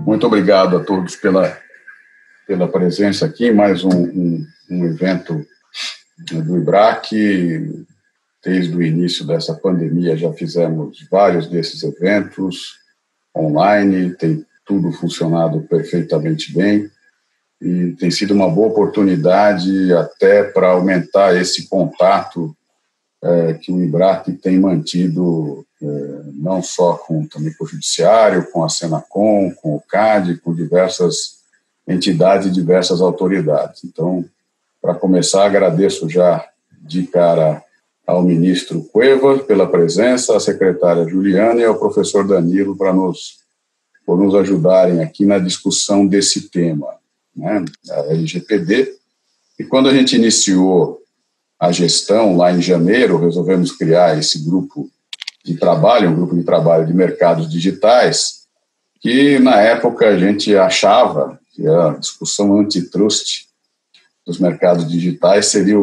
Muito obrigado a todos pela presença aqui, mais um evento do IBRAC. Desde o início dessa pandemia já fizemos vários desses eventos online, tem tudo funcionado perfeitamente bem e tem sido uma boa oportunidade até para aumentar esse contato que o IBRAC tem mantido não só também com o Judiciário, com a Senacom, com o CAD, com diversas entidades e diversas autoridades. Então, para começar, agradeço já de cara ao ministro Cueva pela presença, à secretária Juliana e ao professor Danilo por nos ajudarem aqui na discussão desse tema, né, a LGPD. E quando a gente iniciou a gestão, lá em janeiro, resolvemos criar esse grupo de trabalho, um grupo de trabalho de mercados digitais, que na época a gente achava que a discussão antitrust dos mercados digitais seria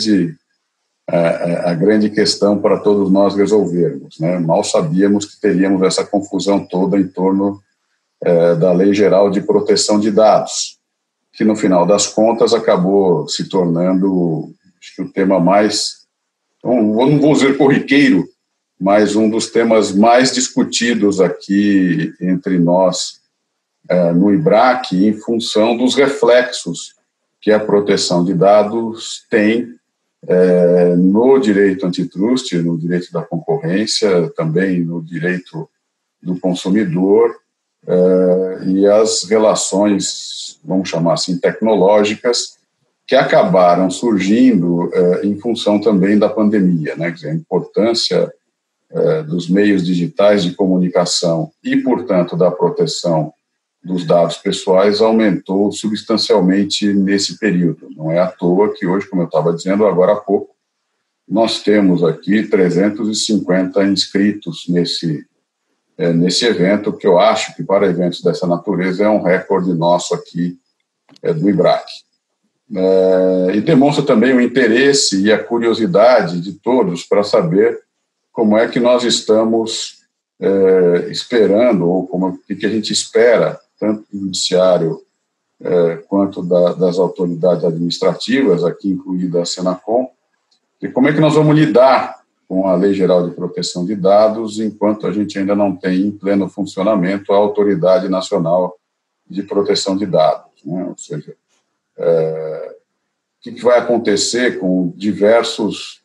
a grande questão para todos nós resolvermos, né? Mal sabíamos que teríamos essa confusão toda em torno da Lei Geral de Proteção de Dados, que no final das contas acabou se tornando, acho que o tema mais, não vou dizer corriqueiro, mas um dos temas mais discutidos aqui entre nós no IBRAC, em função dos reflexos que a proteção de dados tem no direito antitrust, no direito da concorrência, também no direito do consumidor e as relações, vamos chamar assim, tecnológicas, que acabaram surgindo em função também da pandemia, né? Quer dizer, a importância dos meios digitais de comunicação e, portanto, da proteção dos dados pessoais aumentou substancialmente nesse período. Não é à toa que hoje, como eu estava dizendo agora há pouco, nós temos aqui 350 inscritos nesse evento, que eu acho que para eventos dessa natureza é um recorde nosso aqui do IBRAC. E demonstra também o interesse e a curiosidade de todos para saber como é que nós estamos esperando, ou o que a gente espera, tanto do Judiciário quanto das autoridades administrativas, aqui incluída a Senacom, e como é que nós vamos lidar com a Lei Geral de Proteção de Dados enquanto a gente ainda não tem em pleno funcionamento a Autoridade Nacional de Proteção de Dados, né? Ou seja, o que vai acontecer com diversos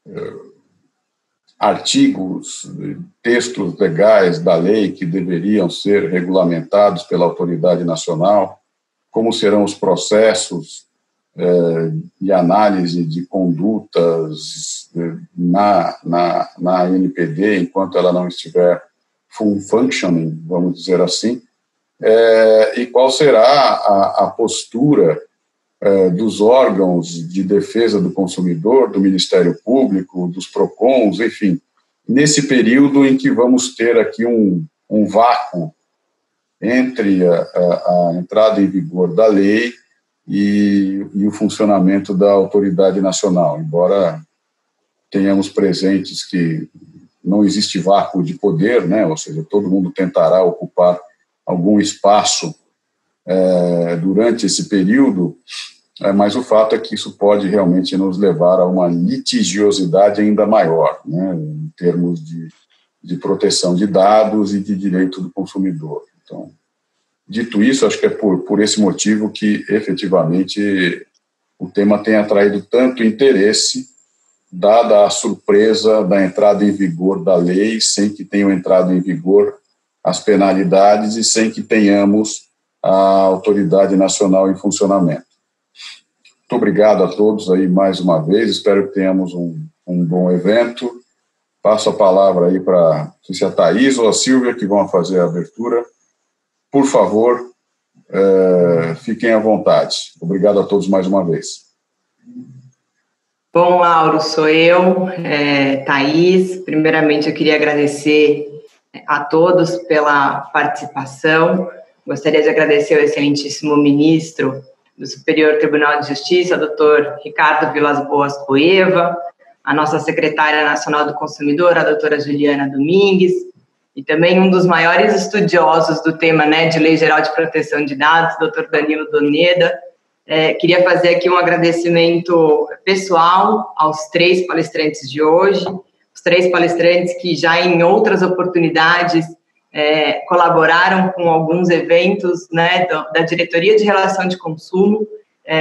artigos, textos legais da lei que deveriam ser regulamentados pela autoridade nacional, como serão os processos de análise de condutas na ANPD, enquanto ela não estiver full functioning, vamos dizer assim, e qual será a postura dos órgãos de defesa do consumidor, do Ministério Público, dos PROCONs, enfim, nesse período em que vamos ter aqui um vácuo entre a entrada em vigor da lei e o funcionamento da autoridade nacional, embora tenhamos presentes que não existe vácuo de poder, né? Ou seja, todo mundo tentará ocupar algum espaço durante esse período, mas o fato é que isso pode realmente nos levar a uma litigiosidade ainda maior, né, em termos de proteção de dados e de direito do consumidor. Então, dito isso, acho que é por esse motivo que, efetivamente, o tema tem atraído tanto interesse, dada a surpresa da entrada em vigor da lei, sem que tenham entrado em vigor as penalidades e sem que tenhamos a autoridade nacional em funcionamento. Muito obrigado a todos aí mais uma vez, espero que tenhamos um bom evento. Passo a palavra aí para a Thaís ou a Silvia, que vão fazer a abertura. Por favor, fiquem à vontade. Obrigado a todos mais uma vez. Bom, Lauro, sou eu, Thaís. Primeiramente, eu queria agradecer a todos pela participação. Gostaria de agradecer ao excelentíssimo ministro do Superior Tribunal de Justiça, doutor Ricardo Vilas Boas Cueva, a nossa secretária nacional do consumidor, a doutora Juliana Domingues, e também um dos maiores estudiosos do tema, né, de Lei Geral de Proteção de Dados, Dr. Danilo Doneda. Queria fazer aqui um agradecimento pessoal aos 3 palestrantes de hoje, os 3 palestrantes que já em outras oportunidades colaboraram com alguns eventos, né, da Diretoria de Relação de Consumo.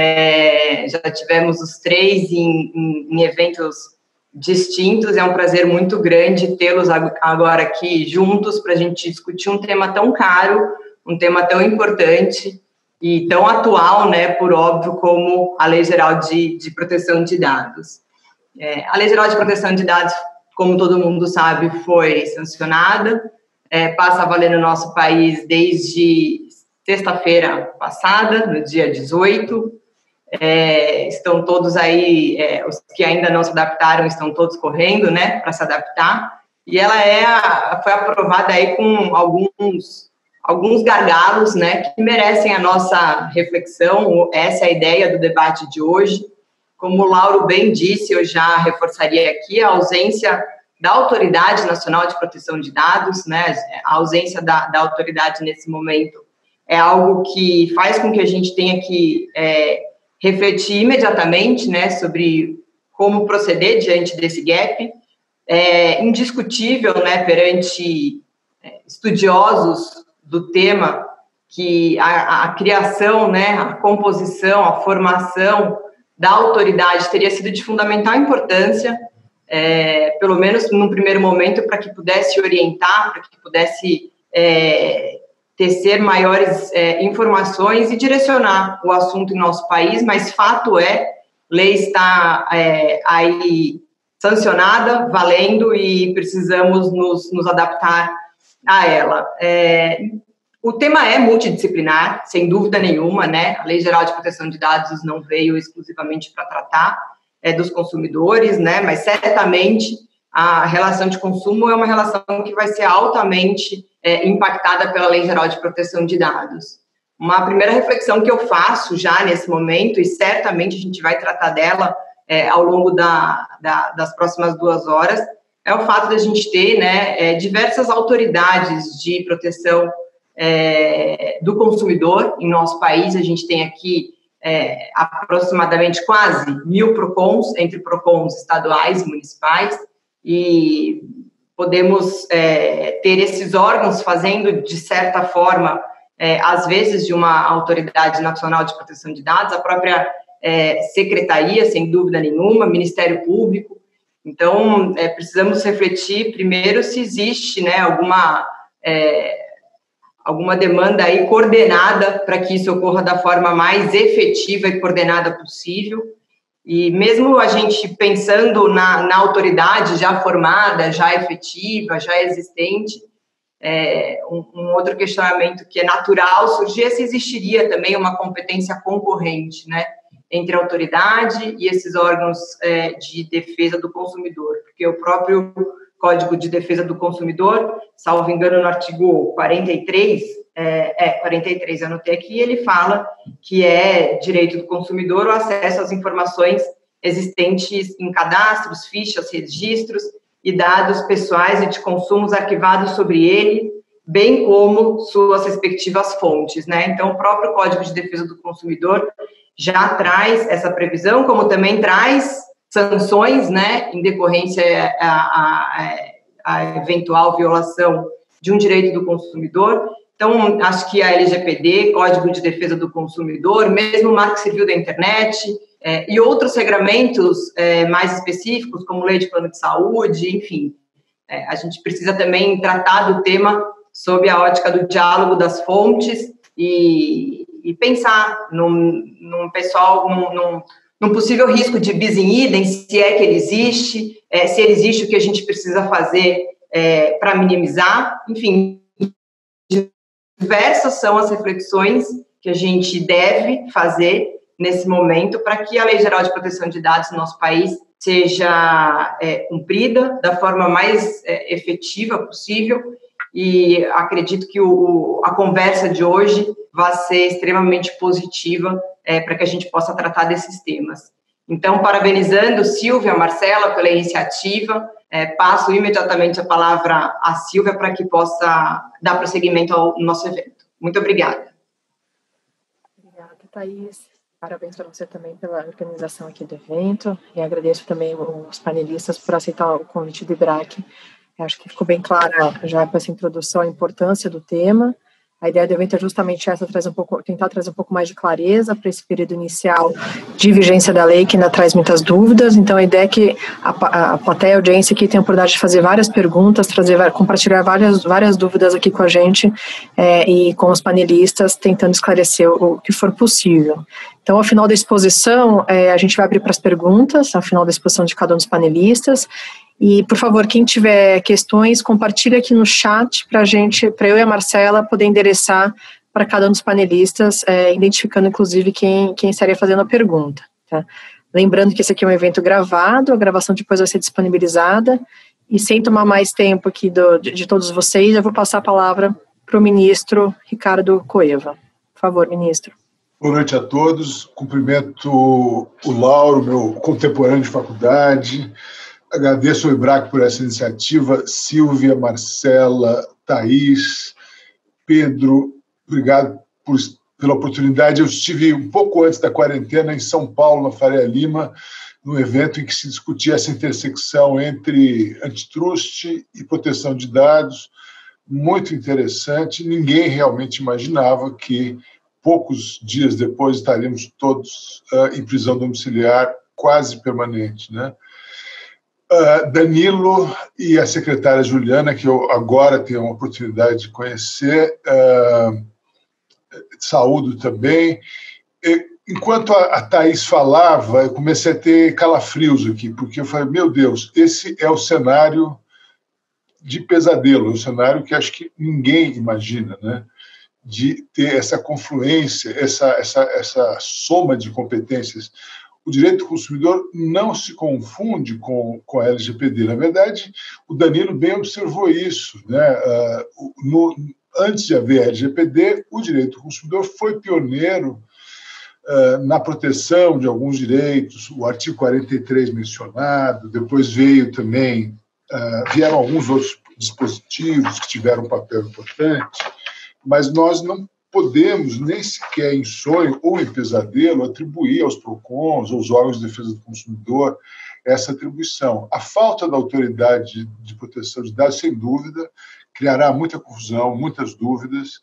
Já tivemos os 3 em eventos distintos. É um prazer muito grande tê-los agora aqui juntos para a gente discutir um tema tão caro, um tema tão importante e tão atual, né, por óbvio, como a Lei Geral de Proteção de Dados. A Lei Geral de Proteção de Dados, como todo mundo sabe, foi sancionada, passa a valer no nosso país desde sexta-feira passada, no dia 18. Estão todos aí, os que ainda não se adaptaram estão todos correndo, né, para se adaptar. E ela foi aprovada aí com alguns gargalos, né, que merecem a nossa reflexão. Essa é a ideia do debate de hoje. Como o Lauro bem disse, eu já reforçaria aqui a ausência da Autoridade Nacional de Proteção de Dados, né, a ausência da autoridade nesse momento é algo que faz com que a gente tenha que refletir imediatamente, né, sobre como proceder diante desse gap. É indiscutível, né, perante estudiosos do tema, que a criação, né, a composição, a formação da autoridade teria sido de fundamental importância, pelo menos num primeiro momento, para que pudesse orientar, para que pudesse tecer maiores informações e direcionar o assunto em nosso país, mas fato é, lei está aí sancionada, valendo, e precisamos nos adaptar a ela. O tema é multidisciplinar, sem dúvida nenhuma, né? A Lei Geral de Proteção de Dados não veio exclusivamente para tratar dos consumidores, né? Mas certamente a relação de consumo é uma relação que vai ser altamente impactada pela Lei Geral de Proteção de Dados. Uma primeira reflexão que eu faço já nesse momento, e certamente a gente vai tratar dela ao longo das próximas 2 horas, é o fato de a gente ter, né, diversas autoridades de proteção do consumidor em nosso país. A gente tem aqui aproximadamente quase 1.000 PROCONs, entre PROCONs estaduais e municipais, e podemos ter esses órgãos fazendo, de certa forma, às vezes, de uma Autoridade Nacional de Proteção de Dados, a própria Secretaria, sem dúvida nenhuma, Ministério Público. Então, precisamos refletir, primeiro, se existe, né, alguma demanda aí coordenada para que isso ocorra da forma mais efetiva e coordenada possível. E mesmo a gente pensando na autoridade já formada, já efetiva, já existente, um outro questionamento que é natural surgir é se existiria também uma competência concorrente, né, entre a autoridade e esses órgãos de defesa do consumidor, porque o próprio Código de Defesa do Consumidor, salvo engano, no artigo 43, 43, eu anotei aqui, ele fala que é direito do consumidor o acesso às informações existentes em cadastros, fichas, registros e dados pessoais e de consumos arquivados sobre ele, bem como suas respectivas fontes, né? Então, o próprio Código de Defesa do Consumidor já traz essa previsão, como também traz sanções, né, em decorrência a eventual violação de um direito do consumidor. Então, acho que a LGPD, Código de Defesa do Consumidor, mesmo o Marco Civil da Internet e outros regramentos mais específicos, como Lei de Plano de Saúde, enfim, a gente precisa também tratar do tema sob a ótica do diálogo das fontes e pensar num pessoal, num possível risco de bis in idem, se é que ele existe, se ele existe, o que a gente precisa fazer para minimizar. Enfim, diversas são as reflexões que a gente deve fazer nesse momento para que a Lei Geral de Proteção de Dados no nosso país seja cumprida da forma mais efetiva possível, e acredito que a conversa de hoje vai ser extremamente positiva para que a gente possa tratar desses temas. Então, parabenizando Silvia, Marcela, pela iniciativa, passo imediatamente a palavra à Silvia para que possa dar prosseguimento ao nosso evento. Muito obrigada. Obrigada, Thaís. Parabéns para você também pela organização aqui do evento e agradeço também os panelistas por aceitar o convite do IBRAC. Acho que ficou bem clara já com essa introdução a importância do tema. A ideia do evento é justamente essa, tentar trazer um pouco mais de clareza para esse período inicial de vigência da lei, que ainda traz muitas dúvidas. Então, a ideia é que a plateia e a audiência aqui tenha a oportunidade de fazer várias perguntas, compartilhar várias dúvidas aqui com a gente e com os panelistas, tentando esclarecer o que for possível. Então, ao final da exposição, a gente vai abrir para as perguntas, ao final da exposição de cada um dos panelistas. E, por favor, quem tiver questões, compartilhe aqui no chat para eu e a Marcela poder endereçar para cada um dos panelistas, identificando, inclusive, quem estaria fazendo a pergunta. Tá? Lembrando que esse aqui é um evento gravado, a gravação depois vai ser disponibilizada, e sem tomar mais tempo aqui de todos vocês, eu vou passar a palavra para o ministro Ricardo Coeva. Por favor, ministro. Boa noite a todos. Cumprimento o Lauro, meu contemporâneo de faculdade. Agradeço ao IBRAC por essa iniciativa. Silvia, Marcela, Thaís, Pedro, obrigado pela oportunidade. Eu estive um pouco antes da quarentena em São Paulo, na Faria Lima, num evento em que se discutia essa intersecção entre antitruste e proteção de dados. Muito interessante. Ninguém realmente imaginava que poucos dias depois estaríamos todos em prisão domiciliar quase permanente, né? Danilo e a secretária Juliana, que eu agora tenho a oportunidade de conhecer, saúdo também. Enquanto a Thaís falava, eu comecei a ter calafrios aqui, porque eu falei, meu Deus, esse é o cenário de pesadelo, um cenário que acho que ninguém imagina, né? De ter essa confluência, essa soma de competências. O direito do consumidor não se confunde com a LGPD. Na verdade, o Danilo bem observou isso, né? Antes de haver a LGPD, o direito do consumidor foi pioneiro na proteção de alguns direitos, o artigo 43 mencionado, depois vieram alguns outros dispositivos que tiveram um papel importante, mas nós não podemos, nem sequer em sonho ou em pesadelo, atribuir aos PROCONs, aos órgãos de defesa do consumidor, essa atribuição. A falta da autoridade de proteção de dados, sem dúvida, criará muita confusão, muitas dúvidas.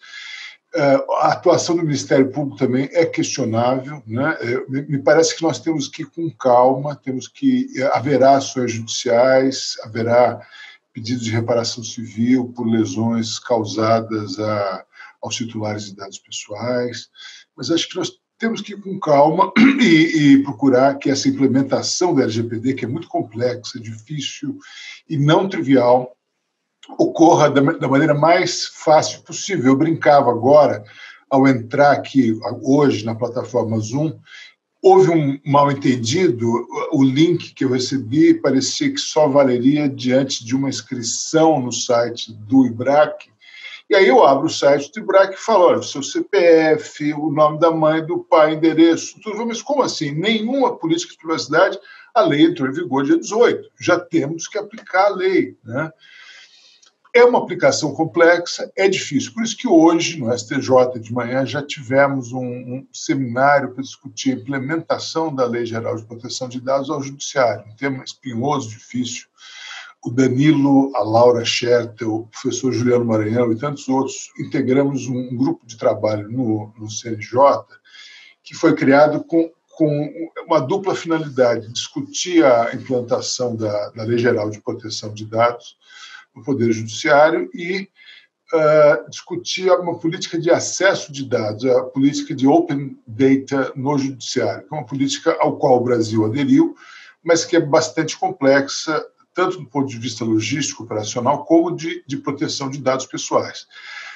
A atuação do Ministério Público também é questionável, né? Me parece que nós temos que ir com calma, haverá ações judiciais, haverá pedidos de reparação civil por lesões causadas aos titulares de dados pessoais, mas acho que nós temos que ir com calma e procurar que essa implementação da LGPD, que é muito complexa, difícil e não trivial, ocorra da maneira mais fácil possível. Eu brincava agora, ao entrar aqui hoje na plataforma Zoom, houve um mal-entendido, o link que eu recebi parecia que só valeria diante de uma inscrição no site do IBRAC. E aí eu abro o site do IBRAC e falo, olha, seu CPF, o nome da mãe, do pai, endereço, tudo. Mas como assim? Nenhuma política de privacidade, a lei entrou em vigor dia 18. Já temos que aplicar a lei, né? É uma aplicação complexa, é difícil. Por isso que hoje, no STJ de manhã, já tivemos um seminário para discutir a implementação da Lei Geral de Proteção de Dados ao Judiciário. Um tema espinhoso, difícil. O Danilo, a Laura Scherter, o professor Juliano Maranhão e tantos outros integramos um grupo de trabalho no CNJ que foi criado com uma dupla finalidade, discutir a implantação da Lei Geral de Proteção de Dados no Poder Judiciário e discutir uma política de acesso de dados, a política de Open Data no Judiciário, que é uma política ao qual o Brasil aderiu, mas que é bastante complexa, tanto do ponto de vista logístico, operacional, como de proteção de dados pessoais.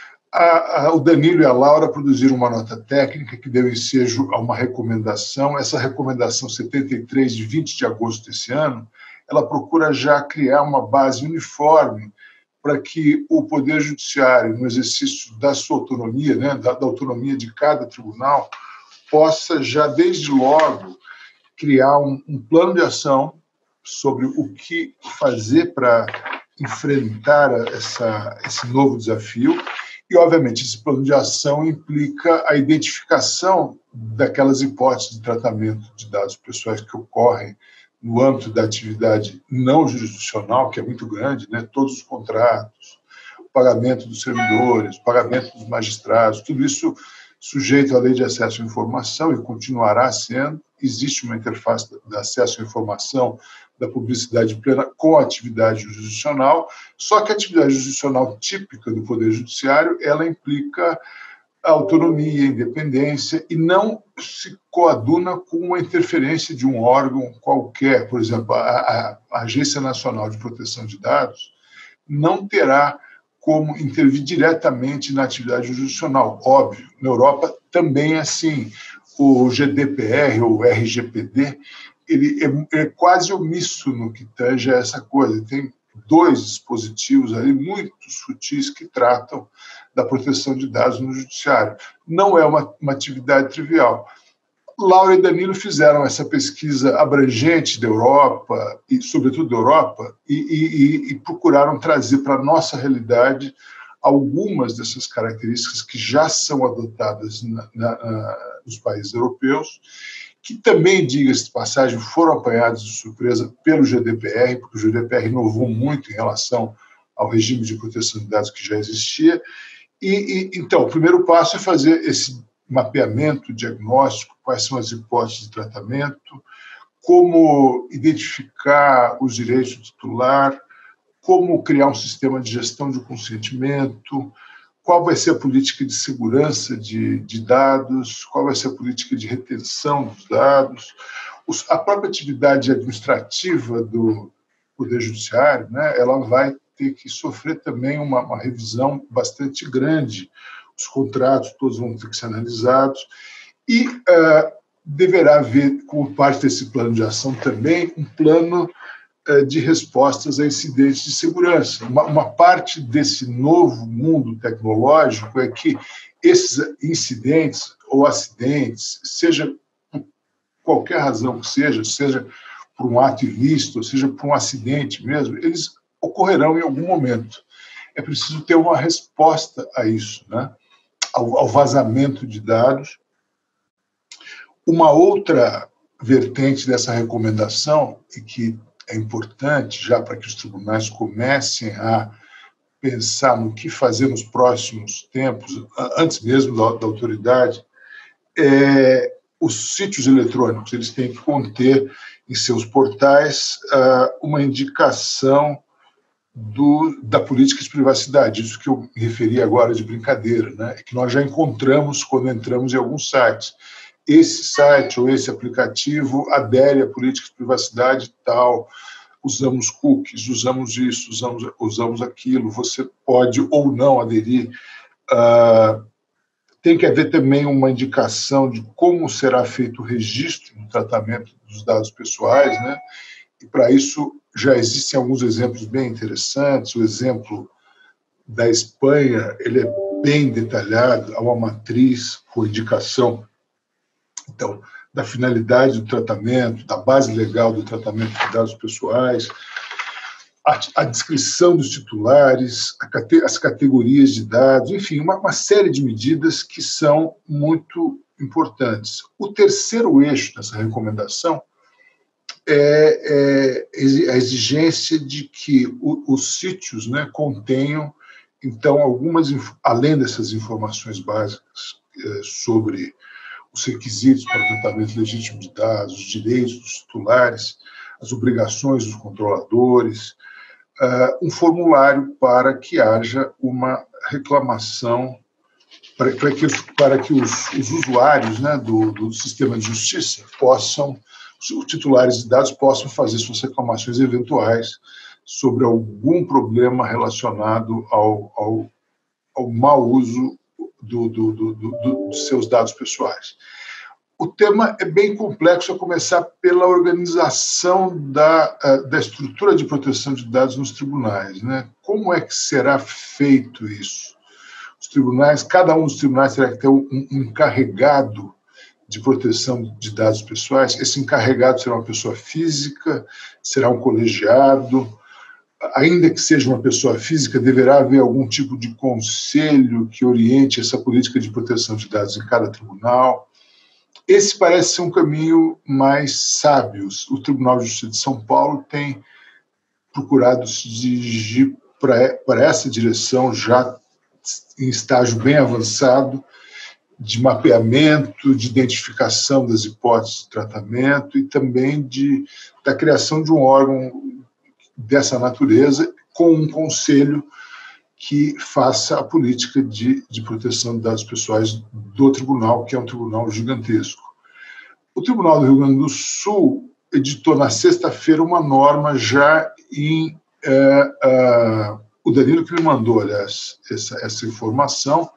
O Danilo e a Laura produziram uma nota técnica que deu ensejo a uma recomendação. Essa recomendação 73, de 20 de agosto desse ano, ela procura já criar uma base uniforme para que o Poder Judiciário, no exercício da sua autonomia, né, da autonomia de cada tribunal, possa já, desde logo, criar um plano de ação sobre o que fazer para enfrentar esse novo desafio. E, obviamente, esse plano de ação implica a identificação daquelas hipóteses de tratamento de dados pessoais que ocorrem no âmbito da atividade não jurisdicional, que é muito grande, né? Todos os contratos, o pagamento dos servidores, o pagamento dos magistrados, tudo isso sujeito à lei de acesso à informação e continuará sendo. Existe uma interface de acesso à informação da publicidade plena com a atividade jurisdicional, só que a atividade jurisdicional típica do Poder Judiciário, ela implica autonomia, independência, e não se coaduna com a interferência de um órgão qualquer. Por exemplo, a Agência Nacional de Proteção de Dados não terá como intervir diretamente na atividade jurisdicional. Óbvio, na Europa também é assim. O GDPR, ou RGPD, ele é quase omisso no que tange a essa coisa. Tem 2 dispositivos ali muito sutis que tratam da proteção de dados no judiciário. Não é uma atividade trivial. Laura e Danilo fizeram essa pesquisa abrangente da Europa, e sobretudo da Europa, e procuraram trazer para a nossa realidade algumas dessas características que já são adotadas nos países europeus, que também, diga-se de passagem, foram apanhados de surpresa pelo GDPR, porque o GDPR inovou muito em relação ao regime de proteção de dados que já existia. Então, o primeiro passo é fazer esse mapeamento diagnóstico, quais são as hipóteses de tratamento, como identificar os direitos do titular, como criar um sistema de gestão de consentimento, qual vai ser a política de segurança de dados, qual vai ser a política de retenção dos dados, a própria atividade administrativa do Poder Judiciário, né, ela vai ter que sofrer também uma revisão bastante grande. Os contratos todos vão ter que ser analisados e deverá haver, como parte desse plano de ação também, um plano de respostas a incidentes de segurança. Uma parte desse novo mundo tecnológico é que esses incidentes ou acidentes, seja por qualquer razão que seja por um ato ilícito, ou seja por um acidente mesmo, eles ocorrerão em algum momento. É preciso ter uma resposta a isso, né? Ao vazamento de dados. Uma outra vertente dessa recomendação, e que é importante já para que os tribunais comecem a pensar no que fazer nos próximos tempos, antes mesmo da autoridade, os sítios eletrônicos. Eles têm que conter em seus portais uma indicação da política de privacidade, isso que eu me referi agora de brincadeira, né? Que nós já encontramos quando entramos em alguns sites. Esse site ou esse aplicativo adere à política de privacidade tal, usamos cookies, usamos isso, usamos aquilo, você pode ou não aderir. Tem que haver também uma indicação de como será feito o registro no tratamento dos dados pessoais, né? E para isso já existem alguns exemplos bem interessantes. O exemplo da Espanha, ele é bem detalhado, há uma matriz com indicação, então, da finalidade do tratamento, da base legal do tratamento de dados pessoais, a descrição dos titulares, as categorias de dados, enfim, uma série de medidas que são muito importantes. O terceiro eixo dessa recomendação é a exigência de que os sítios, né, contenham, então, além dessas informações básicas sobre os requisitos para o tratamento legítimo de dados, os direitos dos titulares, as obrigações dos controladores, um formulário para que haja uma reclamação, para que os usuários, né, do sistema de justiça os titulares de dados possam fazer suas reclamações eventuais sobre algum problema relacionado ao mau uso dos seus dados pessoais. O tema é bem complexo, a começar pela organização da estrutura de proteção de dados nos tribunais, né? Como é que será feito isso? Cada um dos tribunais terá que ter um encarregado de proteção de dados pessoais, esse encarregado será uma pessoa física, será um colegiado. Ainda que seja uma pessoa física, deverá haver algum tipo de conselho que oriente essa política de proteção de dados em cada tribunal. Esse parece ser um caminho mais sábio. O Tribunal de Justiça de São Paulo tem procurado se dirigir para essa direção, já em estágio bem avançado, de mapeamento, de identificação das hipóteses de tratamento e também da criação de um órgão dessa natureza com um conselho que faça a política de proteção de dados pessoais do tribunal, que é um tribunal gigantesco. O Tribunal do Rio Grande do Sul editou na sexta-feira uma norma já em... o Danilo que me mandou, aliás, essa informação,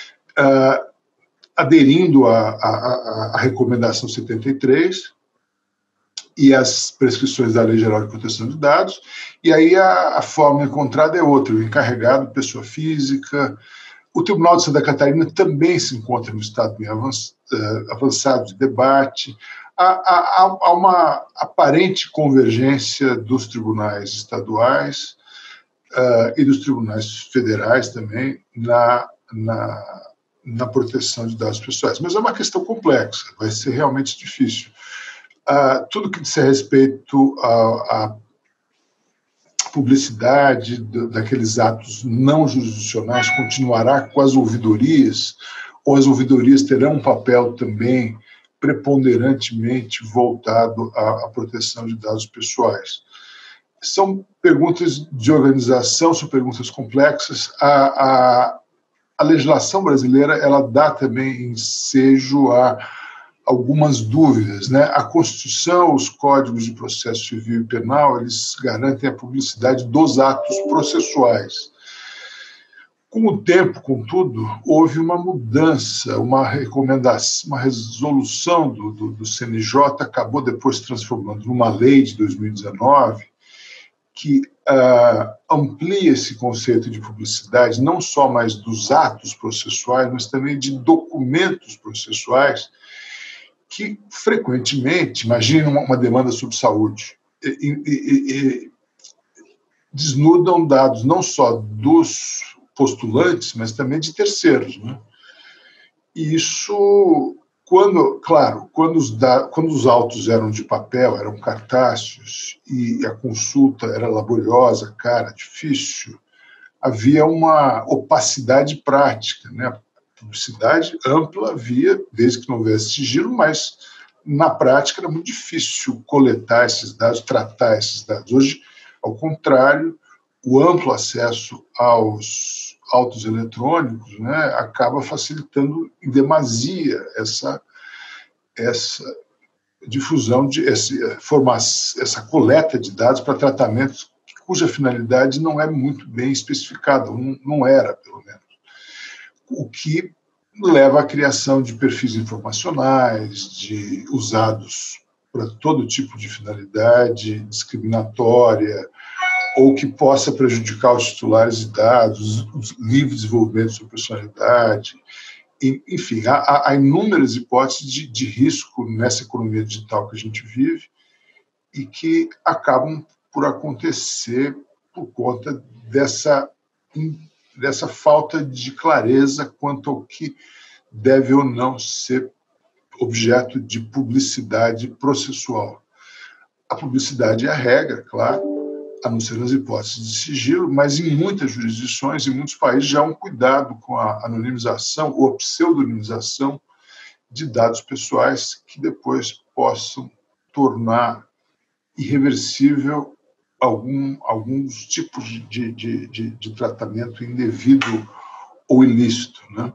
aderindo à recomendação 73 e às prescrições da Lei Geral de Proteção de Dados, e aí a forma encontrada é outra, o encarregado, pessoa física. O Tribunal de Santa Catarina também se encontra no estado bem avançado de debate. Há uma aparente convergência dos tribunais estaduais e dos tribunais federais também na proteção de dados pessoais. Mas é uma questão complexa, vai ser realmente difícil. Tudo que diz respeito à publicidade daqueles atos não jurisdicionais continuará com as ouvidorias, ou as ouvidorias terão um papel também preponderantemente voltado à proteção de dados pessoais. São perguntas de organização, são perguntas complexas. A legislação brasileira ela dá também ensejo a algumas dúvidas, né? A Constituição, os códigos de processo civil e penal, eles garantem a publicidade dos atos processuais. Com o tempo, contudo, houve uma mudança, uma recomendação, uma resolução do CNJ, acabou depois se transformando numa lei de 2019, que amplia esse conceito de publicidade, não só mais dos atos processuais, mas também de documentos processuais, que frequentemente, imagine uma demanda sobre saúde, desnudam dados não só dos postulantes, mas também de terceiros, né? E isso, quando os autos eram de papel, eram cartáceos, e a consulta era laboriosa, cara, difícil, havia uma opacidade prática, né? Publicidade ampla havia, desde que não houvesse sigilo, mas na prática era muito difícil coletar esses dados, tratar esses dados. Hoje, ao contrário, o amplo acesso aos autos eletrônicos, né, acaba facilitando em demasia essa difusão, essa coleta de dados para tratamentos cuja finalidade não é muito bem especificada, não era, pelo menos. O que leva à criação de perfis informacionais, usados para todo tipo de finalidade discriminatória, ou que possa prejudicar os titulares de dados, os livres desenvolvimentos de sua personalidade. Enfim, há inúmeras hipóteses de risco nessa economia digital que a gente vive e que acabam por acontecer por conta dessa falta de clareza quanto ao que deve ou não ser objeto de publicidade processual. A publicidade é a regra, claro, a não ser nas hipóteses de sigilo, mas em muitas jurisdições, em muitos países, já há um cuidado com a anonimização ou a pseudonimização de dados pessoais que depois possam tornar irreversível alguns tipos de tratamento indevido ou ilícito, né?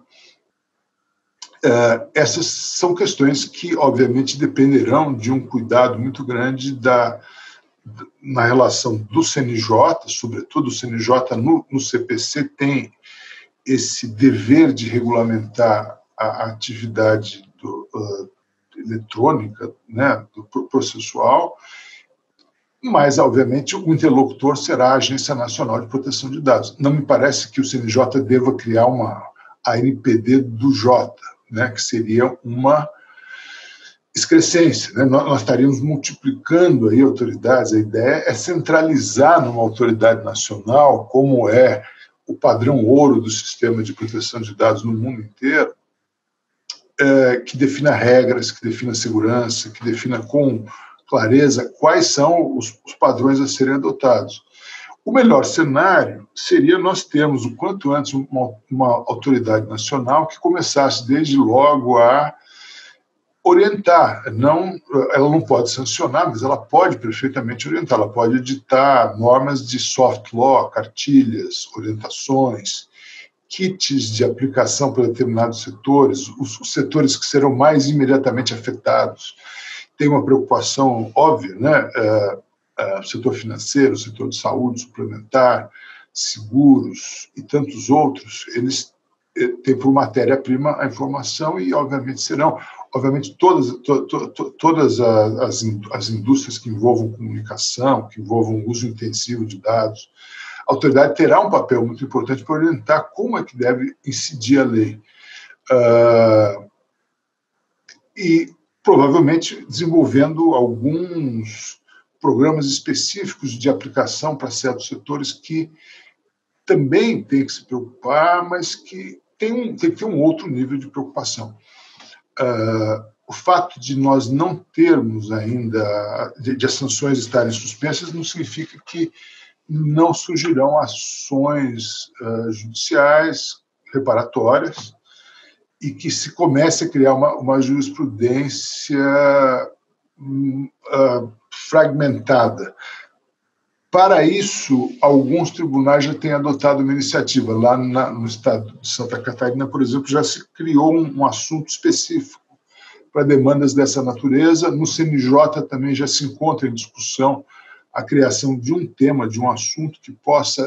Essas são questões que, obviamente, dependerão de um cuidado muito grande na relação do CNJ, sobretudo o CNJ no CPC tem esse dever de regulamentar a atividade eletrônica, né, do processual, mas, obviamente, o interlocutor será a Agência Nacional de Proteção de Dados. Não me parece que o CNJ deva criar a NPD do J, né, que seria uma excrescência, né? Nós estaríamos multiplicando aí autoridades. A ideia é centralizar numa autoridade nacional, como é o padrão ouro do sistema de proteção de dados no mundo inteiro, que defina regras, que defina segurança, que defina com clareza quais são os padrões a serem adotados. O melhor cenário seria nós termos, o quanto antes, uma autoridade nacional que começasse desde logo a orientar. Ela não pode sancionar, mas ela pode perfeitamente orientar. Ela pode editar normas de soft law, cartilhas, orientações, kits de aplicação para determinados setores, os setores que serão mais imediatamente afetados. Tem uma preocupação óbvia, né? O setor financeiro, o setor de saúde suplementar, seguros e tantos outros, eles têm por matéria-prima a informação e, obviamente, todas as indústrias que envolvam comunicação, que envolvam uso intensivo de dados, a autoridade terá um papel muito importante para orientar como é que deve incidir a lei. E, provavelmente, desenvolvendo alguns programas específicos de aplicação para certos setores que também têm que se preocupar, mas que tem que ter um outro nível de preocupação. O fato de nós não termos ainda, de as sanções estarem suspensas, não significa que não surgirão ações judiciais reparatórias e que se comece a criar uma jurisprudência fragmentada. Para isso, alguns tribunais já têm adotado uma iniciativa. Lá no estado de Santa Catarina, por exemplo, já se criou um assunto específico para demandas dessa natureza. No CNJ também já se encontra em discussão a criação de um tema, de um assunto que possa,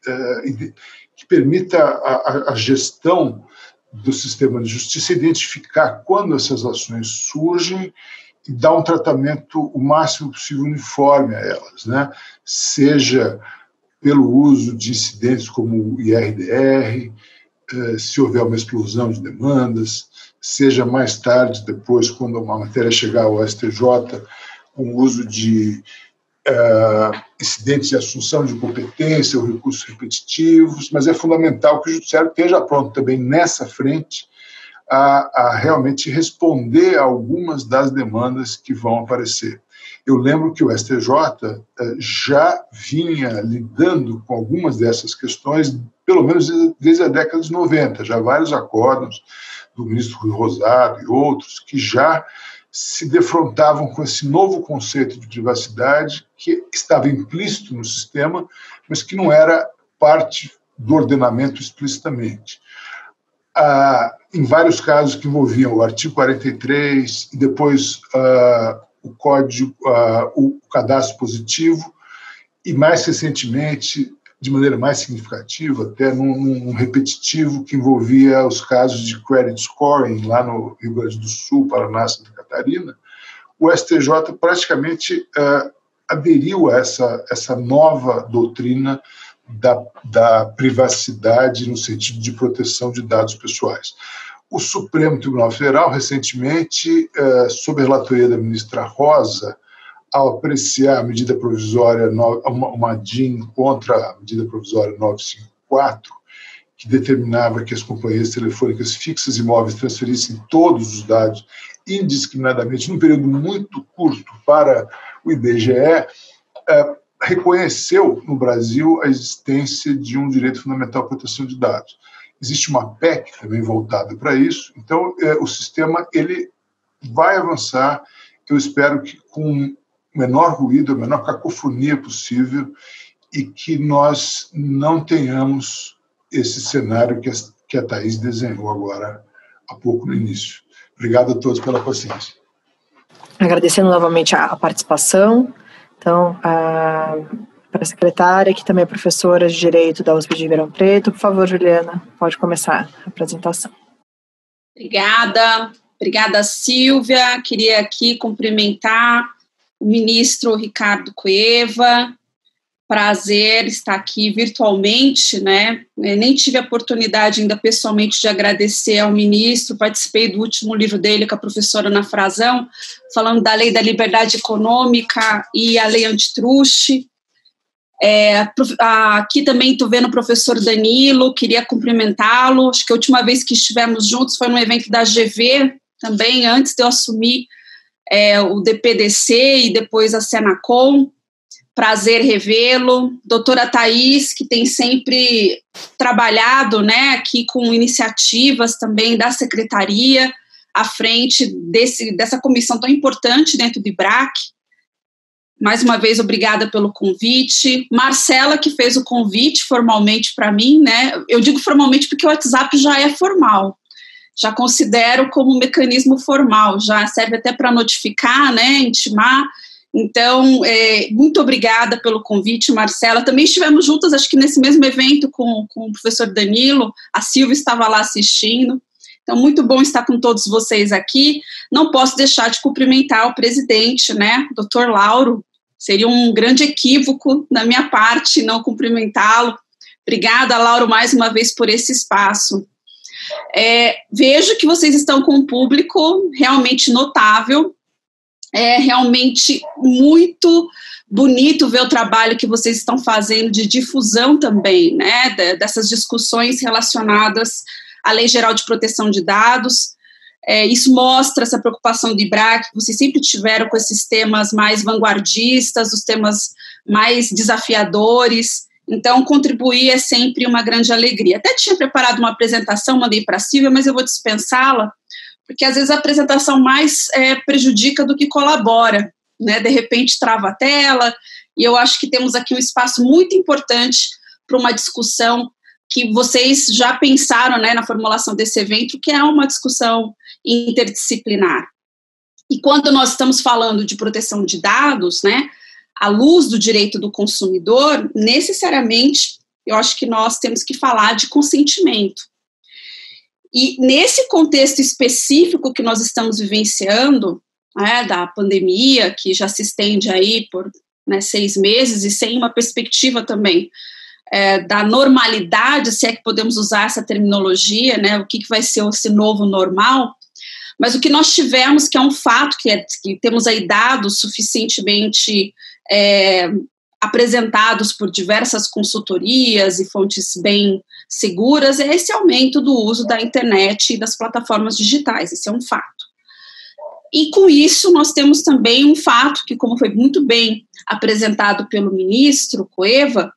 que permita a gestão do sistema de justiça identificar quando essas ações surgem e dar um tratamento o máximo possível uniforme a elas, né? Seja pelo uso de incidentes como o IRDR, se houver uma explosão de demandas, seja mais tarde, depois, quando uma matéria chegar ao STJ, com o uso de incidentes de assunção de competência ou recursos repetitivos, mas é fundamental que o judiciário esteja pronto também nessa frente a realmente responder a algumas das demandas que vão aparecer. Eu lembro que o STJ já vinha lidando com algumas dessas questões, pelo menos desde a década de 90, já vários acordos do ministro Rui Rosado e outros que já se defrontavam com esse novo conceito de privacidade que estava implícito no sistema, mas que não era parte do ordenamento explicitamente. Em vários casos que envolviam o artigo 43 e depois o código, o cadastro positivo, e mais recentemente, de maneira mais significativa, até num repetitivo que envolvia os casos de credit scoring lá no Rio Grande do Sul, Paraná, Santa Catarina, o STJ praticamente aderiu a essa nova doutrina da privacidade no sentido de proteção de dados pessoais. O Supremo Tribunal Federal, recentemente, sob a relatoria da ministra Rosa, ao apreciar a medida provisória, uma DIN contra a medida provisória 954, que determinava que as companhias telefônicas fixas e móveis transferissem todos os dados indiscriminadamente, num período muito curto, para o IBGE, reconheceu no Brasil a existência de um direito fundamental à proteção de dados. Existe uma PEC também voltada para isso, então o sistema ele vai avançar, eu espero que com o menor ruído, a menor cacofonia possível, e que nós não tenhamos esse cenário que a Thaís desenhou agora há pouco no início. Obrigado a todos pela paciência. Agradecendo novamente a participação, então, para a secretária, que também é professora de Direito da USP de Ribeirão Preto. Por favor, Juliana, pode começar a apresentação. Obrigada, Silvia. Queria aqui cumprimentar o ministro Ricardo Cueva, prazer estar aqui virtualmente, né? Eu nem tive a oportunidade ainda pessoalmente de agradecer ao ministro, participei do último livro dele com a professora Ana Frazão, falando da Lei da Liberdade Econômica e a Lei Antitruste. Aqui também estou vendo o professor Danilo, queria cumprimentá-lo, acho que a última vez que estivemos juntos foi no evento da GV, também antes de eu assumir o DPDC e depois a Senacom. Prazer revê-lo. Doutora Thaís, que tem sempre trabalhado, né, aqui com iniciativas também da Secretaria, à frente dessa comissão tão importante dentro do IBRAC. Mais uma vez, obrigada pelo convite. Marcela, que fez o convite formalmente para mim, né? Eu digo formalmente porque o WhatsApp já é formal. Já considero como um mecanismo formal, já serve até para notificar, né, intimar. Então, muito obrigada pelo convite, Marcela. Também estivemos juntas, acho que nesse mesmo evento com o professor Danilo, a Silvia estava lá assistindo. Então, muito bom estar com todos vocês aqui. Não posso deixar de cumprimentar o presidente, né, Dr. Lauro. Seria um grande equívoco da minha parte não cumprimentá-lo. Obrigada, Lauro, mais uma vez por esse espaço. Vejo que vocês estão com um público realmente notável. É realmente muito bonito ver o trabalho que vocês estão fazendo de difusão também, né, dessas discussões relacionadas à Lei Geral de Proteção de Dados. Isso mostra essa preocupação do IBRAC, que vocês sempre tiveram com esses temas mais vanguardistas, os temas mais desafiadores. Então, contribuir é sempre uma grande alegria. Até tinha preparado uma apresentação, mandei para a Silvia, mas eu vou dispensá-la, porque às vezes a apresentação mais prejudica do que colabora, né? De repente trava a tela, e eu acho que temos aqui um espaço muito importante para uma discussão que vocês já pensaram, né, na formulação desse evento, que é uma discussão interdisciplinar. E quando nós estamos falando de proteção de dados, né, à luz do direito do consumidor, necessariamente, eu acho que nós temos que falar de consentimento. E nesse contexto específico que nós estamos vivenciando, da pandemia, que já se estende aí por 6 meses, e sem uma perspectiva também da normalidade, se é que podemos usar essa terminologia, né, o que vai ser esse novo normal, mas o que nós tivemos, que é um fato, que temos aí dados suficientemente apresentados por diversas consultorias e fontes bem seguras, é esse aumento do uso da internet e das plataformas digitais, esse é um fato. E com isso nós temos também um fato que, como foi muito bem apresentado pelo ministro Cueva,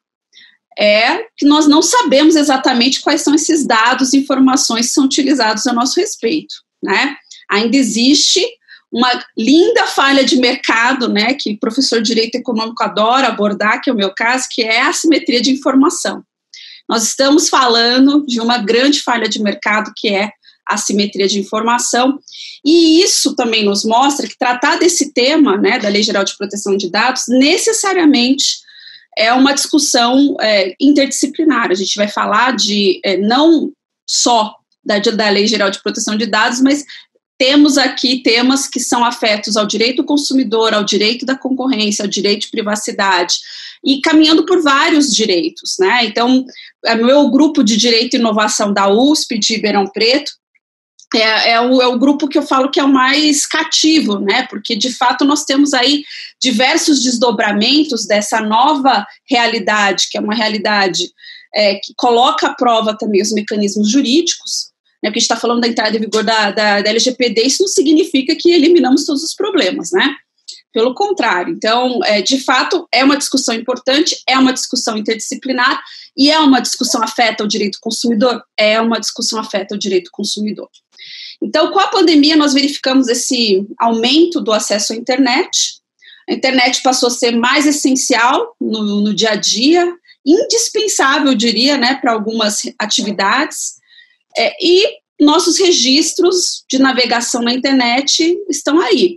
que nós não sabemos exatamente quais são esses dados e informações que são utilizados a nosso respeito, né? Ainda existe uma linda falha de mercado, né, que o professor de Direito Econômico adora abordar, que é o meu caso, que é a assimetria de informação. Nós estamos falando de uma grande falha de mercado, que é a assimetria de informação, e isso também nos mostra que tratar desse tema, né, da Lei Geral de Proteção de Dados, necessariamente é uma discussão interdisciplinar. A gente vai falar de não só da Lei Geral de Proteção de Dados, mas temos aqui temas que são afetos ao direito do consumidor, ao direito da concorrência, ao direito de privacidade, e caminhando por vários direitos, né? Então, o meu grupo de Direito e Inovação da USP, de Ribeirão Preto, é o grupo que eu falo que é o mais cativo, né? Porque, de fato, nós temos aí diversos desdobramentos dessa nova realidade, que é uma realidade que coloca à prova também os mecanismos jurídicos, né? Porque a gente está falando da entrada em vigor da LGPD, isso não significa que eliminamos todos os problemas, né? Pelo contrário. Então, de fato, é uma discussão importante, é uma discussão interdisciplinar e é uma discussão afeta o direito do consumidor? É uma discussão afeta o direito do consumidor. Então, com a pandemia, nós verificamos esse aumento do acesso à internet. A internet passou a ser mais essencial no dia a dia, indispensável, eu diria, né, para algumas atividades. E nossos registros de navegação na internet estão aí.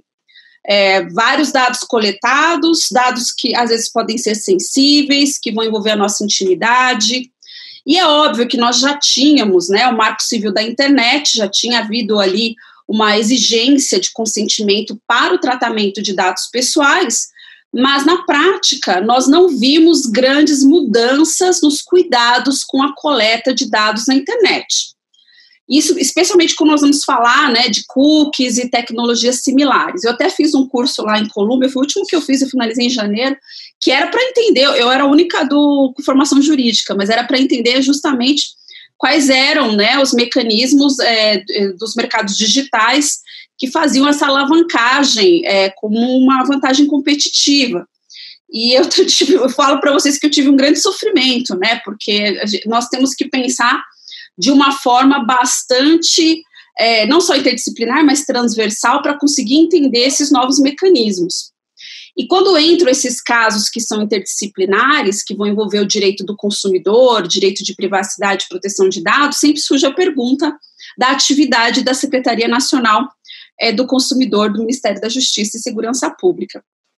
Vários dados coletados, dados que às vezes podem ser sensíveis, que vão envolver a nossa intimidade. E é óbvio que nós já tínhamos, né, o Marco Civil da Internet, já tinha havido ali uma exigência de consentimento para o tratamento de dados pessoais, mas na prática nós não vimos grandes mudanças nos cuidados com a coleta de dados na internet. Isso, especialmente quando nós vamos falar, né, de cookies e tecnologias similares. Eu até fiz um curso lá em Colômbia, foi o último que eu fiz, eu finalizei em janeiro, que era para entender, eu era a única com formação jurídica, mas era para entender justamente quais eram, né, os mecanismos dos mercados digitais que faziam essa alavancagem como uma vantagem competitiva. E eu falo para vocês que eu tive um grande sofrimento, né, porque nós temos que pensar de uma forma bastante, não só interdisciplinar, mas transversal, para conseguir entender esses novos mecanismos. E quando entram esses casos que são interdisciplinares, que vão envolver o direito do consumidor, direito de privacidade e proteção de dados, sempre surge a pergunta da atividade da Secretaria Nacional do Consumidor, do Ministério da Justiça e Segurança Pública.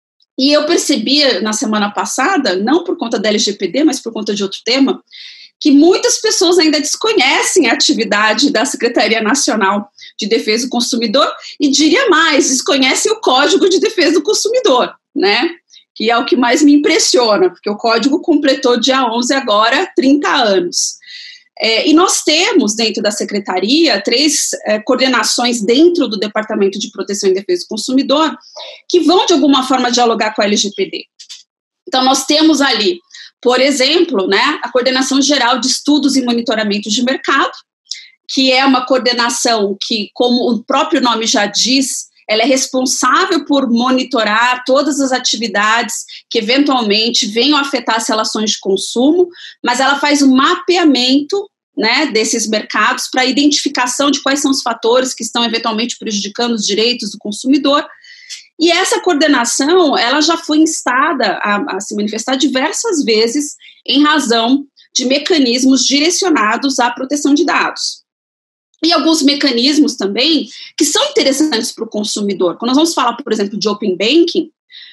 E eu percebi na semana passada, não por conta da LGPD, mas por conta de outro tema, que muitas pessoas ainda desconhecem a atividade da Secretaria Nacional de Defesa do Consumidor e, diria mais, desconhecem o Código de Defesa do Consumidor, né? Que é o que mais me impressiona, porque o Código completou dia 11 agora 30 anos. E nós temos dentro da Secretaria 3 coordenações dentro do Departamento de Proteção e Defesa do Consumidor que vão, de alguma forma, dialogar com a LGPD. Então, nós temos ali, por exemplo, né, a Coordenação Geral de Estudos e Monitoramento de Mercado, que é uma coordenação que, como o próprio nome já diz, ela é responsável por monitorar todas as atividades que eventualmente venham a afetar as relações de consumo, mas ela faz um mapeamento, né, desses mercados para a identificação de quais são os fatores que estão eventualmente prejudicando os direitos do consumidor. E essa coordenação, ela já foi instada a se manifestar diversas vezes em razão de mecanismos direcionados à proteção de dados. E alguns mecanismos também que são interessantes para o consumidor. Quando nós vamos falar, por exemplo, de Open Banking,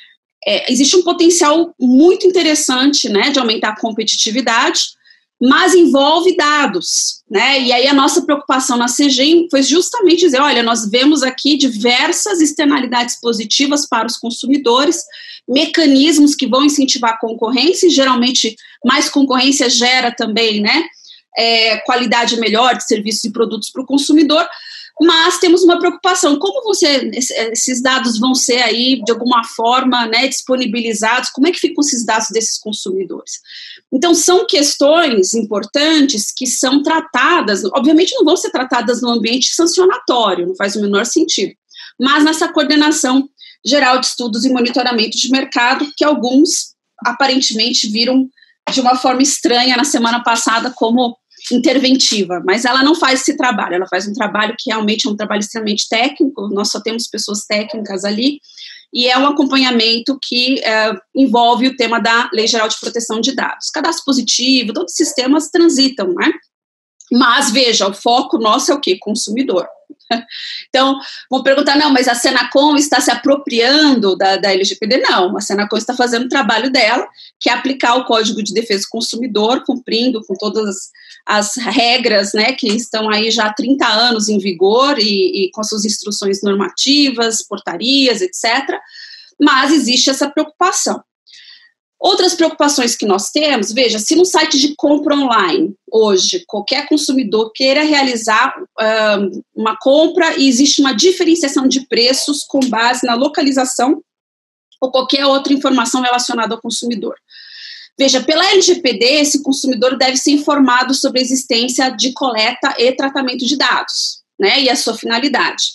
existe um potencial muito interessante, né, de aumentar a competitividade, mas envolve dados, né? E aí a nossa preocupação na CGEM foi justamente dizer, olha, nós vemos aqui diversas externalidades positivas para os consumidores, mecanismos que vão incentivar a concorrência, e geralmente mais concorrência gera também, né, qualidade melhor de serviços e produtos para o consumidor, mas temos uma preocupação, como esses dados vão ser aí, de alguma forma, né, disponibilizados, como é que ficam esses dados desses consumidores? Então, são questões importantes que são tratadas, obviamente não vão ser tratadas no ambiente sancionatório, não faz o menor sentido, mas nessa coordenação geral de estudos e monitoramento de mercado, que alguns aparentemente viram de uma forma estranha na semana passada como interventiva, mas ela não faz esse trabalho, ela faz um trabalho que realmente é um trabalho extremamente técnico, nós só temos pessoas técnicas ali, e é um acompanhamento que envolve o tema da Lei Geral de Proteção de Dados. Cadastro positivo, todos os sistemas transitam, né? Mas, veja, o foco nosso é o quê? Consumidor. Então, vão perguntar, não, mas a Senacom está se apropriando da LGPD? Não, a Senacom está fazendo o trabalho dela, que é aplicar o Código de Defesa do Consumidor, cumprindo com todas as regras, né, que estão aí já há 30 anos em vigor e com as suas instruções normativas, portarias, etc. Mas existe essa preocupação. Outras preocupações que nós temos, veja, se no site de compra online, hoje, qualquer consumidor queira realizar uma compra e existe uma diferenciação de preços com base na localização ou qualquer outra informação relacionada ao consumidor. Veja, pela LGPD, esse consumidor deve ser informado sobre a existência de coleta e tratamento de dados, né, e a sua finalidade,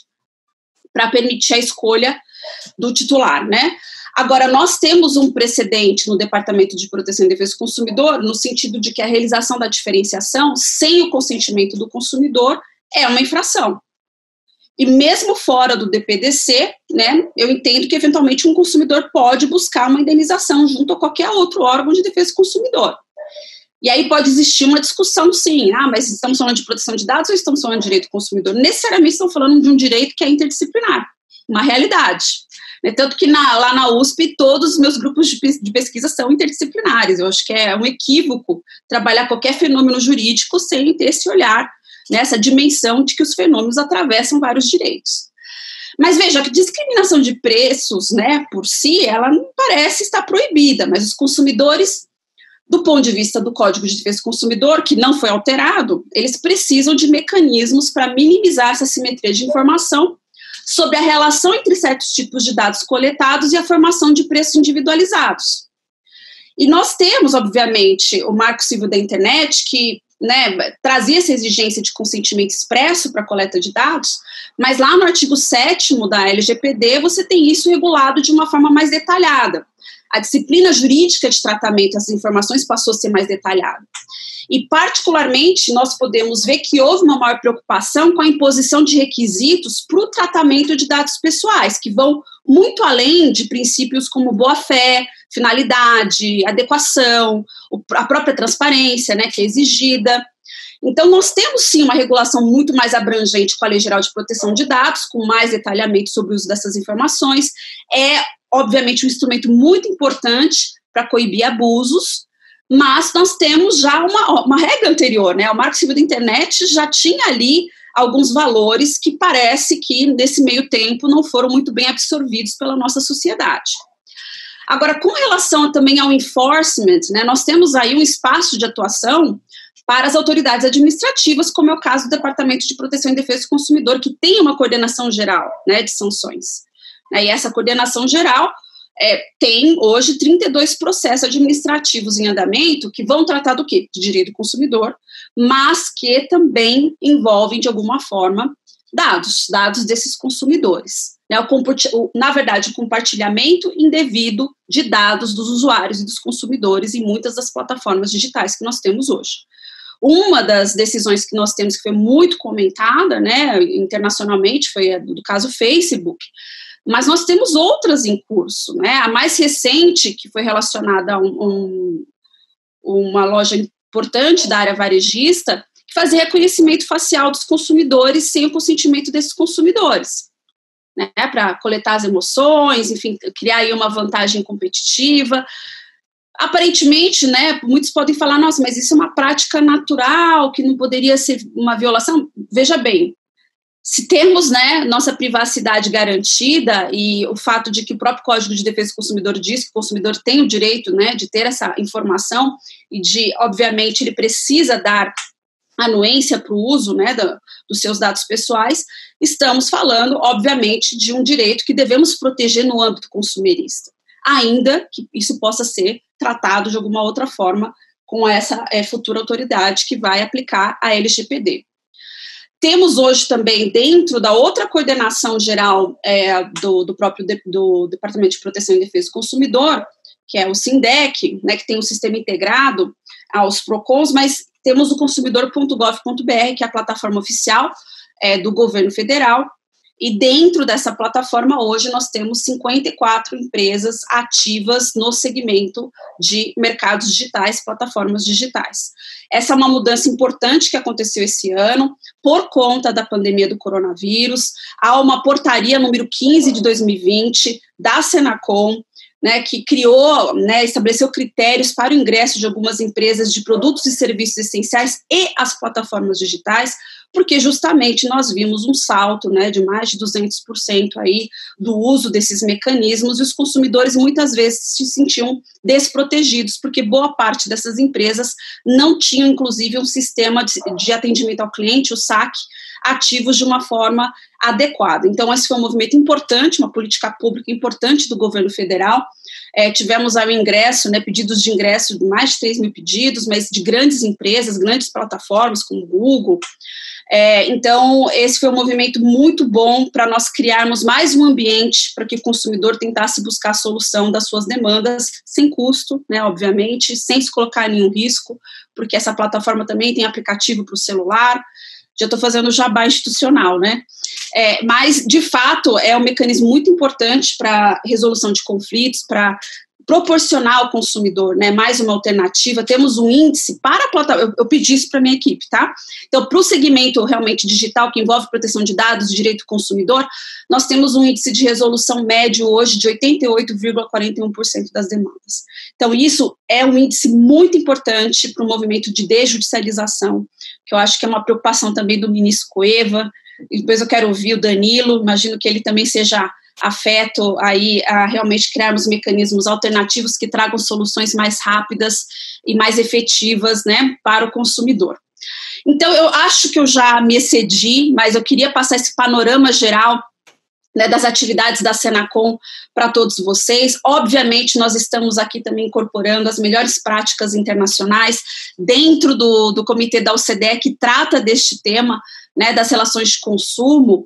para permitir a escolha do titular, né. Agora, nós temos um precedente no Departamento de Proteção e Defesa do Consumidor, no sentido de que a realização da diferenciação sem o consentimento do consumidor é uma infração. E mesmo fora do DPDC, né, eu entendo que, eventualmente, um consumidor pode buscar uma indenização junto a qualquer outro órgão de defesa do consumidor. E aí pode existir uma discussão, sim, mas estamos falando de proteção de dados ou estamos falando de direito do consumidor? Necessariamente estamos falando de um direito que é interdisciplinar, uma realidade. Tanto que lá na USP todos os meus grupos de pesquisa são interdisciplinares. Eu acho que é um equívoco trabalhar qualquer fenômeno jurídico sem ter esse olhar, né, essa dimensão de que os fenômenos atravessam vários direitos. Mas veja que discriminação de preços, né, por si, ela não parece estar proibida, mas os consumidores, do ponto de vista do Código de Defesa do Consumidor, que não foi alterado, eles precisam de mecanismos para minimizar essa assimetria de informação sobre a relação entre certos tipos de dados coletados e a formação de preços individualizados. E nós temos, obviamente, o Marco Civil da Internet, que, né, trazia essa exigência de consentimento expresso para a coleta de dados, mas lá no artigo 7º da LGPD você tem isso regulado de uma forma mais detalhada. A disciplina jurídica de tratamento dessas informações passou a ser mais detalhada. E, particularmente, nós podemos ver que houve uma maior preocupação com a imposição de requisitos para o tratamento de dados pessoais, que vão muito além de princípios como boa-fé, finalidade, adequação, a própria transparência, né, que é exigida. Então, nós temos, sim, uma regulação muito mais abrangente com a Lei Geral de Proteção de Dados, com mais detalhamento sobre o uso dessas informações. É, obviamente, um instrumento muito importante para coibir abusos, mas nós temos já uma regra anterior, né? O Marco Civil da Internet já tinha ali alguns valores que parece que, nesse meio tempo, não foram muito bem absorvidos pela nossa sociedade. Agora, com relação também ao enforcement, né, nós temos aí um espaço de atuação para as autoridades administrativas, como é o caso do Departamento de Proteção e Defesa do Consumidor, que tem uma coordenação geral, né, de sanções. E essa coordenação geral tem hoje 32 processos administrativos em andamento que vão tratar do quê? De direito do consumidor, mas que também envolvem, de alguma forma, dados desses consumidores. Na verdade, o compartilhamento indevido de dados dos usuários e dos consumidores em muitas das plataformas digitais que nós temos hoje. Uma das decisões que nós temos que foi muito comentada, né, internacionalmente, foi a do caso Facebook, mas nós temos outras em curso, né? A mais recente, que foi relacionada a uma loja importante da área varejista, que fazia reconhecimento facial dos consumidores sem o consentimento desses consumidores, né? Para coletar as emoções, enfim, criar aí uma vantagem competitiva. Aparentemente, né, muitos podem falar, nossa, mas isso é uma prática natural, que não poderia ser uma violação. Veja bem, se temos, né, nossa privacidade garantida e o fato de que o próprio Código de Defesa do Consumidor diz que o consumidor tem o direito, né, de ter essa informação e de, obviamente, ele precisa dar anuência para o uso, né, dos seus dados pessoais, estamos falando, obviamente, de um direito que devemos proteger no âmbito consumerista, ainda que isso possa ser tratado de alguma outra forma com essa futura autoridade que vai aplicar a LGPD. Temos hoje também, dentro da outra coordenação geral do próprio do Departamento de Proteção e Defesa do Consumidor, que é o SINDEC, né, que tem um sistema integrado aos PROCONs, mas temos o consumidor.gov.br, que é a plataforma oficial do governo federal, e dentro dessa plataforma hoje nós temos 54 empresas ativas no segmento de mercados digitais, plataformas digitais. Essa é uma mudança importante que aconteceu esse ano, por conta da pandemia do coronavírus. Há uma portaria número 15 de 2020 da Senacom, né, que criou, né, estabeleceu critérios para o ingresso de algumas empresas de produtos e serviços essenciais e as plataformas digitais, porque justamente nós vimos um salto, né, de mais de 200% aí do uso desses mecanismos, e os consumidores muitas vezes se sentiam desprotegidos, porque boa parte dessas empresas não tinham, inclusive, um sistema de atendimento ao cliente, o SAC, ativos de uma forma adequada. Então, esse foi um movimento importante, uma política pública importante do governo federal. Tivemos aí o ingresso, né, pedidos de ingresso de mais de 3 mil pedidos, mas de grandes empresas, grandes plataformas como o Google. Então, esse foi um movimento muito bom para nós criarmos mais um ambiente para que o consumidor tentasse buscar a solução das suas demandas sem custo, né, obviamente, sem se colocar em nenhum risco, porque essa plataforma também tem aplicativo para o celular. Já estou fazendo jabá institucional, né? Mas, de fato, é um mecanismo muito importante para resolução de conflitos, para proporcionar ao consumidor, né, mais uma alternativa. Temos um índice para a plataforma, eu pedi isso para a minha equipe, tá? Então, para o segmento realmente digital, que envolve proteção de dados, direito do consumidor, nós temos um índice de resolução médio hoje de 88,41% das demandas. Então, isso é um índice muito importante para o movimento de desjudicialização, que eu acho que é uma preocupação também do ministro Cueva, e depois eu quero ouvir o Danilo, imagino que ele também seja afeto aí a realmente criarmos mecanismos alternativos que tragam soluções mais rápidas e mais efetivas, né, para o consumidor. Então, eu acho que eu já me excedi, mas eu queria passar esse panorama geral, né, das atividades da Senacom para todos vocês. Obviamente, nós estamos aqui também incorporando as melhores práticas internacionais dentro do comitê da OCDE, que trata deste tema, né, das relações de consumo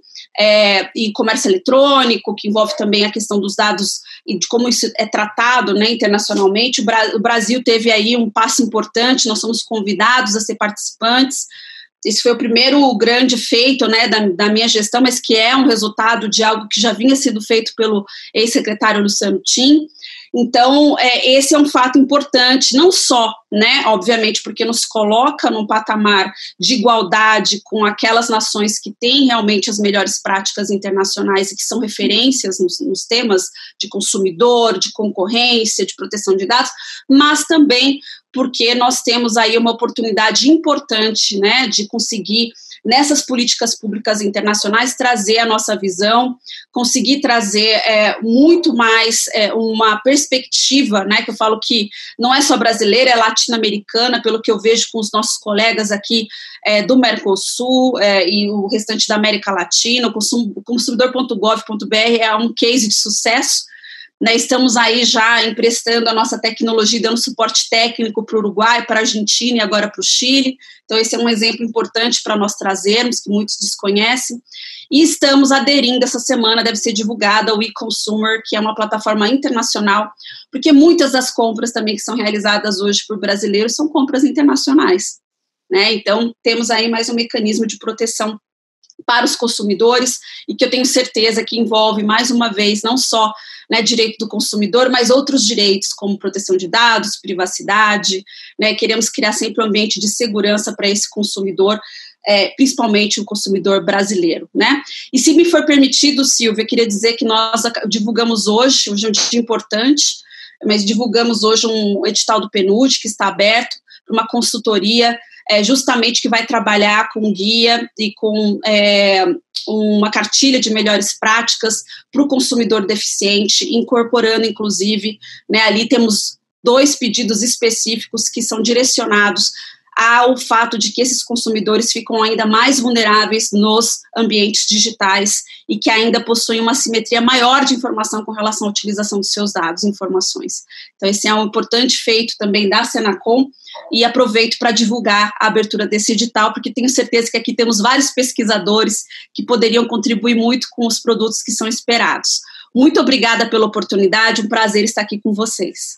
e comércio eletrônico, que envolve também a questão dos dados e de como isso é tratado, né, internacionalmente. O Brasil teve aí um passo importante, nós somos convidados a ser participantes. Esse foi o primeiro grande feito, né, da minha gestão, mas que é um resultado de algo que já vinha sido feito pelo ex-secretário Luciano Tim. Então, esse é um fato importante, não só, né, obviamente, porque nos coloca num patamar de igualdade com aquelas nações que têm realmente as melhores práticas internacionais e que são referências nos temas de consumidor, de concorrência, de proteção de dados, mas também porque nós temos aí uma oportunidade importante, né, de conseguir, nessas políticas públicas internacionais, trazer a nossa visão, conseguir trazer muito mais uma perspectiva, né, que eu falo que não é só brasileira, é latino-americana, pelo que eu vejo com os nossos colegas aqui do Mercosul e o restante da América Latina. O consumidor.gov.br é um case de sucesso. Né, estamos aí já emprestando a nossa tecnologia, dando suporte técnico para o Uruguai, para a Argentina e agora para o Chile. Então, esse é um exemplo importante para nós trazermos, que muitos desconhecem. E estamos aderindo, essa semana deve ser divulgada o e-Consumer, que é uma plataforma internacional, porque muitas das compras também que são realizadas hoje por brasileiros são compras internacionais. Né? Então, temos aí mais um mecanismo de proteção para os consumidores, e que eu tenho certeza que envolve, mais uma vez, não só, né, direito do consumidor, mas outros direitos, como proteção de dados, privacidade, né, queremos criar sempre um ambiente de segurança para esse consumidor, principalmente o consumidor brasileiro, né. E se me for permitido, Silvia, eu queria dizer que nós divulgamos hoje é um dia importante, mas divulgamos hoje um edital do PNUD, que está aberto para uma consultoria justamente que vai trabalhar com guia e com uma cartilha de melhores práticas para o consumidor deficiente, incorporando, inclusive, né, ali temos 2 pedidos específicos que são direcionados ao fato de que esses consumidores ficam ainda mais vulneráveis nos ambientes digitais e que ainda possuem uma assimetria maior de informação com relação à utilização dos seus dados e informações. Então, esse é um importante feito também da Senacom, e aproveito para divulgar a abertura desse edital, porque tenho certeza que aqui temos vários pesquisadores que poderiam contribuir muito com os produtos que são esperados. Muito obrigada pela oportunidade, um prazer estar aqui com vocês.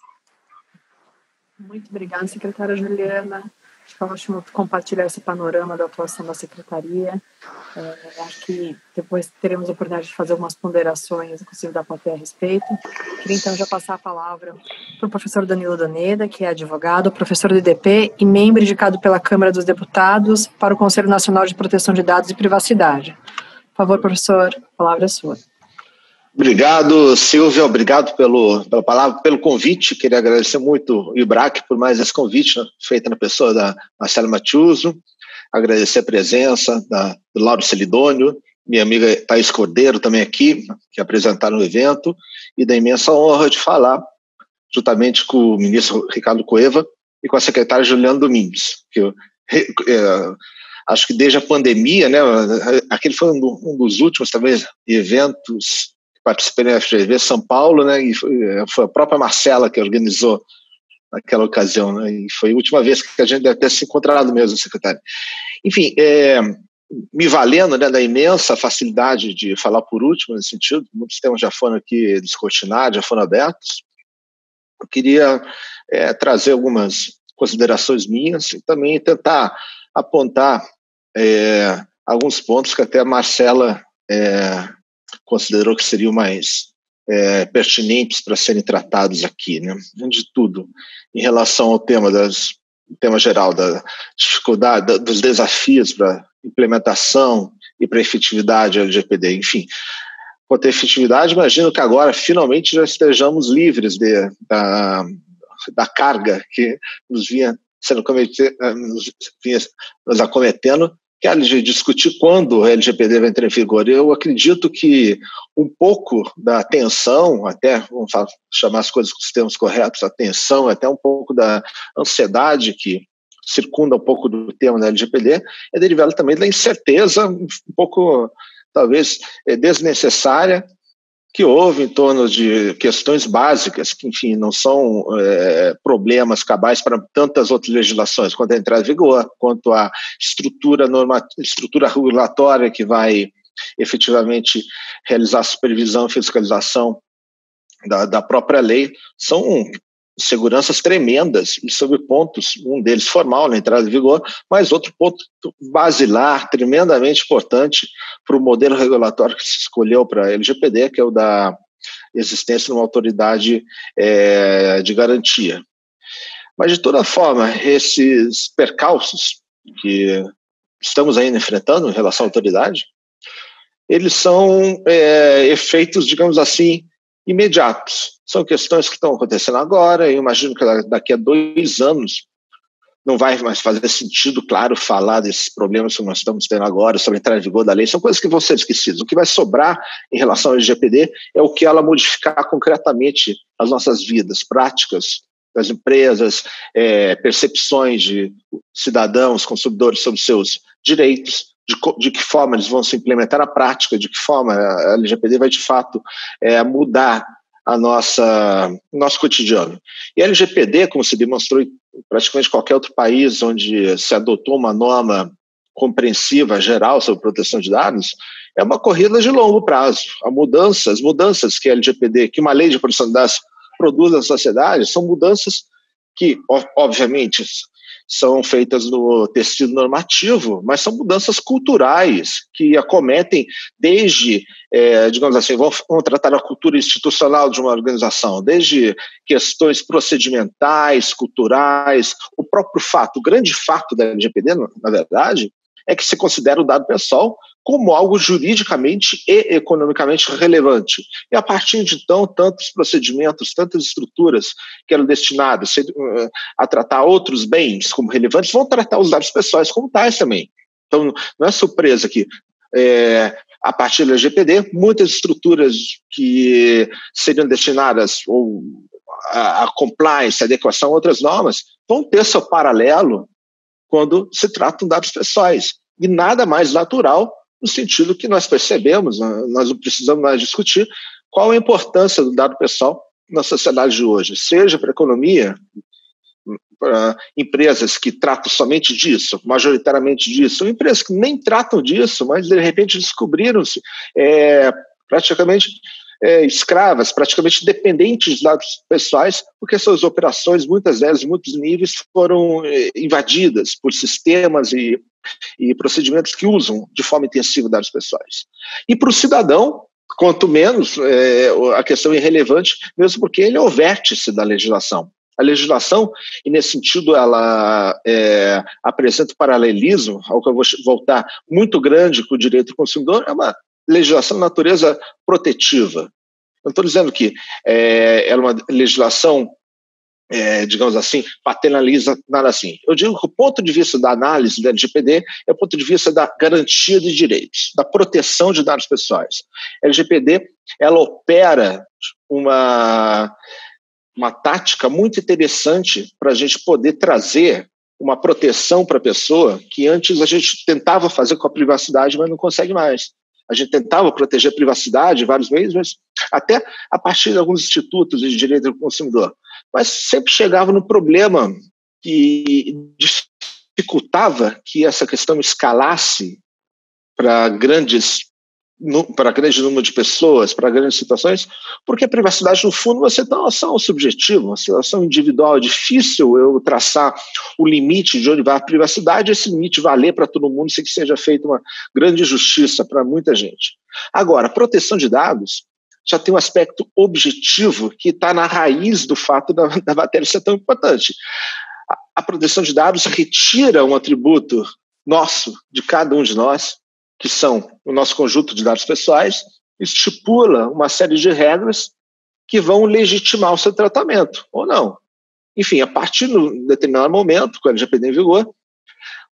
Muito obrigada, secretária Juliana. Acho que é ótimo compartilhar esse panorama da atuação da secretaria. Acho que depois teremos a oportunidade de fazer algumas ponderações, inclusive da plateia a respeito. Queria então já passar a palavra para o professor Danilo Doneda, que é advogado, professor do IDP e membro indicado pela Câmara dos Deputados para o Conselho Nacional de Proteção de Dados e Privacidade. Por favor, professor, a palavra é sua. Obrigado, Silvia, obrigado pela palavra, pelo convite. Queria agradecer muito o IBRAC por mais esse convite, né, feito na pessoa da Marcela Matiuso. Agradecer a presença do Lauro Celidônio, minha amiga Thaís Cordeiro também aqui, que apresentaram o evento, e da imensa honra de falar juntamente com o ministro Ricardo Cueva e com a secretária Juliana Domingues, que eu acho que desde a pandemia, né, aquele foi um dos últimos, talvez, eventos que participei na FGV São Paulo, né, e foi a própria Marcela que organizou naquela ocasião, né, e foi a última vez que a gente deve ter se encontrado mesmo, secretário. Enfim, me valendo, né, da imensa facilidade de falar por último, nesse sentido, muitos temas já foram aqui descortinados, já foram abertos, eu queria trazer algumas considerações minhas e também tentar apontar alguns pontos que até a Marcela considerou que seriam mais pertinentes para serem tratados aqui, né? Antes de tudo, em relação ao tema geral da dificuldade, dos desafios para implementação e para efetividade do LGPD, enfim. Quanto à efetividade, imagino que agora finalmente já estejamos livres da carga que nos vinha nos acometendo, que a discutir quando o LGPD vai entrar em vigor. Eu acredito que um pouco da tensão, até, vamos chamar as coisas com os termos corretos, a tensão, até um pouco da ansiedade que circunda um pouco do tema da LGPD, é derivado também da incerteza, um pouco, talvez, desnecessária, que houve em torno de questões básicas, que, enfim, não são problemas cabais para tantas outras legislações, quanto a entrada em vigor, quanto a estrutura regulatória que vai efetivamente realizar a supervisão e fiscalização da própria lei, são seguranças tremendas e sobre pontos, um deles formal na entrada em vigor, mas outro ponto basilar, tremendamente importante para o modelo regulatório que se escolheu para a LGPD, que é o da existência de uma autoridade de garantia. Mas, de toda forma, esses percalços que estamos ainda enfrentando em relação à autoridade, eles são efeitos, digamos assim, imediatos. São questões que estão acontecendo agora. Eu imagino que daqui a 2 anos não vai mais fazer sentido, claro, falar desses problemas que nós estamos tendo agora, sobre a entrada em vigor da lei. São coisas que vão ser esquecidas. O que vai sobrar em relação ao LGPD é o que ela modificar concretamente as nossas vidas, práticas das empresas, percepções de cidadãos, consumidores sobre seus direitos, de que forma eles vão se implementar na prática, de que forma a LGPD vai, de fato, mudar nosso cotidiano. E a LGPD, como se demonstrou em praticamente qualquer outro país onde se adotou uma norma compreensiva, geral, sobre proteção de dados, é uma corrida de longo prazo. As mudanças que a LGPD, que uma lei de proteção de dados produz na sociedade, são mudanças que, obviamente, são feitas no tecido normativo, mas são mudanças culturais que acometem desde, digamos assim, vão tratar a cultura institucional de uma organização, desde questões procedimentais, culturais, o próprio fato, o grande fato da LGPD, na verdade, é que se considera o dado pessoal como algo juridicamente e economicamente relevante. E a partir de então, tantos procedimentos, tantas estruturas que eram destinadas a tratar outros bens como relevantes, vão tratar os dados pessoais como tais também. Então, não é surpresa que, a partir da LGPD, muitas estruturas que seriam destinadas ou a compliance, a adequação a outras normas, vão ter seu paralelo quando se tratam de dados pessoais. E nada mais natural no sentido que nós percebemos, nós não precisamos mais discutir qual a importância do dado pessoal na sociedade de hoje, seja para a economia, para empresas que tratam somente disso, majoritariamente disso, ou empresas que nem tratam disso, mas de repente descobriram-se praticamente escravas, praticamente dependentes de dados pessoais, porque suas operações, muitas delas, em muitos níveis, foram invadidas por sistemas e procedimentos que usam de forma intensiva dados pessoais. E para o cidadão, quanto menos, a questão é irrelevante, mesmo porque ele é o vértice da legislação. A legislação, e nesse sentido ela apresenta um paralelismo, ao que eu vou voltar, muito grande com o direito do consumidor, é uma legislação de natureza protetiva. Não estou dizendo que é uma legislação, digamos assim, paternaliza, nada assim. Eu digo que o ponto de vista da análise da LGPD é o ponto de vista da garantia de direitos, da proteção de dados pessoais. A LGPD, ela opera uma tática muito interessante para a gente poder trazer uma proteção para a pessoa que antes a gente tentava fazer com a privacidade, mas não consegue mais. A gente tentava proteger a privacidade vários meses, mas até a partir de alguns institutos de direito do consumidor. Mas sempre chegava no problema que dificultava que essa questão escalasse para grande número de pessoas, para grandes situações, porque a privacidade, no fundo, você tem uma ação subjetiva, uma situação individual. É difícil eu traçar o limite de onde vai a privacidade, esse limite valer para todo mundo, sem que seja feita uma grande justiça para muita gente. Agora, a proteção de dados já tem um aspecto objetivo que está na raiz do fato da matéria ser tão importante. A proteção de dados retira um atributo nosso, de cada um de nós, que são o nosso conjunto de dados pessoais, estipula uma série de regras que vão legitimar o seu tratamento, ou não. Enfim, a partir de um determinado momento, com a LGPD em vigor,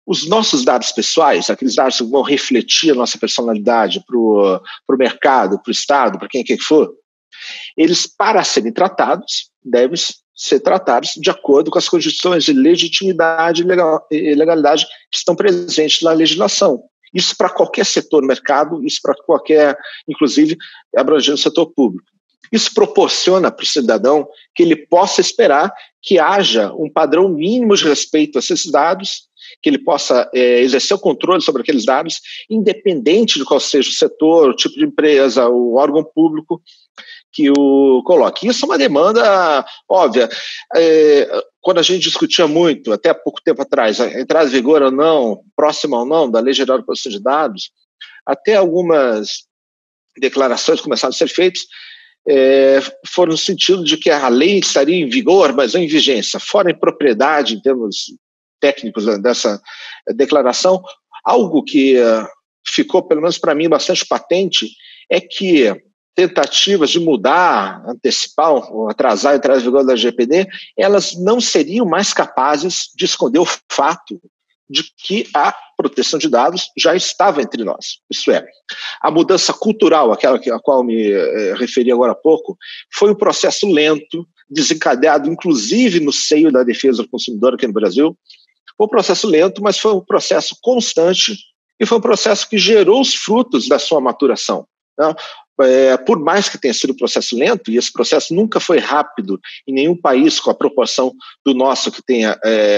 os nossos dados pessoais, aqueles dados que vão refletir a nossa personalidade para o mercado, para o Estado, para quem quer que for, eles, para serem tratados, devem ser tratados de acordo com as condições de legitimidade e legalidade que estão presentes na legislação. Isso para qualquer setor do mercado, isso para qualquer, inclusive, abrangendo o setor público. Isso proporciona para o cidadão que ele possa esperar que haja um padrão mínimo de respeito a esses dados, que ele possa exercer o controle sobre aqueles dados, independente de qual seja o setor, o tipo de empresa, o órgão público que o coloque. Isso é uma demanda óbvia. Quando a gente discutia muito, até há pouco tempo atrás, a entrada em vigor ou não, próxima ou não, da Lei Geral de Proteção de Dados, até algumas declarações começaram a ser feitas, foram no sentido de que a lei estaria em vigor, mas não em vigência, fora em propriedade, em termos técnicos dessa declaração. Algo que ficou, pelo menos para mim, bastante patente, é que tentativas de mudar, antecipar ou atrasar a entrada em vigor da LGPD, elas não seriam mais capazes de esconder o fato de que a proteção de dados já estava entre nós. Isso é, a mudança cultural, aquela a qual me referi agora há pouco, foi um processo lento, desencadeado inclusive no seio da defesa do consumidor aqui no Brasil. Foi um processo lento, mas foi um processo constante e foi um processo que gerou os frutos da sua maturação, né? Por mais que tenha sido um processo lento, e esse processo nunca foi rápido em nenhum país com a proporção do nosso que tenha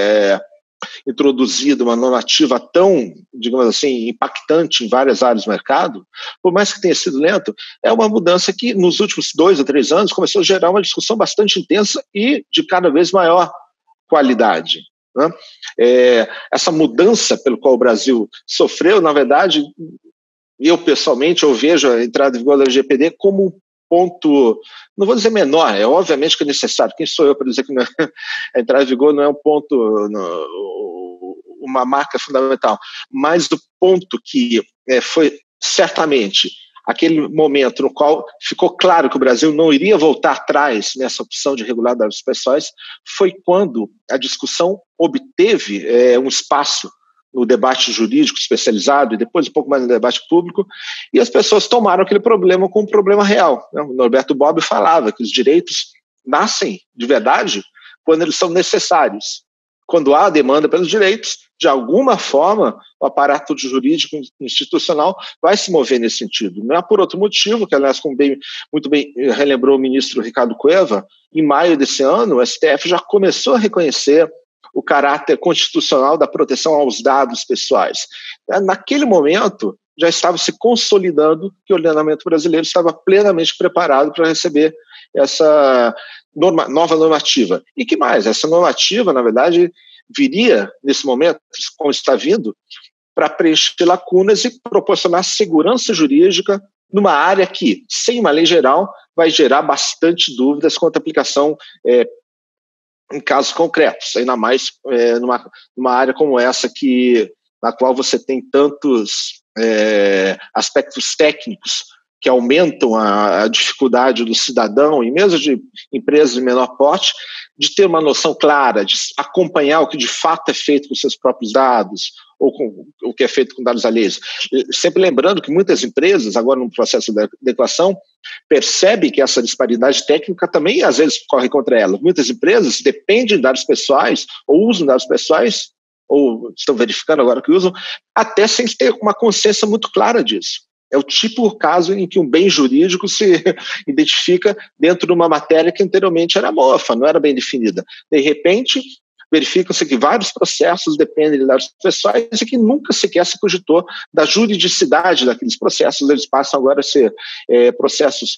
introduzido uma normativa tão, digamos assim, impactante em várias áreas do mercado, por mais que tenha sido lento, é uma mudança que nos últimos 2 ou 3 anos começou a gerar uma discussão bastante intensa e de cada vez maior qualidade, né? Essa mudança pelo qual o Brasil sofreu, na verdade, eu pessoalmente eu vejo a entrada em vigor da LGPD como um ponto, não vou dizer menor, obviamente que é necessário, quem sou eu para dizer que não a entrada em vigor não é um ponto, uma marca fundamental, mas o ponto que foi certamente aquele momento no qual ficou claro que o Brasil não iria voltar atrás nessa opção de regular dados pessoais, foi quando a discussão obteve um espaço no debate jurídico especializado e depois um pouco mais no debate público, e as pessoas tomaram aquele problema como um problema real, né? O Norberto Bobbio falava que os direitos nascem de verdade quando eles são necessários. Quando há demanda pelos direitos, de alguma forma, o aparato jurídico institucional vai se mover nesse sentido. Não é por outro motivo, que aliás, como muito bem relembrou o ministro Ricardo Cueva, em maio desse ano, o STF já começou a reconhecer o caráter constitucional da proteção aos dados pessoais. Naquele momento, já estava se consolidando que o ordenamento brasileiro estava plenamente preparado para receber essa nova normativa. E que mais? Essa normativa, na verdade, viria, nesse momento, como está vindo, para preencher lacunas e proporcionar segurança jurídica numa área que, sem uma lei geral, vai gerar bastante dúvidas quanto à aplicação em casos concretos, ainda mais numa área como essa na qual você tem tantos aspectos técnicos que aumentam a dificuldade do cidadão e mesmo de empresas de menor porte de ter uma noção clara, de acompanhar o que de fato é feito com seus próprios dados ou com o que é feito com dados alheios. Sempre lembrando que muitas empresas, agora no processo de adequação, percebem que essa disparidade técnica também às vezes corre contra elas. Muitas empresas dependem de dados pessoais ou usam dados pessoais, ou estão verificando agora que usam, até sem ter uma consciência muito clara disso. É o típico caso em que um bem jurídico se identifica dentro de uma matéria que anteriormente era amorfa, não era bem definida. De repente, verifica-se que vários processos dependem de dados pessoais e que nunca sequer se cogitou da juridicidade daqueles processos. Eles passam agora a ser processos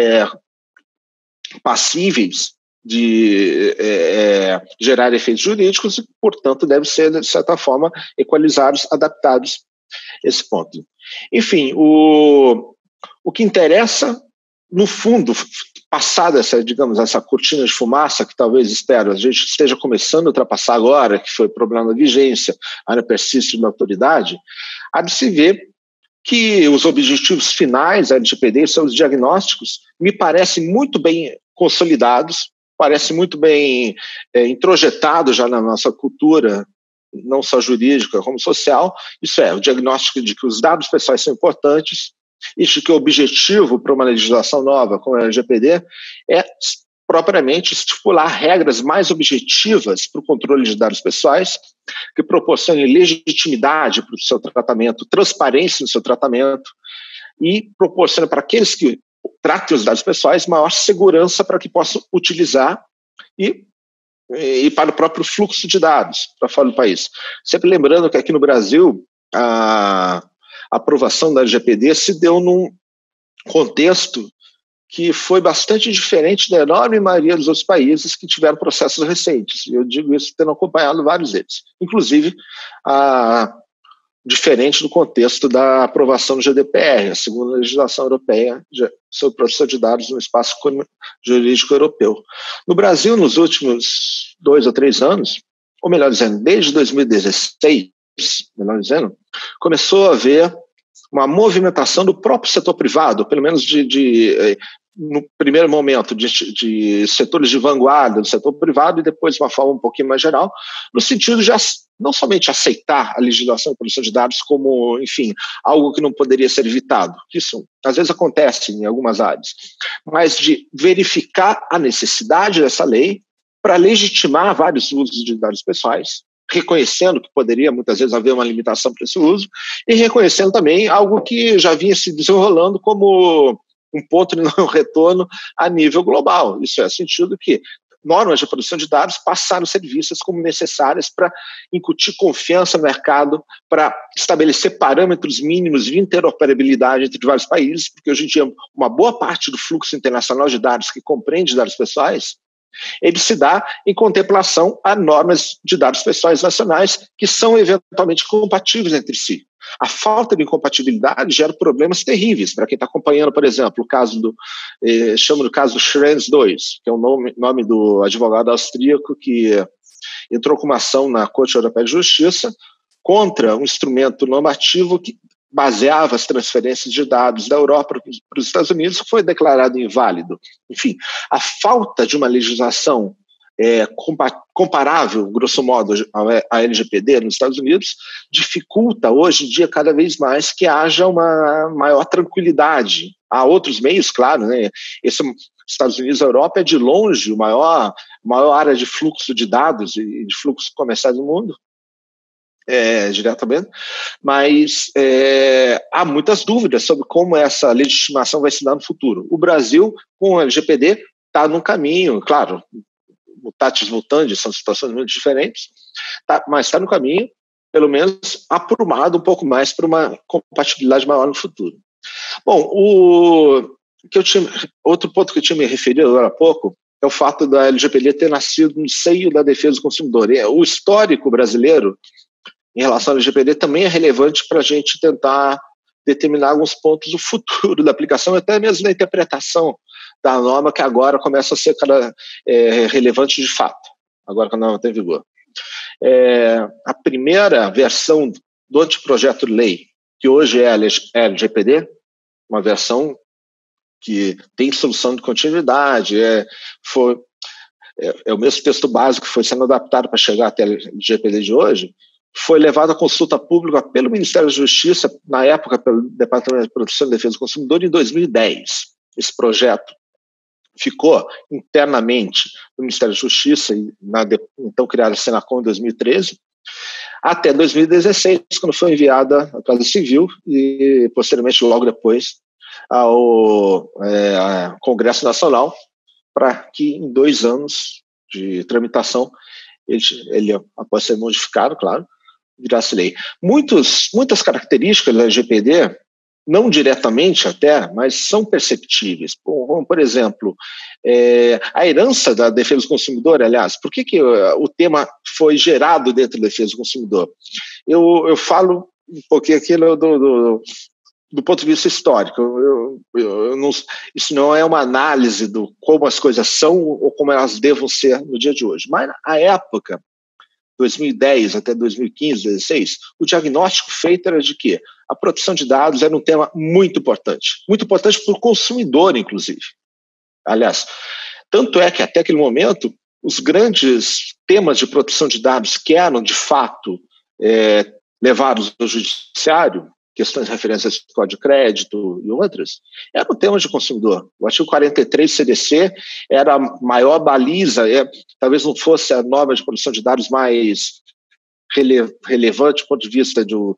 passíveis de gerar efeitos jurídicos e, portanto, devem ser, de certa forma, equalizados, adaptados a esse ponto. Enfim, o que interessa, no fundo, passada essa cortina de fumaça que talvez a gente esteja começando a ultrapassar agora, que foi o problema da vigência, ainda persiste de uma autoridade, há de se ver que os objetivos finais da LGPD, seus diagnósticos, me parecem muito bem consolidados, parece muito bem introjetado já na nossa cultura não só jurídica como social, isso é, o diagnóstico de que os dados pessoais são importantes e de que o objetivo para uma legislação nova como a LGPD é propriamente estipular regras mais objetivas para o controle de dados pessoais, que proporcionem legitimidade para o seu tratamento, transparência no seu tratamento e proporciona para aqueles que tratem os dados pessoais maior segurança para que possam utilizar e para o próprio fluxo de dados para fora do país. Sempre lembrando que aqui no Brasil a aprovação da LGPD se deu num contexto que foi bastante diferente da enorme maioria dos outros países que tiveram processos recentes. Eu digo isso tendo acompanhado vários deles. Inclusive, diferente do contexto da aprovação do GDPR, a segunda legislação europeia sobre proteção de dados no espaço jurídico europeu. No Brasil, nos últimos 2 ou 3 anos, ou melhor dizendo, desde 2016, começou a haver uma movimentação do próprio setor privado, pelo menos no primeiro momento, de setores de vanguarda do setor privado e depois de uma forma um pouquinho mais geral, no sentido de não somente aceitar a legislação de proteção de dados como, enfim, algo que não poderia ser evitado, isso às vezes acontece em algumas áreas, mas de verificar a necessidade dessa lei para legitimar vários usos de dados pessoais, reconhecendo que poderia muitas vezes haver uma limitação para esse uso e reconhecendo também algo que já vinha se desenrolando como um ponto de não retorno a nível global. Isso é o sentido que normas de proteção de dados passaram a ser vistas como necessárias para incutir confiança no mercado, para estabelecer parâmetros mínimos de interoperabilidade entre vários países, porque hoje em dia uma boa parte do fluxo internacional de dados que compreende dados pessoais, ele se dá em contemplação a normas de dados pessoais nacionais que são eventualmente compatíveis entre si. A falta de incompatibilidade gera problemas terríveis. Para quem está acompanhando, por exemplo, o caso chamo do caso do Schrems II, que é o nome do advogado austríaco que entrou com uma ação na Corte Europeia de Justiça contra um instrumento normativo que baseava as transferências de dados da Europa para os Estados Unidos, que foi declarado inválido. Enfim, a falta de uma legislação comparável, grosso modo, à LGPD nos Estados Unidos, dificulta hoje em dia cada vez mais que haja uma maior tranquilidade. Há outros meios, claro, né? Estados Unidos e a Europa é de longe a maior área de fluxo de dados e de fluxos comerciais do mundo, diretamente, mas há muitas dúvidas sobre como essa legitimação vai se dar no futuro. O Brasil, com a LGPD, está num caminho, claro, mutatis mutandis, são situações muito diferentes, mas está no caminho, pelo menos, aprumado um pouco mais para uma compatibilidade maior no futuro. Bom, outro ponto que eu tinha me referido agora há pouco é o fato da LGPD ter nascido no seio da defesa do consumidor. O histórico brasileiro em relação à LGPD também é relevante para a gente tentar determinar alguns pontos do futuro da aplicação, até mesmo da interpretação da norma, que agora começa a ser relevante de fato, agora que a norma está em vigor. A primeira versão do anteprojeto de lei, que hoje é a LGPD, uma versão que tem solução de continuidade, é o mesmo texto básico que foi sendo adaptado para chegar até a LGPD de hoje, foi levado à consulta pública pelo Ministério da Justiça, na época pelo Departamento de Proteção e Defesa do Consumidor, em 2010. Esse projeto ficou internamente no Ministério da Justiça, então criada a Senacom em 2013, até 2016, quando foi enviada à Casa Civil e, posteriormente, logo depois, ao Congresso Nacional, para que em 2 anos de tramitação, ele após ser modificado, claro, virasse lei. Muitas características da LGPD, não diretamente até, mas são perceptíveis. Por exemplo, a herança da defesa do consumidor, aliás, por que o tema foi gerado dentro da defesa do consumidor? Eu falo um pouquinho aqui do ponto de vista histórico. Isso não é uma análise do como as coisas são ou como elas devam ser no dia de hoje. Mas, na época, 2010 até 2015, 2016, o diagnóstico feito era de que a proteção de dados era um tema muito importante para o consumidor, inclusive. Aliás, tanto é que até aquele momento os grandes temas de proteção de dados que eram, de fato, levados ao judiciário, questões de referências de código de crédito e outras, eram temas de consumidor. O artigo 43 CDC era a maior baliza, talvez não fosse a norma de proteção de dados mais relevante do ponto de vista do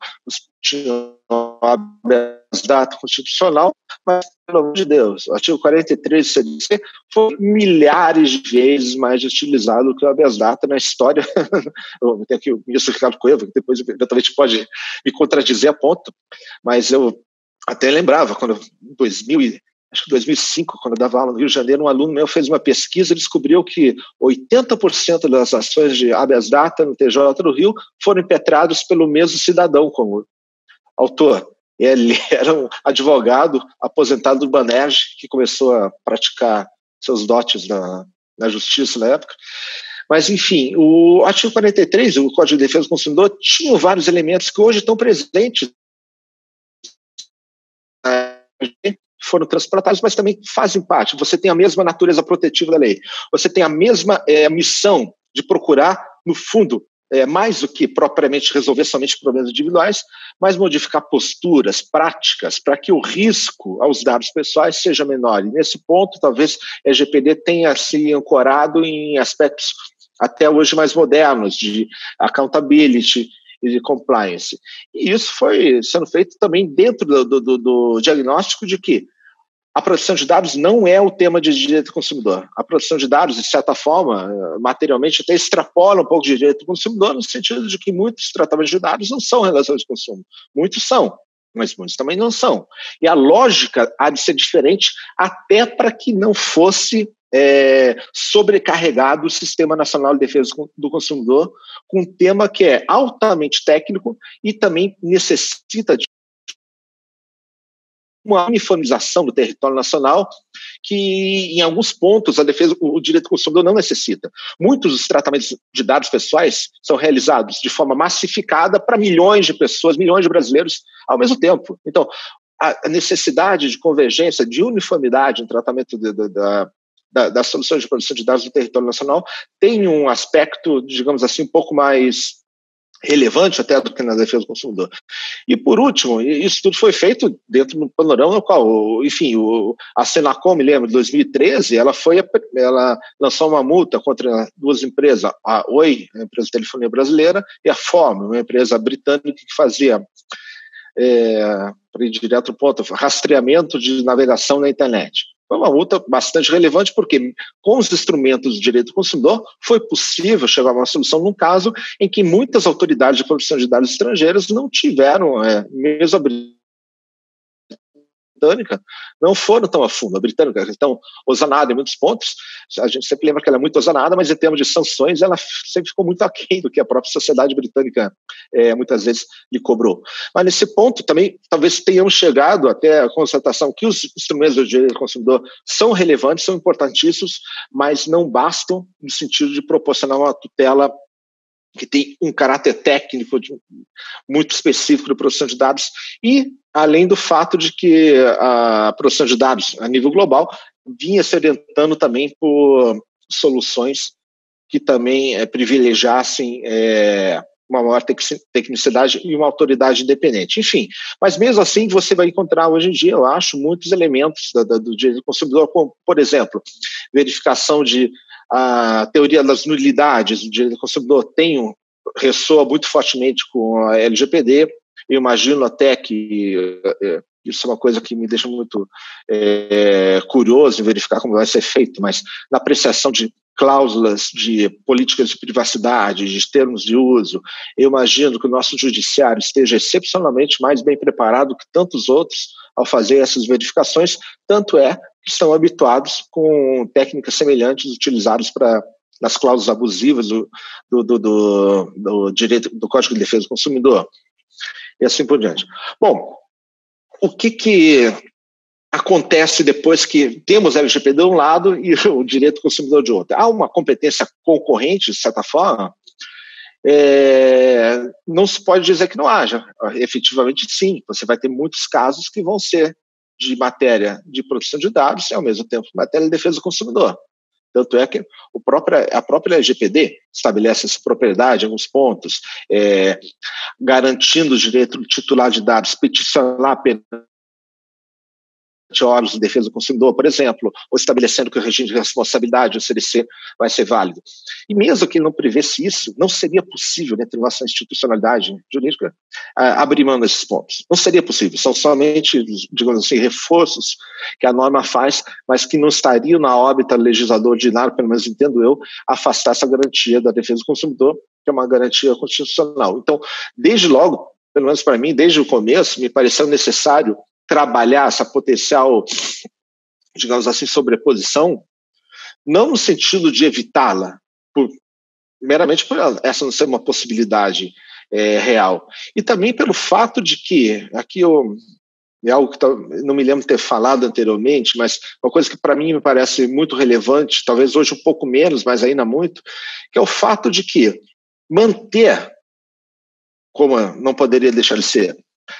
data constitucional, mas, pelo amor de Deus, o artigo 43 do CDC foi milhares de vezes mais utilizado que o habeas data na história. Eu tenho aqui o ministro Ricardo Coelho, que depois eventualmente pode me contradizer a ponto, mas eu até lembrava, quando em 2005, quando eu dava aula no Rio de Janeiro, um aluno meu fez uma pesquisa e descobriu que 80% das ações de habeas data no TJ do Rio foram impetrados pelo mesmo cidadão como autor. Ele era um advogado aposentado do Banerj, que começou a praticar seus dotes na justiça na época. Mas, enfim, o artigo 43, o Código de Defesa do Consumidor, tinha vários elementos que hoje estão presentes, foram transplantados, mas também fazem parte. Você tem a mesma natureza protetiva da lei. Você tem a mesma missão de procurar, no fundo, mais do que propriamente resolver somente problemas individuais, mas modificar posturas, práticas, para que o risco aos dados pessoais seja menor. E nesse ponto, talvez a LGPD tenha se ancorado em aspectos até hoje mais modernos, de accountability e de compliance. E isso foi sendo feito também dentro do diagnóstico de que a proteção de dados não é o tema de direito do consumidor. A proteção de dados, de certa forma, materialmente, até extrapola um pouco de direito do consumidor, no sentido de que muitos tratamentos de dados não são relações de consumo. Muitos são, mas muitos também não são. E a lógica há de ser diferente até para que não fosse sobrecarregado o Sistema Nacional de Defesa do Consumidor com um tema que é altamente técnico e também necessita de uma uniformização do território nacional que, em alguns pontos, o direito do consumidor não necessita. Muitos dos tratamentos de dados pessoais são realizados de forma massificada para milhões de pessoas, milhões de brasileiros ao mesmo tempo. Então, a necessidade de convergência, de uniformidade no tratamento das soluções de proteção de dados do território nacional tem um aspecto, digamos assim, um pouco mais relevante até do que na defesa do consumidor. E, por último, isso tudo foi feito dentro do panorama no qual, enfim, a Senacom, me lembro, de 2013, ela lançou uma multa contra duas empresas, a Oi, a empresa de telefonia brasileira, e a FOM, uma empresa britânica que fazia, para ir direto ao ponto, rastreamento de navegação na internet. Foi uma multa bastante relevante, porque com os instrumentos do direito do consumidor foi possível chegar a uma solução num caso em que muitas autoridades de proteção de dados estrangeiras não tiveram, mesmo a britânica, não foram tão a fundo. A britânica, então, osanada em muitos pontos, a gente sempre lembra que ela é muito osanada, mas em termos de sanções, ela sempre ficou muito aquém do que a própria sociedade britânica muitas vezes lhe cobrou. Mas nesse ponto também, talvez tenhamos chegado até a constatação que os instrumentos do direito do consumidor são relevantes, são importantíssimos, mas não bastam no sentido de proporcionar uma tutela que tem um caráter técnico muito específico de proteção de dados, e além do fato de que a proteção de dados a nível global vinha se orientando também por soluções que também privilegiassem uma maior tecnicidade e uma autoridade independente. Enfim, mas mesmo assim você vai encontrar hoje em dia, eu acho, muitos elementos do direito do consumidor, como, por exemplo, verificação de a teoria das nulidades do direito do consumidor ressoa muito fortemente com a LGPD. Eu imagino até que isso é uma coisa que me deixa muito curioso em verificar como vai ser feito, mas na apreciação de cláusulas de políticas de privacidade, de termos de uso, eu imagino que o nosso judiciário esteja excepcionalmente mais bem preparado que tantos outros ao fazer essas verificações, tanto é que estão habituados com técnicas semelhantes utilizadas nas cláusulas abusivas do direito do Código de Defesa do Consumidor, e assim por diante. Bom, o que acontece depois que temos a LGPD de um lado e o direito do consumidor de outro? Há uma competência concorrente, de certa forma? Não se pode dizer que não haja. Efetivamente, sim. Você vai ter muitos casos que vão ser de matéria de proteção de dados e, ao mesmo tempo, matéria de defesa do consumidor. Tanto é que a própria LGPD estabelece essa propriedade em alguns pontos, garantindo o direito do titular de dados peticionar perante órgãos de defesa do consumidor, por exemplo, ou estabelecendo que o regime de responsabilidade do CDC vai ser válido. E mesmo que ele não prevesse isso, não seria possível, dentro da nossa institucionalidade jurídica, abrir mão desses pontos. Não seria possível. São somente, digamos assim, reforços que a norma faz, mas que não estariam na órbita do legislador ordinário, pelo menos entendo eu, afastar essa garantia da defesa do consumidor, que é uma garantia constitucional. Então, desde logo, pelo menos para mim, desde o começo, me pareceu necessário trabalhar essa potencial, digamos assim, sobreposição, não no sentido de evitá-la, meramente por essa não ser uma possibilidade real, e também pelo fato de que, aqui é algo que não me lembro de ter falado anteriormente, mas uma coisa que para mim me parece muito relevante, talvez hoje um pouco menos, mas ainda muito, que é o fato de que manter, como não poderia deixar de ser,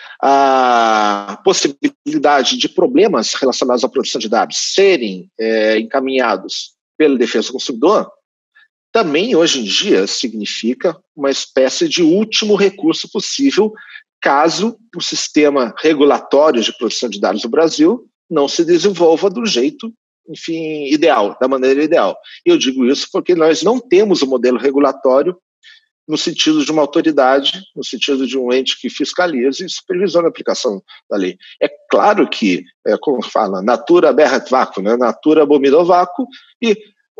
a possibilidade de problemas relacionados à produção de dados serem encaminhados pela defesa do consumidor, também hoje em dia significa uma espécie de último recurso possível caso o sistema regulatório de produção de dados do Brasil não se desenvolva do jeito, enfim, ideal, da maneira ideal. E eu digo isso porque nós não temos o modelo regulatório no sentido de uma autoridade, no sentido de um ente que fiscalize e supervisione a aplicação da lei. É claro que, como fala, natura aberrat vacuum, né? Natura abominou vácuo, e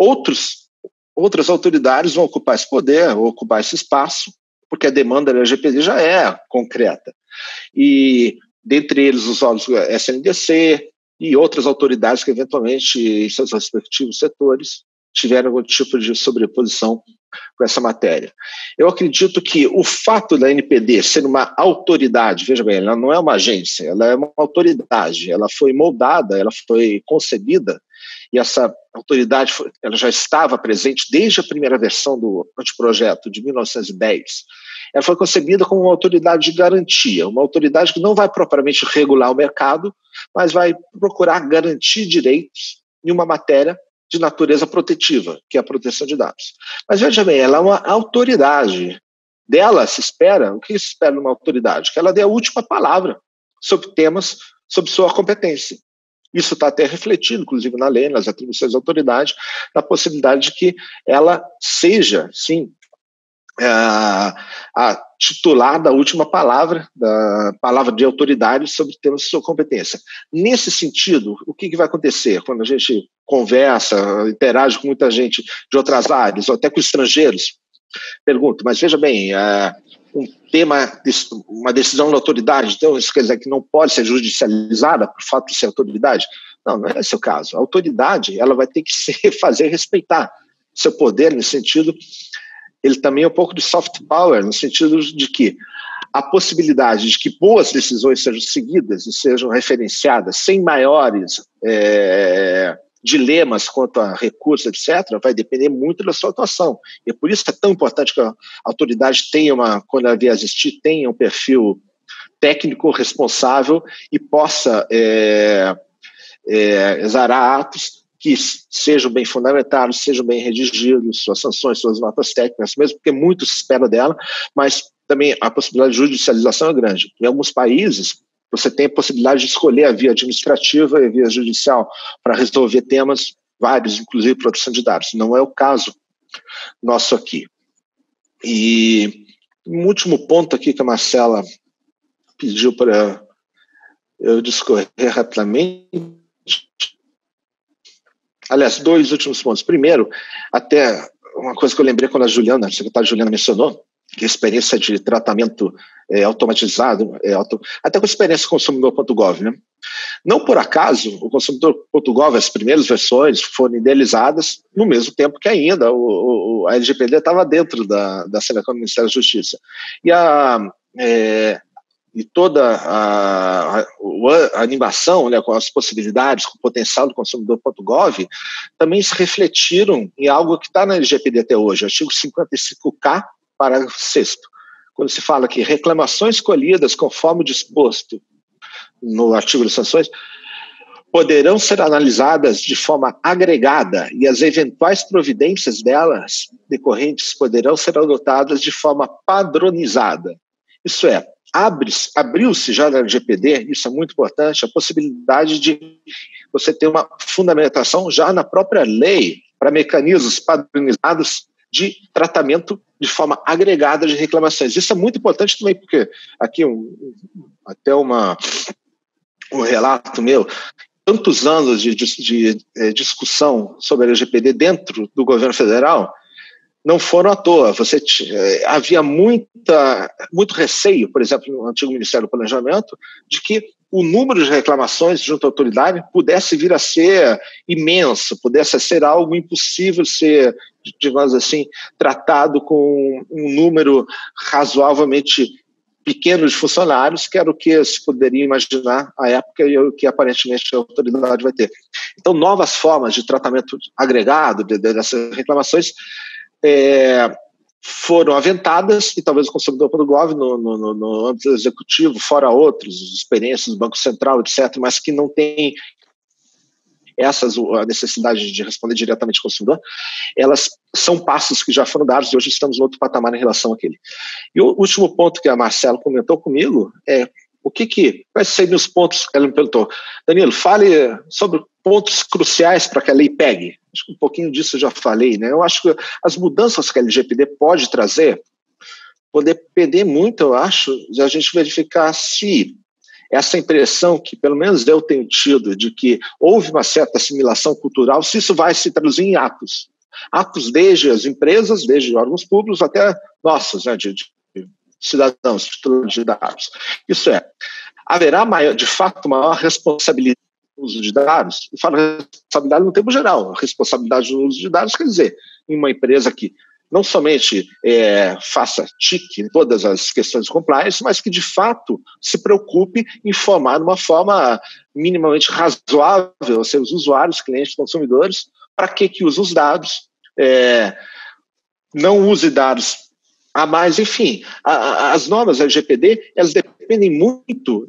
outras autoridades vão ocupar esse poder, vão ocupar esse espaço, porque a demanda da LGPD já é concreta. E, dentre eles, os órgãos SNDC e outras autoridades que, eventualmente, em seus respectivos setores, tiveram algum tipo de sobreposição com essa matéria. Eu acredito que o fato da NPD ser uma autoridade, veja bem, ela não é uma agência, ela é uma autoridade, ela foi moldada, ela foi concebida, e essa autoridade ela já estava presente desde a primeira versão do anteprojeto, de 1910. Ela foi concebida como uma autoridade de garantia, uma autoridade que não vai propriamente regular o mercado, mas vai procurar garantir direitos em uma matéria de natureza protetiva, que é a proteção de dados. Mas veja bem, ela é uma autoridade. Dela se espera, o que se espera numa autoridade? Que ela dê a última palavra sobre temas sob sua competência. Isso está até refletido, inclusive, na lei, nas atribuições da autoridade, na possibilidade de que ela seja, sim, a titular da última palavra, da palavra de autoridade sobre temas de sua competência. Nesse sentido, o que vai acontecer quando a gente conversa, interage com muita gente de outras áreas, ou até com estrangeiros? Pergunto, mas veja bem, um tema, uma decisão da autoridade, então isso quer dizer que não pode ser judicializada por fato de ser autoridade? Não é esse o caso. A autoridade ela vai ter que fazer respeitar seu poder, nesse sentido. Ele também é um pouco de soft power, no sentido de que a possibilidade de que boas decisões sejam seguidas e sejam referenciadas sem maiores dilemas quanto a recursos, etc., vai depender muito da sua atuação. E é por isso que é tão importante que a autoridade tenha quando ela vier existir, tenha um perfil técnico responsável e possa exarar atos que sejam bem fundamentados, sejam bem redigidos, suas sanções, suas notas técnicas, mesmo porque muito se espera dela, mas também a possibilidade de judicialização é grande. Em alguns países, você tem a possibilidade de escolher a via administrativa e a via judicial para resolver temas vários, inclusive proteção de dados. Não é o caso nosso aqui. E um último ponto aqui que a Marcela pediu para eu discorrer rapidamente. Aliás, 2 últimos pontos. Primeiro, até uma coisa que eu lembrei quando a secretária Juliana mencionou, que a experiência de tratamento automatizado, até com a experiência consumidor.gov, né? Não por acaso, o consumidor.gov, as primeiras versões foram idealizadas no mesmo tempo que ainda a LGPD estava dentro da Senacom do Ministério da Justiça. E toda a animação, né, com as possibilidades, com o potencial do consumidor.gov, também se refletiram em algo que está na LGPD até hoje, artigo 55K, parágrafo 6º, quando se fala que reclamações colhidas conforme o disposto no artigo de sanções poderão ser analisadas de forma agregada e as eventuais providências delas decorrentes poderão ser adotadas de forma padronizada. Isso é, abriu-se já na LGPD, isso é muito importante, a possibilidade de você ter uma fundamentação já na própria lei para mecanismos padronizados de tratamento de forma agregada de reclamações. Isso é muito importante também, porque aqui até um relato meu, tantos anos de discussão sobre a LGPD dentro do governo federal não foram à toa. Havia muito receio, por exemplo, no antigo Ministério do Planejamento, de que o número de reclamações junto à autoridade pudesse vir a ser imenso, pudesse ser algo impossível ser, digamos assim, tratado com um número razoavelmente pequeno de funcionários, que era o que se poderia imaginar à época e o que aparentemente a autoridade vai ter. Então, novas formas de tratamento agregado dessas reclamações foram aventadas, e talvez o consumidor.gov no âmbito executivo, fora outros, experiências do Banco Central, etc., mas que não tem a necessidade de responder diretamente ao consumidor, elas são passos que já foram dados e hoje estamos em outro patamar em relação àquele. E o último ponto que a Marcela comentou comigo é quais seriam os pontos que ela me perguntou. Danilo, fale sobre pontos cruciais para que a lei pegue. Acho que um pouquinho disso eu já falei, né? Eu acho que as mudanças que a LGPD pode trazer vão depender muito, eu acho, de a gente verificar se essa impressão que pelo menos eu tenho tido de que houve uma certa assimilação cultural, se isso vai se traduzir em atos. Atos desde as empresas, desde órgãos públicos, até nossos, né, de cidadãos, titulares de dados. Isso é, haverá de fato maior responsabilidade no uso de dados? Eu falo responsabilidade no termo geral. A responsabilidade no uso de dados quer dizer, em uma empresa que não somente faça tique em todas as questões de compliance, mas que de fato se preocupe em formar de uma forma minimamente razoável aos seus usuários, clientes, consumidores, para que use os dados, não use dados a mais, enfim. As normas LGPD, elas dependem muito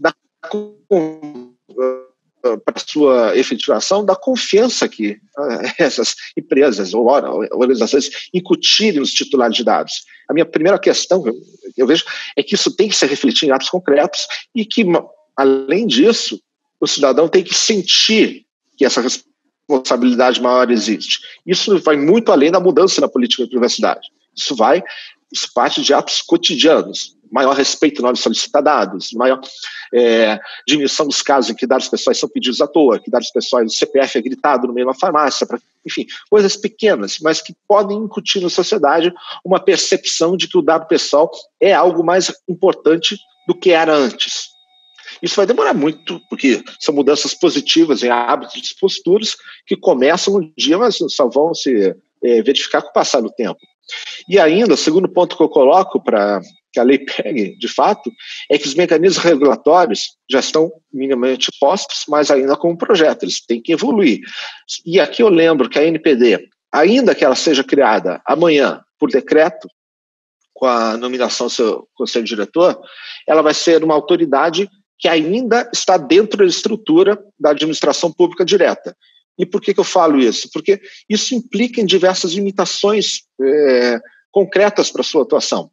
para sua efetivação, da confiança que essas empresas ou organizações incutirem nos titulares de dados. A minha primeira questão, eu vejo, é que isso tem que se refletir em atos concretos e que, além disso, o cidadão tem que sentir que essa responsabilidade maior existe. Isso vai muito além da mudança na política de privacidade. Isso parte de atos cotidianos. Maior respeito na hora de solicitar dados, maior diminuição dos casos em que dados pessoais são pedidos à toa, que dados pessoais, o CPF é gritado no meio de uma farmácia, enfim, coisas pequenas, mas que podem incutir na sociedade uma percepção de que o dado pessoal é algo mais importante do que era antes. Isso vai demorar muito, porque são mudanças positivas em hábitos e posturas que começam no dia, mas só vão se verificar com o passar do tempo. E ainda, o segundo ponto que eu coloco para que a lei pegue, de fato, é que os mecanismos regulatórios já estão minimamente postos, mas ainda como projeto, eles têm que evoluir. E aqui eu lembro que a NPD, ainda que ela seja criada amanhã por decreto, com a nomeação do seu conselho diretor, ela vai ser uma autoridade que ainda está dentro da estrutura da administração pública direta. E por que eu falo isso? Porque isso implica em diversas limitações concretas para a sua atuação.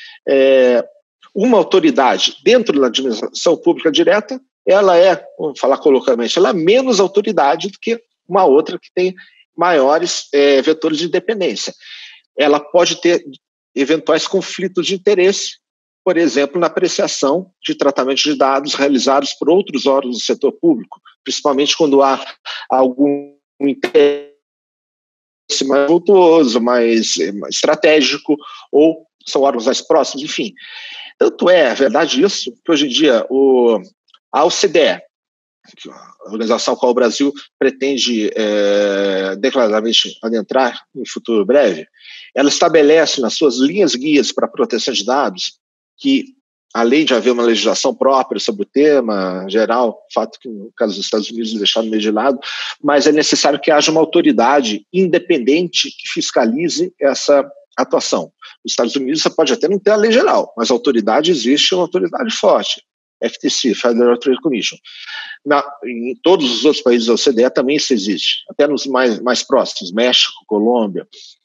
Uma autoridade dentro da administração pública direta, ela vamos falar coloquialmente, ela é menos autoridade do que uma outra que tem maiores vetores de independência. Ela pode ter eventuais conflitos de interesse, por exemplo, na apreciação de tratamento de dados realizados por outros órgãos do setor público, principalmente quando há algum interesse mais vultuoso, mais estratégico, ou são órgãos mais próximos, enfim. Tanto é verdade isso, que hoje em dia a OCDE, a organização a qual o Brasil pretende declaradamente adentrar em futuro breve, ela estabelece nas suas linhas guias para a proteção de dados que, além de haver uma legislação própria sobre o tema geral, fato que no caso dos Estados Unidos deixaram meio de lado, mas é necessário que haja uma autoridade independente que fiscalize essa atuação. Nos Estados Unidos você pode até não ter a lei geral, mas a autoridade existe, uma autoridade forte. FTC, Federal Trade Commission. Em todos os outros países da OCDE também isso existe, até nos mais próximos, México, Colômbia.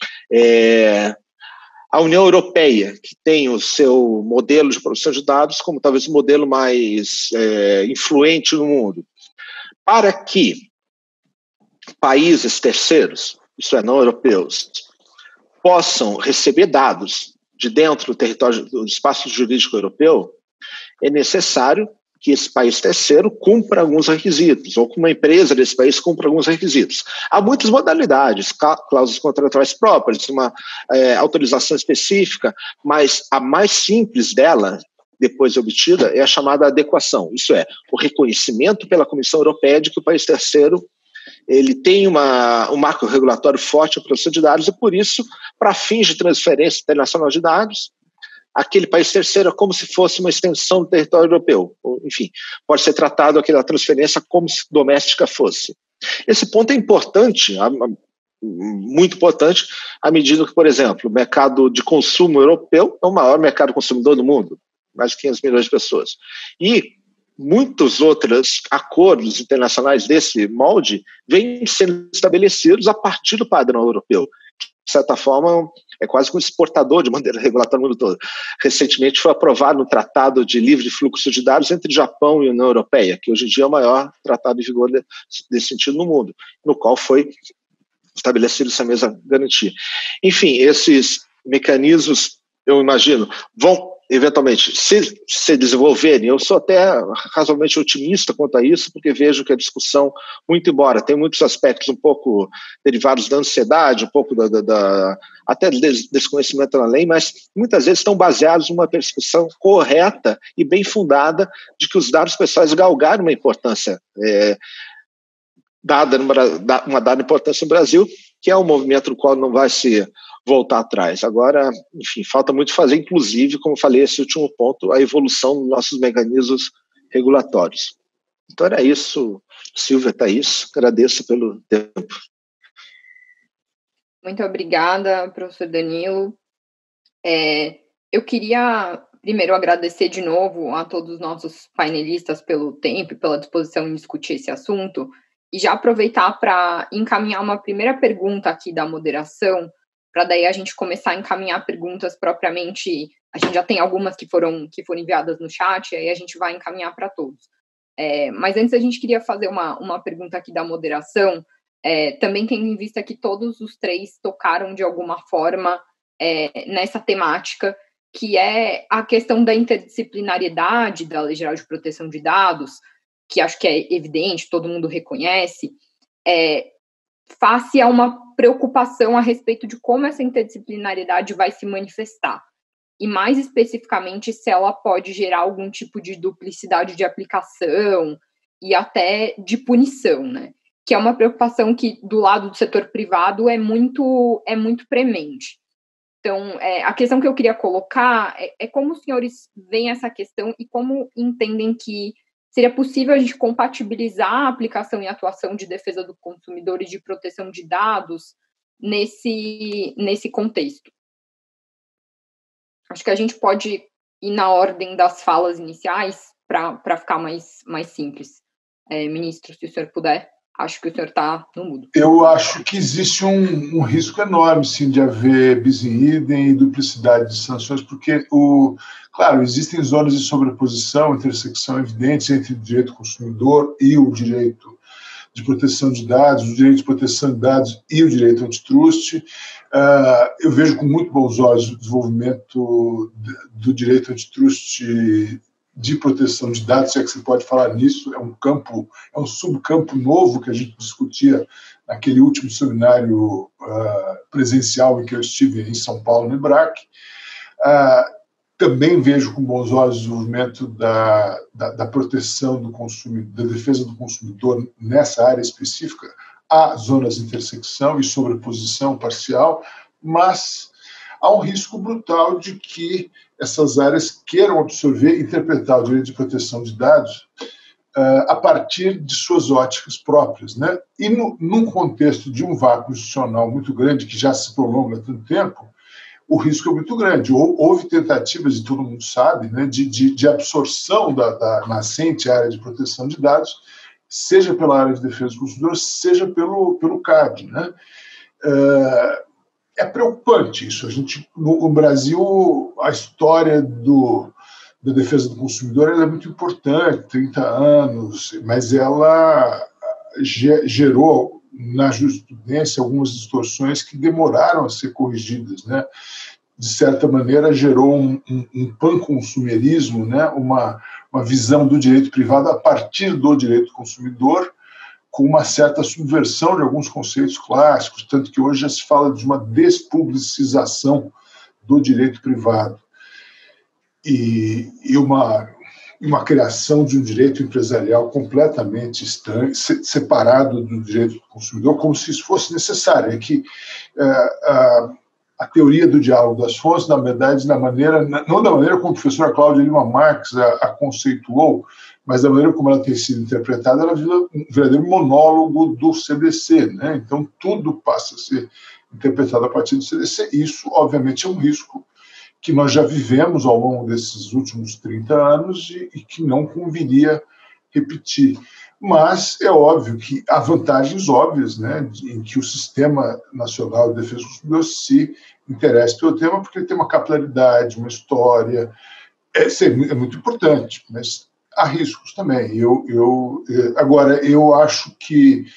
A União Europeia, que tem o seu modelo de produção de dados como talvez o modelo mais influente no mundo. Para que países terceiros, isso é, não europeus, possam receber dados de dentro do território do espaço jurídico europeu, é necessário que esse país terceiro cumpra alguns requisitos, ou que uma empresa desse país cumpra alguns requisitos. Há muitas modalidades, cláusulas contratuais próprias, uma autorização específica, mas a mais simples dela, depois obtida, é a chamada adequação, isso é, o reconhecimento pela Comissão Europeia de que o país terceiro ele tem um marco regulatório forte para a produção de dados, e por isso, para fins de transferência internacional de dados, aquele país terceiro é como se fosse uma extensão do território europeu. Enfim, pode ser tratado aquela transferência como se doméstica fosse. Esse ponto é importante, muito importante, à medida que, por exemplo, o mercado de consumo europeu é o maior mercado consumidor do mundo, mais de 500 milhões de pessoas. E muitos outros acordos internacionais desse molde vêm sendo estabelecidos a partir do padrão europeu. De certa forma, é quase que um exportador de maneira regulatória no mundo todo. Recentemente foi aprovado um tratado de livre fluxo de dados entre Japão e União Europeia, que hoje em dia é o maior tratado em vigor desse sentido no mundo, no qual foi estabelecido essa mesma garantia. Enfim, esses mecanismos, eu imagino, vão eventualmente se desenvolverem. Eu sou até razoavelmente otimista quanto a isso, porque vejo que a discussão, muito embora tem muitos aspectos um pouco derivados da ansiedade, um pouco até desconhecimento na lei, mas muitas vezes estão baseados numa percepção correta e bem fundada de que os dados pessoais galgaram uma importância uma dada importância no Brasil, que é um movimento no qual não vai se voltar atrás. Agora, enfim, falta muito fazer, inclusive, como falei, esse último ponto, a evolução dos nossos mecanismos regulatórios. Então era isso, Silvia, Thaís, agradeço pelo tempo. Muito obrigada, professor Danilo. Eu queria, primeiro, agradecer de novo a todos os nossos painelistas pelo tempo e pela disposição em discutir esse assunto, e já aproveitar para encaminhar uma primeira pergunta aqui da moderação, para daí a gente começar a encaminhar perguntas propriamente. A gente já tem algumas que foram enviadas no chat, e aí a gente vai encaminhar para todos. Mas antes a gente queria fazer uma pergunta aqui da moderação, também tendo em vista que todos os três tocaram de alguma forma nessa temática, que é a questão da interdisciplinariedade da Lei Geral de Proteção de Dados, que acho que é evidente, todo mundo reconhece, face a uma preocupação a respeito de como essa interdisciplinariedade vai se manifestar. E, mais especificamente, se ela pode gerar algum tipo de duplicidade de aplicação e até de punição, né? Que é uma preocupação que, do lado do setor privado, é muito premente. Então, a questão que eu queria colocar é como os senhores veem essa questão e como entendem que seria possível a gente compatibilizar a aplicação e atuação de defesa do consumidor e de proteção de dados nesse contexto. Acho que a gente pode ir na ordem das falas iniciais para ficar mais simples. Ministro, se o senhor puder, acho que o senhor está no mudo. Eu acho que existe um risco enorme, sim, de haver bis in idem e duplicidade de sanções, porque, claro, existem zonas de sobreposição, intersecção evidentes entre o direito do consumidor e o direito de proteção de dados, o direito de proteção de dados e o direito antitrust. Eu vejo com muito bons olhos o desenvolvimento do direito antitrust de proteção de dados, se é que se pode falar nisso, é um subcampo novo que a gente discutia naquele último seminário presencial em que eu estive em São Paulo, no IBRAC. Também vejo com bons olhos o desenvolvimento da proteção do consumidor, da defesa do consumidor nessa área específica. Há zonas de intersecção e sobreposição parcial, mas há um risco brutal de que essas áreas queiram absorver e interpretar o direito de proteção de dados a partir de suas óticas próprias, né? E num contexto de um vácuo institucional muito grande, que já se prolonga há tanto tempo, o risco é muito grande. Houve tentativas, e todo mundo sabe, né, de absorção da nascente área de proteção de dados, seja pela área de defesa do consumidor, seja pelo CAD, né? É preocupante isso. No Brasil, a história da defesa do consumidor ela é muito importante, 30 anos, mas ela gerou na jurisprudência algumas distorções que demoraram a ser corrigidas, né? De certa maneira, gerou um panconsumerismo, né? Uma visão do direito privado a partir do direito consumidor, com uma certa subversão de alguns conceitos clássicos, tanto que hoje já se fala de uma despublicização do direito privado e uma criação de um direito empresarial completamente separado do direito do consumidor, como se isso fosse necessário. É que a teoria do diálogo das fontes, na verdade, não da maneira como a professora Cláudia Lima Marx a conceituou, mas da maneira como ela tem sido interpretada, ela vira um verdadeiro monólogo do CDC, né? Então, tudo passa a ser interpretado a partir do CDC. Isso, obviamente, é um risco que nós já vivemos ao longo desses últimos 30 anos e que não conviria repetir. Mas é óbvio que há vantagens óbvias, né, em que o Sistema Nacional de Defesa do Consumidor se interessa pelo tema, porque ele tem uma capilaridade, uma história. É muito importante, mas há riscos também. Agora, eu acho que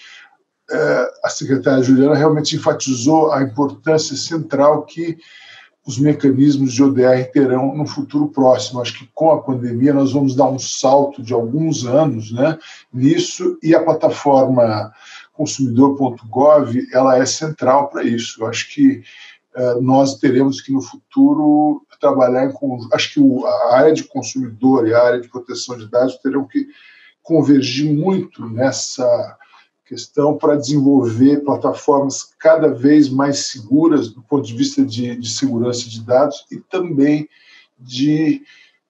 a secretária Juliana realmente enfatizou a importância central que os mecanismos de ODR terão no futuro próximo. Acho que com a pandemia nós vamos dar um salto de alguns anos, né, nisso, e a plataforma consumidor.gov ela é central para isso. Eu acho que nós teremos que no futuro trabalhar em conjunto. Acho que a área de consumidor e a área de proteção de dados terão que convergir muito nessa questão para desenvolver plataformas cada vez mais seguras do ponto de vista de segurança de dados e também de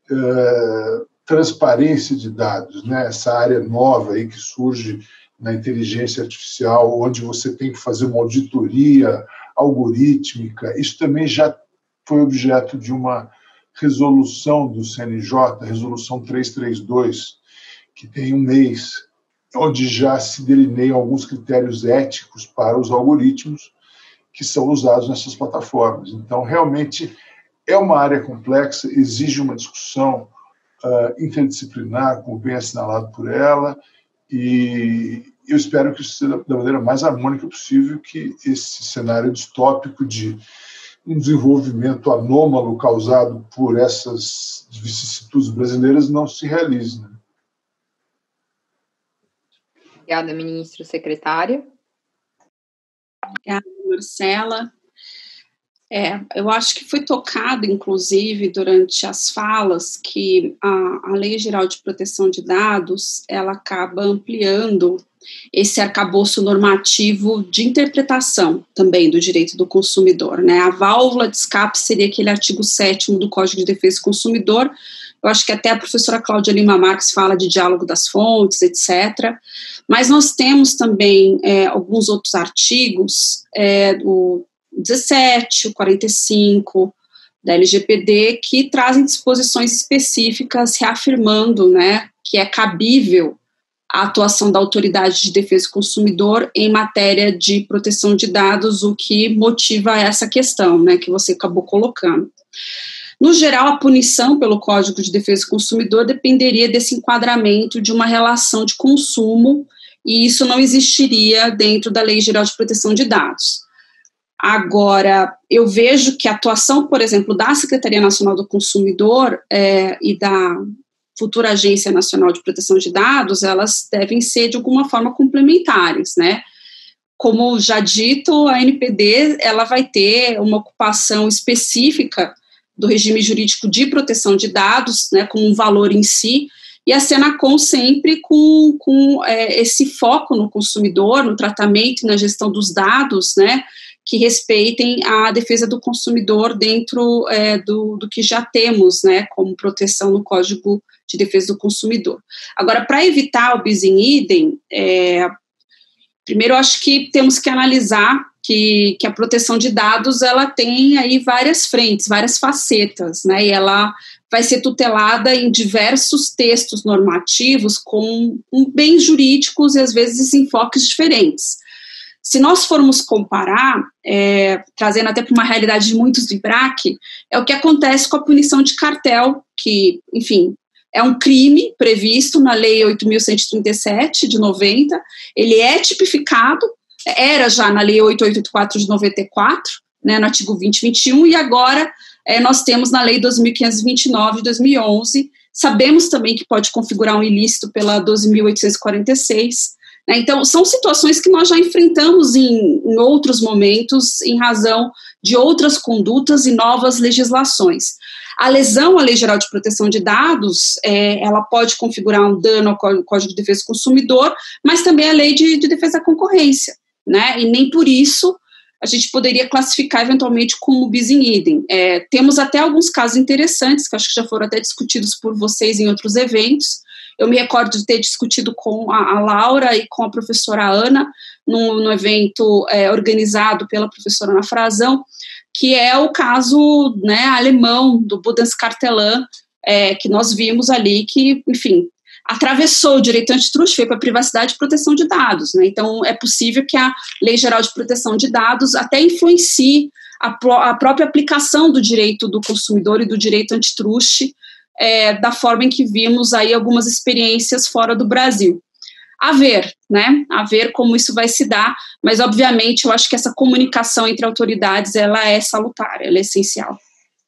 transparência de dados, né? Essa área nova aí que surge na inteligência artificial, onde você tem que fazer uma auditoria algorítmica, isso também já foi objeto de uma resolução do CNJ, resolução 332, que tem um mês, onde já se delineiam alguns critérios éticos para os algoritmos que são usados nessas plataformas. Então, realmente, é uma área complexa, exige uma discussão interdisciplinar, como bem assinalado por ela, e eu espero que isso seja da maneira mais harmônica possível, que esse cenário distópico de um desenvolvimento anômalo causado por essas vicissitudes brasileiras não se realize, né? Obrigada, ministro. Secretária. Obrigada, Marcela. Eu acho que foi tocado, inclusive, durante as falas, que a Lei Geral de Proteção de Dados, ela acaba ampliando esse arcabouço normativo de interpretação também do direito do consumidor, né? A válvula de escape seria aquele artigo 7º do Código de Defesa do Consumidor. Eu acho que até a professora Cláudia Lima Marx fala de diálogo das fontes, etc. Mas nós temos também alguns outros artigos, o 17, o 45 da LGPD, que trazem disposições específicas reafirmando, né, que é cabível a atuação da Autoridade de Defesa do Consumidor em matéria de proteção de dados, o que motiva essa questão, né, que você acabou colocando. No geral, a punição pelo Código de Defesa do Consumidor dependeria desse enquadramento de uma relação de consumo, e isso não existiria dentro da Lei Geral de Proteção de Dados. Agora, eu vejo que a atuação, por exemplo, da Secretaria Nacional do Consumidor e da futura Agência Nacional de Proteção de Dados, elas devem ser, de alguma forma, complementares, né? Como já dito, a NPD ela vai ter uma ocupação específica do regime jurídico de proteção de dados, né, como um valor em si, e a Senacom sempre com esse foco no consumidor, no tratamento e na gestão dos dados, né, que respeitem a defesa do consumidor dentro do que já temos, né, como proteção no Código de Defesa do Consumidor. Agora, para evitar o bis in idem, Primeiro, eu acho que temos que analisar que a proteção de dados, ela tem aí várias frentes, várias facetas, né, e ela vai ser tutelada em diversos textos normativos com bens jurídicos e, às vezes, enfoques diferentes. Se nós formos comparar, trazendo até para uma realidade de muitos do IBRAC, é o que acontece com a punição de cartel, que, enfim, é um crime previsto na Lei 8.137, de 90, ele é tipificado, era já na Lei 8.884, de 94, né, no artigo 20 e 21, e agora nós temos na Lei 2.529, de 2011, sabemos também que pode configurar um ilícito pela 12.846, né, então são situações que nós já enfrentamos em outros momentos, em razão de outras condutas e novas legislações. A lesão à Lei Geral de Proteção de Dados, ela pode configurar um dano ao Código de Defesa do Consumidor, mas também a Lei de Defesa da Concorrência, né? E nem por isso a gente poderia classificar eventualmente como bis in idem. Temos até alguns casos interessantes, que acho que já foram até discutidos por vocês em outros eventos. Eu me recordo de ter discutido com a Laura e com a professora Ana, num evento organizado pela professora Ana Frazão, que é o caso, né, alemão do Bundeskartellamt, que nós vimos ali que, enfim, atravessou o direito antitruste, foi para a privacidade e proteção de dados, né? Então, é possível que a Lei Geral de Proteção de Dados até influencie a própria aplicação do direito do consumidor e do direito antitruste, da forma em que vimos aí algumas experiências fora do Brasil. A ver, né? A ver como isso vai se dar, mas, obviamente, eu acho que essa comunicação entre autoridades, ela é salutar, ela é essencial.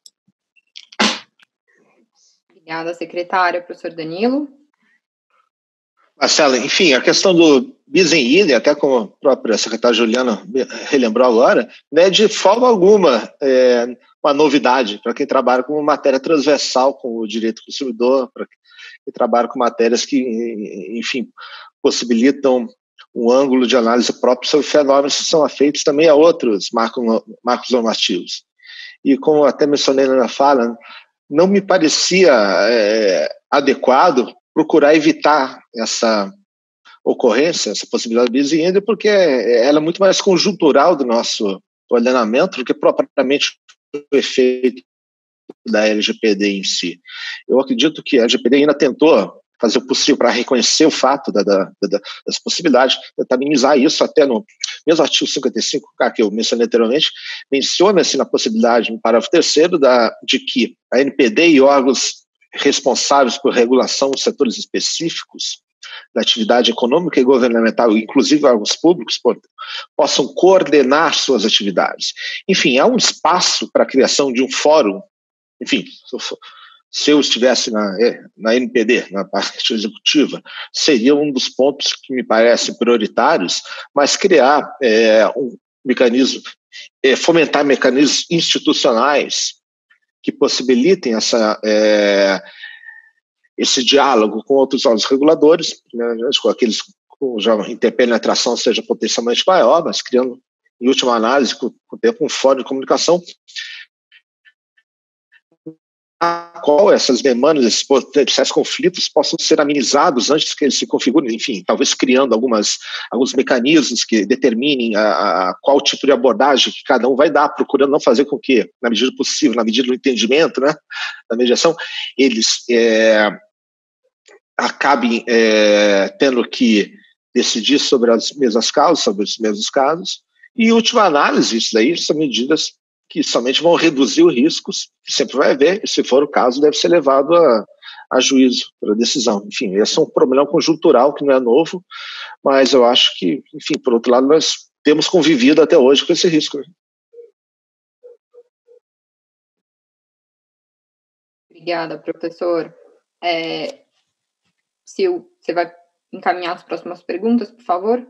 Obrigada, secretária. Professor Danilo. Marcela, enfim, a questão do bis in idem, até como a própria secretária Juliana relembrou agora, não é de forma alguma uma novidade para quem trabalha com matéria transversal com o direito do consumidor, para quem trabalha com matérias que, enfim, possibilitam um ângulo de análise próprio sobre fenômenos que são afeitos também a outros marcos normativos. E como até mencionei na fala, não me parecia adequado procurar evitar essa ocorrência, essa possibilidade de bis in idem, porque ela é muito mais conjuntural do nosso ordenamento do que propriamente o efeito da LGPD em si. Eu acredito que a LGPD ainda tentou fazer o possível para reconhecer o fato das possibilidades, tentar minimizar isso até no mesmo artigo 55, que eu mencionei anteriormente, menciona-se na possibilidade, no parágrafo 3º, de que a NPD e órgãos responsáveis por regulação de setores específicos da atividade econômica e governamental, inclusive órgãos públicos, possam coordenar suas atividades. Enfim, há um espaço para a criação de um fórum. Enfim, se eu estivesse na NPD, na parte executiva, seria um dos pontos que me parecem prioritários, mas criar um mecanismo, fomentar mecanismos institucionais que possibilitem esse diálogo com outros órgãos reguladores, né, com aqueles cuja interpenetração seja potencialmente maior, mas criando, em última análise, com o tempo, um fórum de comunicação a qual essas demandas, esses potenciais conflitos possam ser amenizados antes que eles se configurem, enfim, talvez criando alguns mecanismos que determinem qual tipo de abordagem que cada um vai dar, procurando não fazer com que, na medida do possível, na medida do entendimento, né, da mediação, eles acabem tendo que decidir sobre as mesmas causas, sobre os mesmos casos, e, em última análise, isso daí são medidas que somente vão reduzir os riscos, que sempre vai haver, e se for o caso, deve ser levado a juízo, para decisão. Enfim, esse é um problema conjuntural que não é novo, mas eu acho que, enfim, por outro lado, nós temos convivido até hoje com esse risco. Obrigada, professor. Sil, você vai encaminhar as próximas perguntas, por favor?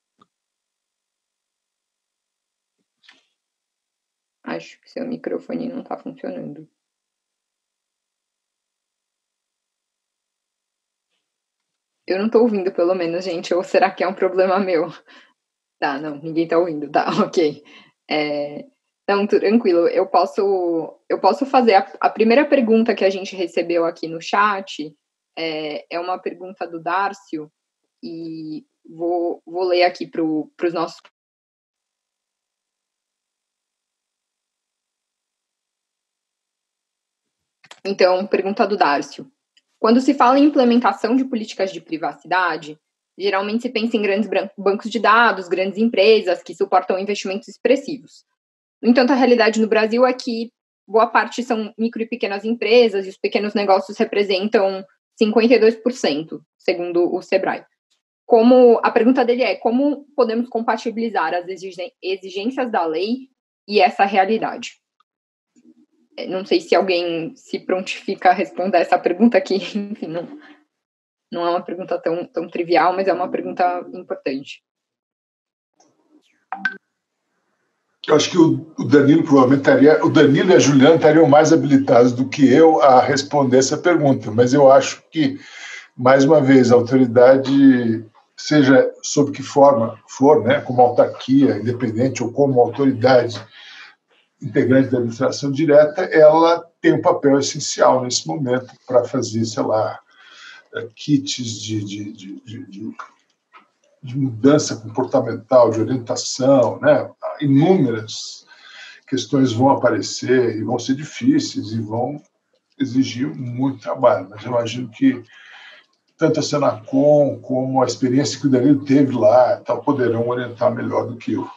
Acho que seu microfone não está funcionando. Eu não estou ouvindo, pelo menos, gente. Ou será que é um problema meu? Tá, não, ninguém está ouvindo. Tá, ok. Então, tranquilo. Eu posso fazer a primeira pergunta que a gente recebeu aqui no chat. É uma pergunta do Dárcio. E Vou ler aqui para os nossos. Então, pergunta do Dárcio. Quando se fala em implementação de políticas de privacidade, geralmente se pensa em grandes bancos de dados, grandes empresas que suportam investimentos expressivos. No entanto, a realidade no Brasil é que boa parte são micro e pequenas empresas e os pequenos negócios representam 52%, segundo o Sebrae. A pergunta dele é como podemos compatibilizar as exigências da lei e essa realidade? Não sei se alguém se prontifica a responder essa pergunta aqui, enfim, não é uma pergunta tão trivial, mas é uma pergunta importante. Eu acho que o Danilo provavelmente o Danilo e a Juliana estariam mais habilitados do que eu a responder essa pergunta, mas eu acho que, mais uma vez, a autoridade, seja sob que forma for, né, como autarquia independente ou como autoridade integrante da administração direta, ela tem um papel essencial nesse momento para fazer, sei lá, kits de mudança comportamental, de orientação, né? Inúmeras questões vão aparecer e vão ser difíceis e vão exigir muito trabalho, mas eu imagino que tanto a Senacom como a experiência que o Danilo teve lá tal, poderão orientar melhor do que eu.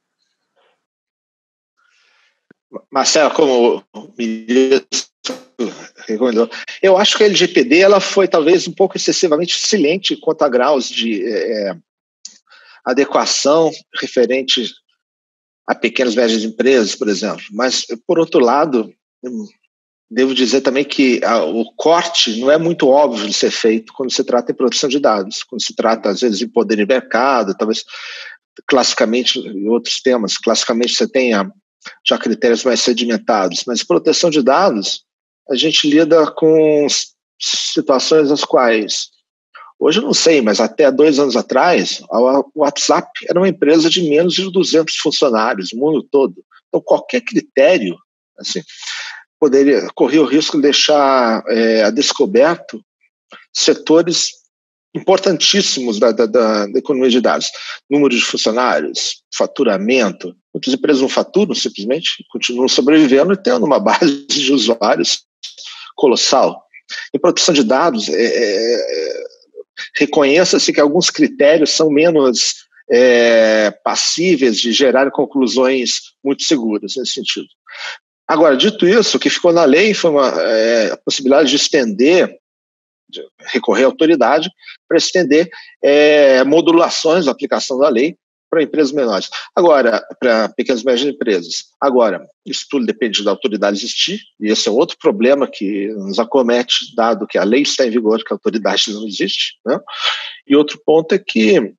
Marcelo, como o ministro recomendou, eu acho que a LGPD ela foi talvez um pouco excessivamente silente quanto a graus de adequação referente a pequenas e médias empresas, por exemplo. Mas, por outro lado, devo dizer também que o corte não é muito óbvio de ser feito quando se trata de proteção de dados, quando se trata, às vezes, de poder de mercado, talvez, classicamente, em outros temas, classicamente você tenha já critérios mais sedimentados, mas proteção de dados, a gente lida com situações nas quais, hoje eu não sei, mas até 2 anos atrás, o WhatsApp era uma empresa de menos de 200 funcionários, no mundo todo. Então, qualquer critério, assim, corria o risco de deixar a descoberto setores importantíssimos da economia de dados. Número de funcionários, faturamento. Muitas empresas não faturam, simplesmente continuam sobrevivendo e tendo uma base de usuários colossal. Em proteção de dados, reconheça-se que alguns critérios são menos passíveis de gerar conclusões muito seguras nesse sentido. Agora, dito isso, o que ficou na lei foi a possibilidade de estender, de recorrer à autoridade para estender modulações da aplicação da lei para empresas menores. Agora, para pequenas e médias empresas. Agora, isso tudo depende da autoridade existir, e esse é outro problema que nos acomete, dado que a lei está em vigor, que a autoridade não existe, né? E outro ponto é que,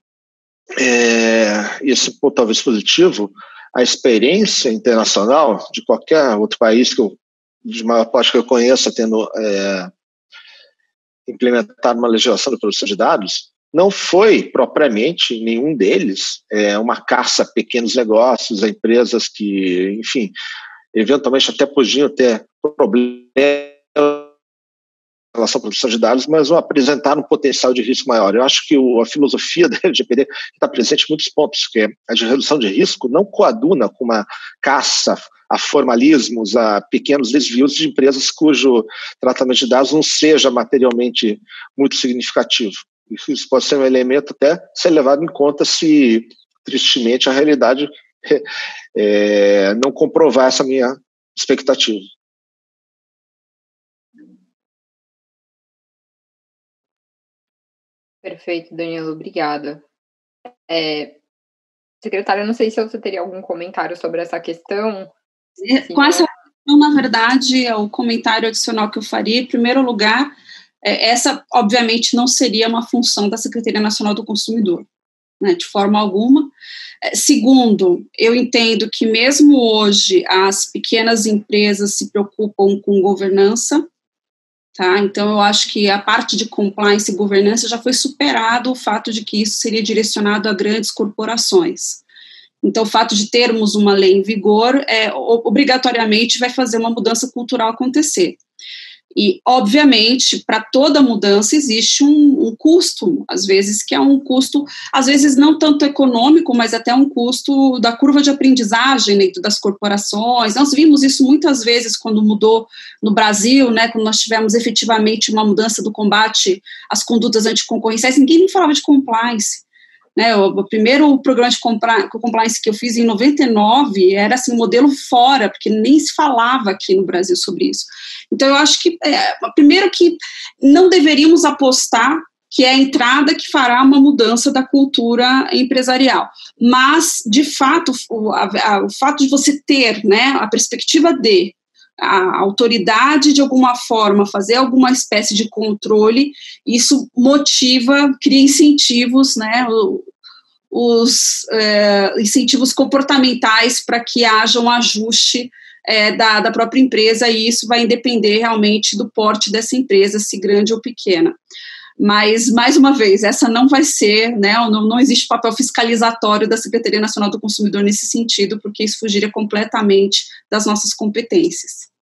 esse ponto talvez positivo, a experiência internacional de qualquer outro país de maior parte que eu conheça, tendo implementado uma legislação de proteção de dados, não foi propriamente nenhum deles uma caça a pequenos negócios, a empresas que, enfim, eventualmente até podiam ter problemas em relação à proteção de dados, mas vão apresentar um potencial de risco maior. Eu acho que a filosofia da LGPD está presente em muitos pontos, que a de redução de risco não coaduna com uma caça a formalismos, a pequenos desvios de empresas cujo tratamento de dados não seja materialmente muito significativo. Isso pode ser um elemento até ser levado em conta se, tristemente, a realidade não comprovar essa minha expectativa. Perfeito, Danilo, obrigada. Secretária, não sei se você teria algum comentário sobre essa questão. Com essa questão, na verdade, o comentário adicional que eu faria, em primeiro lugar, essa, obviamente, não seria uma função da Secretaria Nacional do Consumidor, né, de forma alguma. Segundo, eu entendo que mesmo hoje as pequenas empresas se preocupam com governança, tá? Então eu acho que a parte de compliance e governança já foi superado o fato de que isso seria direcionado a grandes corporações. Então o fato de termos uma lei em vigor obrigatoriamente vai fazer uma mudança cultural acontecer. E, obviamente, para toda mudança existe um custo, às vezes que é um custo, às vezes não tanto econômico, mas até um custo da curva de aprendizagem dentro das corporações. Nós vimos isso muitas vezes quando mudou no Brasil, né, quando nós tivemos efetivamente uma mudança do combate às condutas anticoncorrenciais, ninguém nem falava de compliance. Né, o primeiro programa de compliance que eu fiz em 99 era assim, um modelo fora, porque nem se falava aqui no Brasil sobre isso. Então, eu acho que, primeiro que não deveríamos apostar que é a entrada que fará uma mudança da cultura empresarial. Mas, de fato, o fato de você ter, né, a perspectiva de a autoridade, de alguma forma, fazer alguma espécie de controle, isso motiva, cria incentivos, né, os incentivos comportamentais para que haja um ajuste da própria empresa, e isso vai depender realmente do porte dessa empresa, se grande ou pequena. Mas, mais uma vez, essa não vai ser, né, não existe papel fiscalizatório da Secretaria Nacional do Consumidor nesse sentido, porque isso fugiria completamente das nossas competências.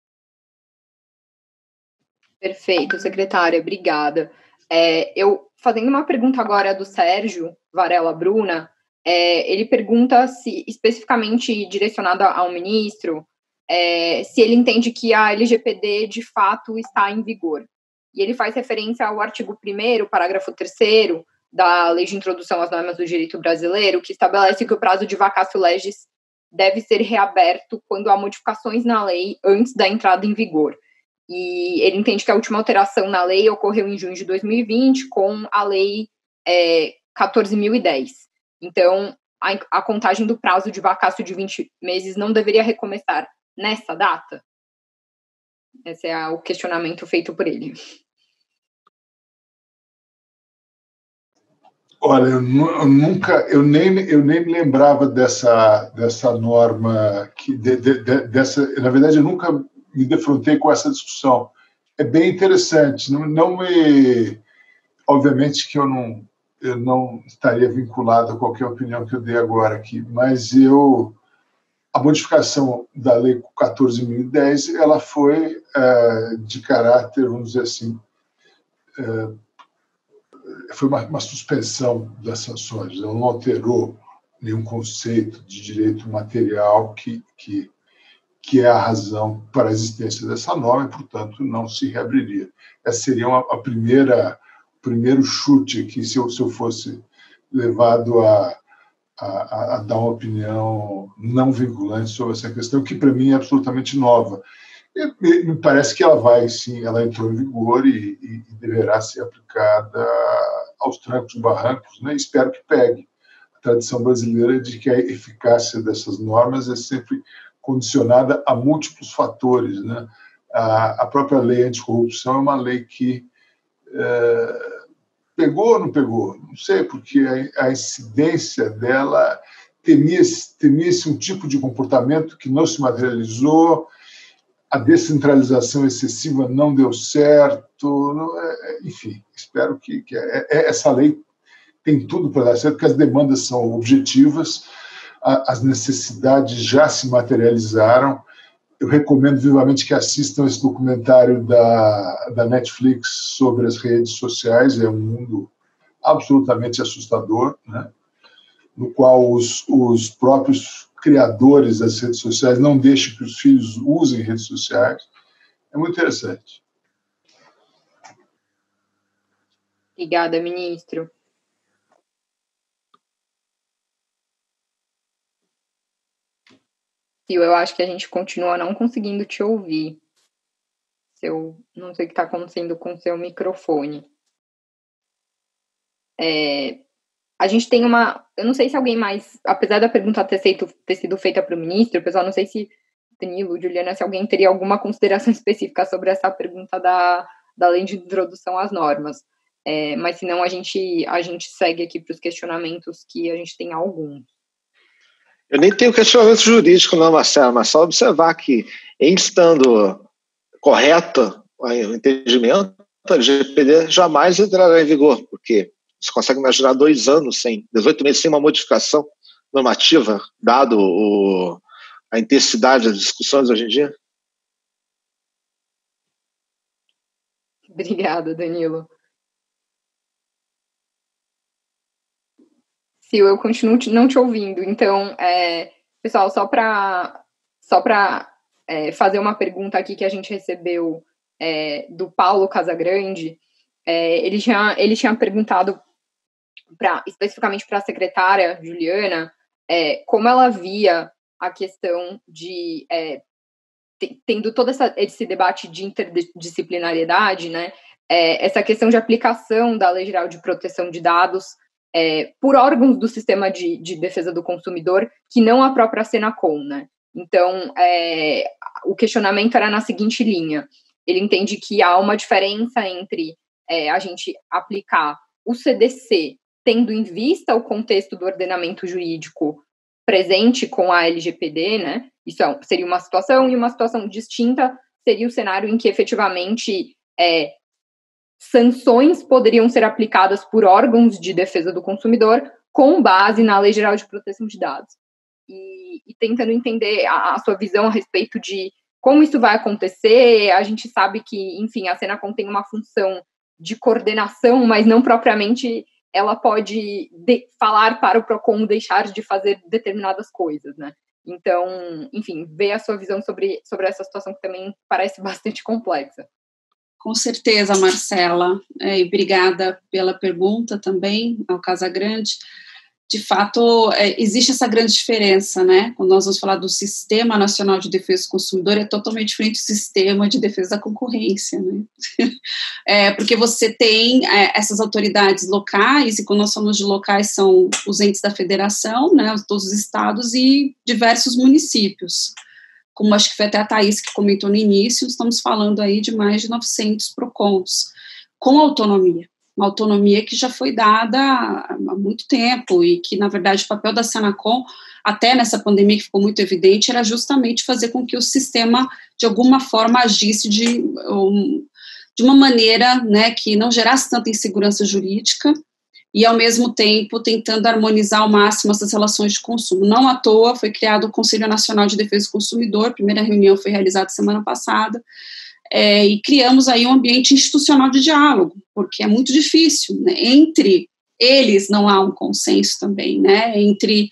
Perfeito, secretária, obrigada. Eu, fazendo uma pergunta agora do Sérgio Varela Bruna, ele pergunta se, especificamente direcionada ao ministro, se ele entende que a LGPD de fato está em vigor. E ele faz referência ao artigo 1º, parágrafo 3º, da Lei de Introdução às Normas do Direito Brasileiro, que estabelece que o prazo de vacatio legis deve ser reaberto quando há modificações na lei antes da entrada em vigor. E ele entende que a última alteração na lei ocorreu em junho de 2020, com a Lei 14.010. Então, a contagem do prazo de vacatio de 20 meses não deveria recomeçar nessa data? Esse é o questionamento feito por ele. Olha, eu nem me lembrava dessa norma, na verdade, eu nunca me defrontei com essa discussão. É bem interessante. Obviamente que eu não estaria vinculado a qualquer opinião que eu dei agora aqui, mas a modificação da Lei 14.010, ela foi de caráter, vamos dizer assim, foi uma suspensão das sanções, ela não alterou nenhum conceito de direito material que é a razão para a existência dessa norma e, portanto, não se reabriria. Essa seria o primeiro chute aqui, se eu fosse levado a dar uma opinião não vinculante sobre essa questão, que para mim é absolutamente nova. Me parece que ela vai, sim, ela entrou em vigor e deverá ser aplicada aos trancos e barrancos, né? Espero que pegue. A tradição brasileira é de que a eficácia dessas normas é sempre condicionada a múltiplos fatores, né? A própria lei anticorrupção é uma lei que pegou ou não pegou? Não sei, porque a incidência dela temia-se um tipo de comportamento que não se materializou, a descentralização excessiva não deu certo, enfim, espero que essa lei tem tudo para dar certo, porque as demandas são objetivas, as necessidades já se materializaram. Eu recomendo vivamente que assistam esse documentário da Netflix sobre as redes sociais, é um mundo absolutamente assustador, né? No qual os próprios criadores das redes sociais não deixam que os filhos usem redes sociais. É muito interessante. Obrigada, ministro. Eu acho que a gente continua não conseguindo te ouvir. Não sei o que está acontecendo com o seu microfone. A gente tem eu não sei se alguém mais, apesar da pergunta ter sido feita para o ministro, pessoal, não sei se Danilo, Juliana, se alguém teria alguma consideração específica sobre essa pergunta da lei de introdução às normas. Mas, se não, a gente segue aqui para os questionamentos, que a gente tem alguns. Eu nem tenho questionamento jurídico, não, Marcelo, mas só observar que, em estando correto o entendimento, a LGPD jamais entrará em vigor, porque você consegue imaginar 2 anos, 18 meses sem uma modificação normativa, dado a intensidade das discussões hoje em dia? Obrigada, Danilo. Sil, eu continuo não te ouvindo. Então, pessoal, só para fazer uma pergunta aqui que a gente recebeu do Paulo Casagrande, ele tinha perguntado especificamente para a secretária Juliana como ela via a questão de tendo todo esse debate de interdisciplinariedade, né? Essa questão de aplicação da Lei Geral de Proteção de Dados por órgãos do sistema de defesa do consumidor, que não a própria Senacom, né? Então, o questionamento era na seguinte linha: ele entende que há uma diferença entre a gente aplicar o CDC tendo em vista o contexto do ordenamento jurídico presente com a LGPD, né? Isso seria uma situação, e uma situação distinta seria o cenário em que efetivamente sanções poderiam ser aplicadas por órgãos de defesa do consumidor com base na Lei Geral de Proteção de Dados. E tentando entender a sua visão a respeito de como isso vai acontecer. A gente sabe que, enfim, a Senacom tem uma função de coordenação, mas não propriamente ela pode falar para o PROCON deixar de fazer determinadas coisas, né? Então, enfim, ver a sua visão sobre essa situação que também parece bastante complexa. Com certeza, Marcela, e obrigada pela pergunta também ao Casagrande. De fato, existe essa grande diferença, né? Quando nós vamos falar do Sistema Nacional de Defesa do Consumidor, é totalmente diferente do Sistema de Defesa da Concorrência, né? Porque você tem essas autoridades locais, e quando nós falamos de locais, são os entes da federação, né? Todos os estados e diversos municípios. Como acho que foi até a Thaís que comentou no início, estamos falando aí de mais de 900 PROCONs, com autonomia. Uma autonomia que já foi dada há muito tempo e que, na verdade, o papel da Senacom, até nessa pandemia que ficou muito evidente, era justamente fazer com que o sistema, de alguma forma, agisse de uma maneira, né, que não gerasse tanta insegurança jurídica e, ao mesmo tempo, tentando harmonizar ao máximo essas relações de consumo. Não à toa foi criado o Conselho Nacional de Defesa do Consumidor, a primeira reunião foi realizada semana passada, e criamos aí um ambiente institucional de diálogo, porque é muito difícil, né? Entre eles não há um consenso também, né? Entre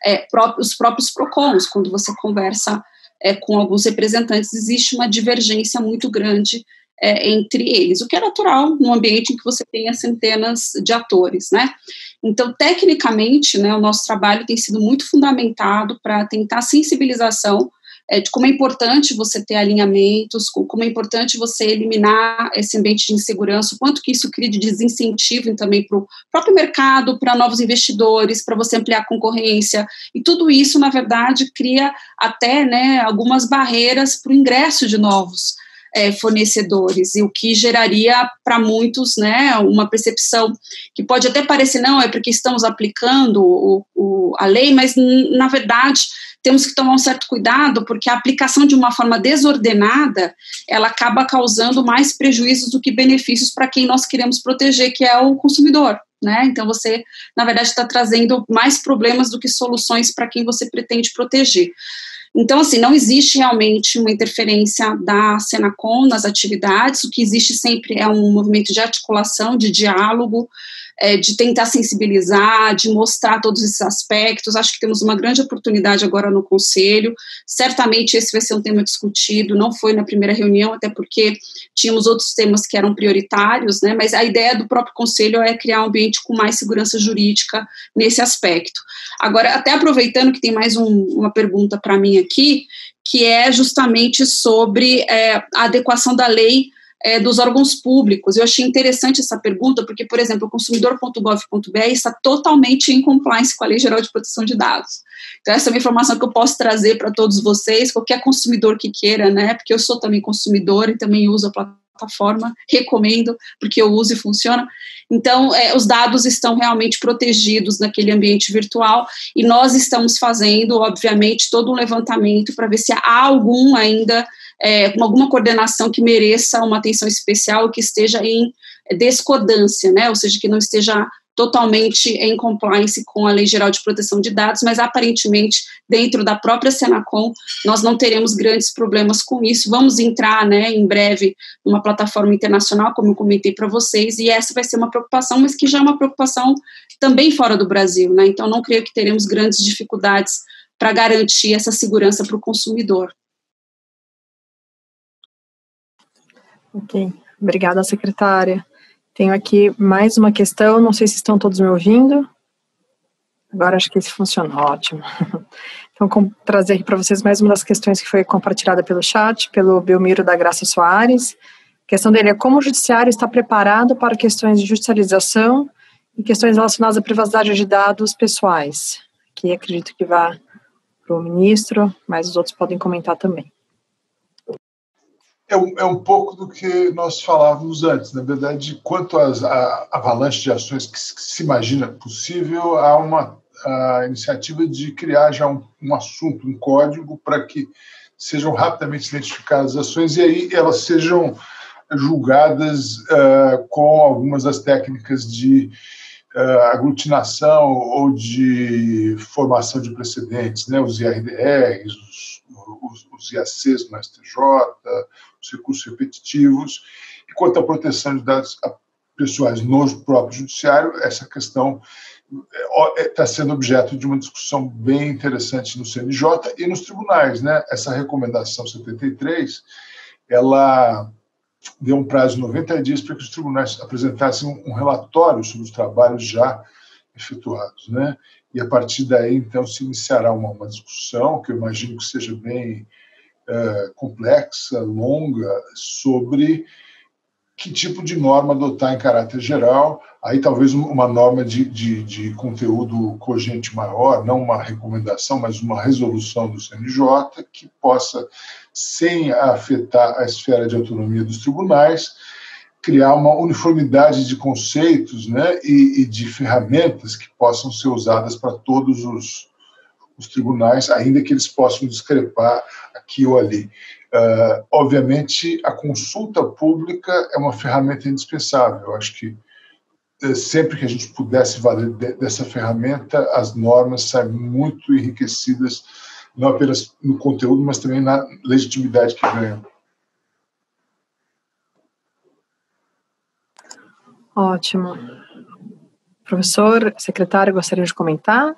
os próprios PROCONs, quando você conversa com alguns representantes, existe uma divergência muito grande entre eles, o que é natural num ambiente em que você tenha centenas de atores, né? Então, tecnicamente, né, o nosso trabalho tem sido muito fundamentado para tentar sensibilização de como é importante você ter alinhamentos, como é importante você eliminar esse ambiente de insegurança, o quanto que isso cria de desincentivo também para o próprio mercado, para novos investidores, para você ampliar a concorrência, e tudo isso, na verdade, cria até, né, algumas barreiras para o ingresso de novos fornecedores, e o que geraria para muitos, né, uma percepção que pode até parecer, não, é porque estamos aplicando a lei, mas, na verdade, temos que tomar um certo cuidado, porque a aplicação de uma forma desordenada, ela acaba causando mais prejuízos do que benefícios para quem nós queremos proteger, que é o consumidor, né? Então, você, na verdade, está trazendo mais problemas do que soluções para quem você pretende proteger. Então, assim, não existe realmente uma interferência da Senacom nas atividades, o que existe sempre é um movimento de articulação, de diálogo, de tentar sensibilizar, de mostrar todos esses aspectos. Acho que temos uma grande oportunidade agora no Conselho. Certamente esse vai ser um tema discutido, não foi na primeira reunião, até porque tínhamos outros temas que eram prioritários, né? Mas a ideia do próprio Conselho é criar um ambiente com mais segurança jurídica nesse aspecto. Agora, até aproveitando que tem mais uma pergunta para mim aqui, que é justamente sobre a adequação da lei dos órgãos públicos. Eu achei interessante essa pergunta, porque, por exemplo, o consumidor.gov.br está totalmente em compliance com a Lei Geral de Proteção de Dados. Então, essa é uma informação que eu posso trazer para todos vocês, qualquer consumidor que queira, né, porque eu sou também consumidor e também uso a plataforma, recomendo, porque eu uso e funciona. Então, os dados estão realmente protegidos naquele ambiente virtual, e nós estamos fazendo, obviamente, todo um levantamento para ver se há algum ainda alguma coordenação que mereça uma atenção especial, que esteja em discordância, né, ou seja, que não esteja totalmente em compliance com a Lei Geral de Proteção de Dados, mas aparentemente dentro da própria Senacom nós não teremos grandes problemas com isso. Vamos entrar, né, em breve numa plataforma internacional, como eu comentei para vocês, e essa vai ser uma preocupação, mas que já é uma preocupação também fora do Brasil, né? Então não creio que teremos grandes dificuldades para garantir essa segurança para o consumidor. Ok, obrigada, secretária. Tenho aqui mais uma questão, não sei se estão todos me ouvindo. Agora acho que esse funciona, ótimo. Então, trazer aqui para vocês mais uma das questões que foi compartilhada pelo chat, pelo Belmiro da Graça Soares. A questão dele é como o judiciário está preparado para questões de judicialização e questões relacionadas à privacidade de dados pessoais. Aqui acredito que vá para o ministro, mas os outros podem comentar também. É um pouco do que nós falávamos antes. Na verdade, quanto às avalanche de ações que se imagina possível, há a iniciativa de criar já um assunto, um código, para que sejam rapidamente identificadas as ações e aí elas sejam julgadas com algumas das técnicas de aglutinação ou de formação de precedentes, né? Os IRDRs, os IACs no STJ, os recursos repetitivos. E quanto à proteção de dados pessoais no próprio judiciário, essa questão está sendo objeto de uma discussão bem interessante no CNJ e nos tribunais, né? Essa recomendação 73, ela deu um prazo de 90 dias para que os tribunais apresentassem um relatório sobre os trabalhos já efetuados, né? E a partir daí, então, se iniciará uma discussão, que eu imagino que seja bem complexa, longa, sobre que tipo de norma adotar em caráter geral. Aí talvez uma norma de conteúdo cogente maior, não uma recomendação, mas uma resolução do CNJ que possa, sem afetar a esfera de autonomia dos tribunais, criar uma uniformidade de conceitos, né, e de ferramentas que possam ser usadas para todos os tribunais, ainda que eles possam discrepar aqui ou ali. Obviamente, a consulta pública é uma ferramenta indispensável. Eu acho que sempre que a gente pudesse valer dessa ferramenta, as normas saem muito enriquecidas, não apenas no conteúdo, mas também na legitimidade que ganham. Ótimo. Professor, secretário, gostaria de comentar?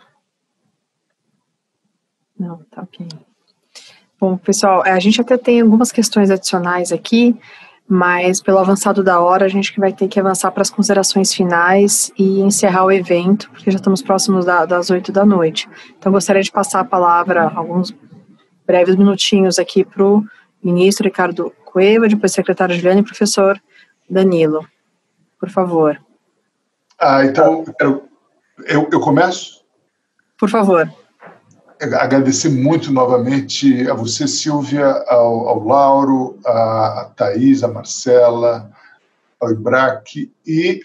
Não, tá ok. Bom, pessoal, a gente até tem algumas questões adicionais aqui, mas pelo avançado da hora, a gente vai ter que avançar para as considerações finais e encerrar o evento, porque já estamos próximos das 8 da noite. Então, gostaria de passar a palavra, alguns breves minutinhos aqui para o ministro Ricardo Cueva, depois secretário Juliana e professor Danilo. Por favor. Então, eu começo? Por favor. Agradecer muito novamente a você, Silvia, ao Lauro, a Thaís, a Marcela, ao Ibraque e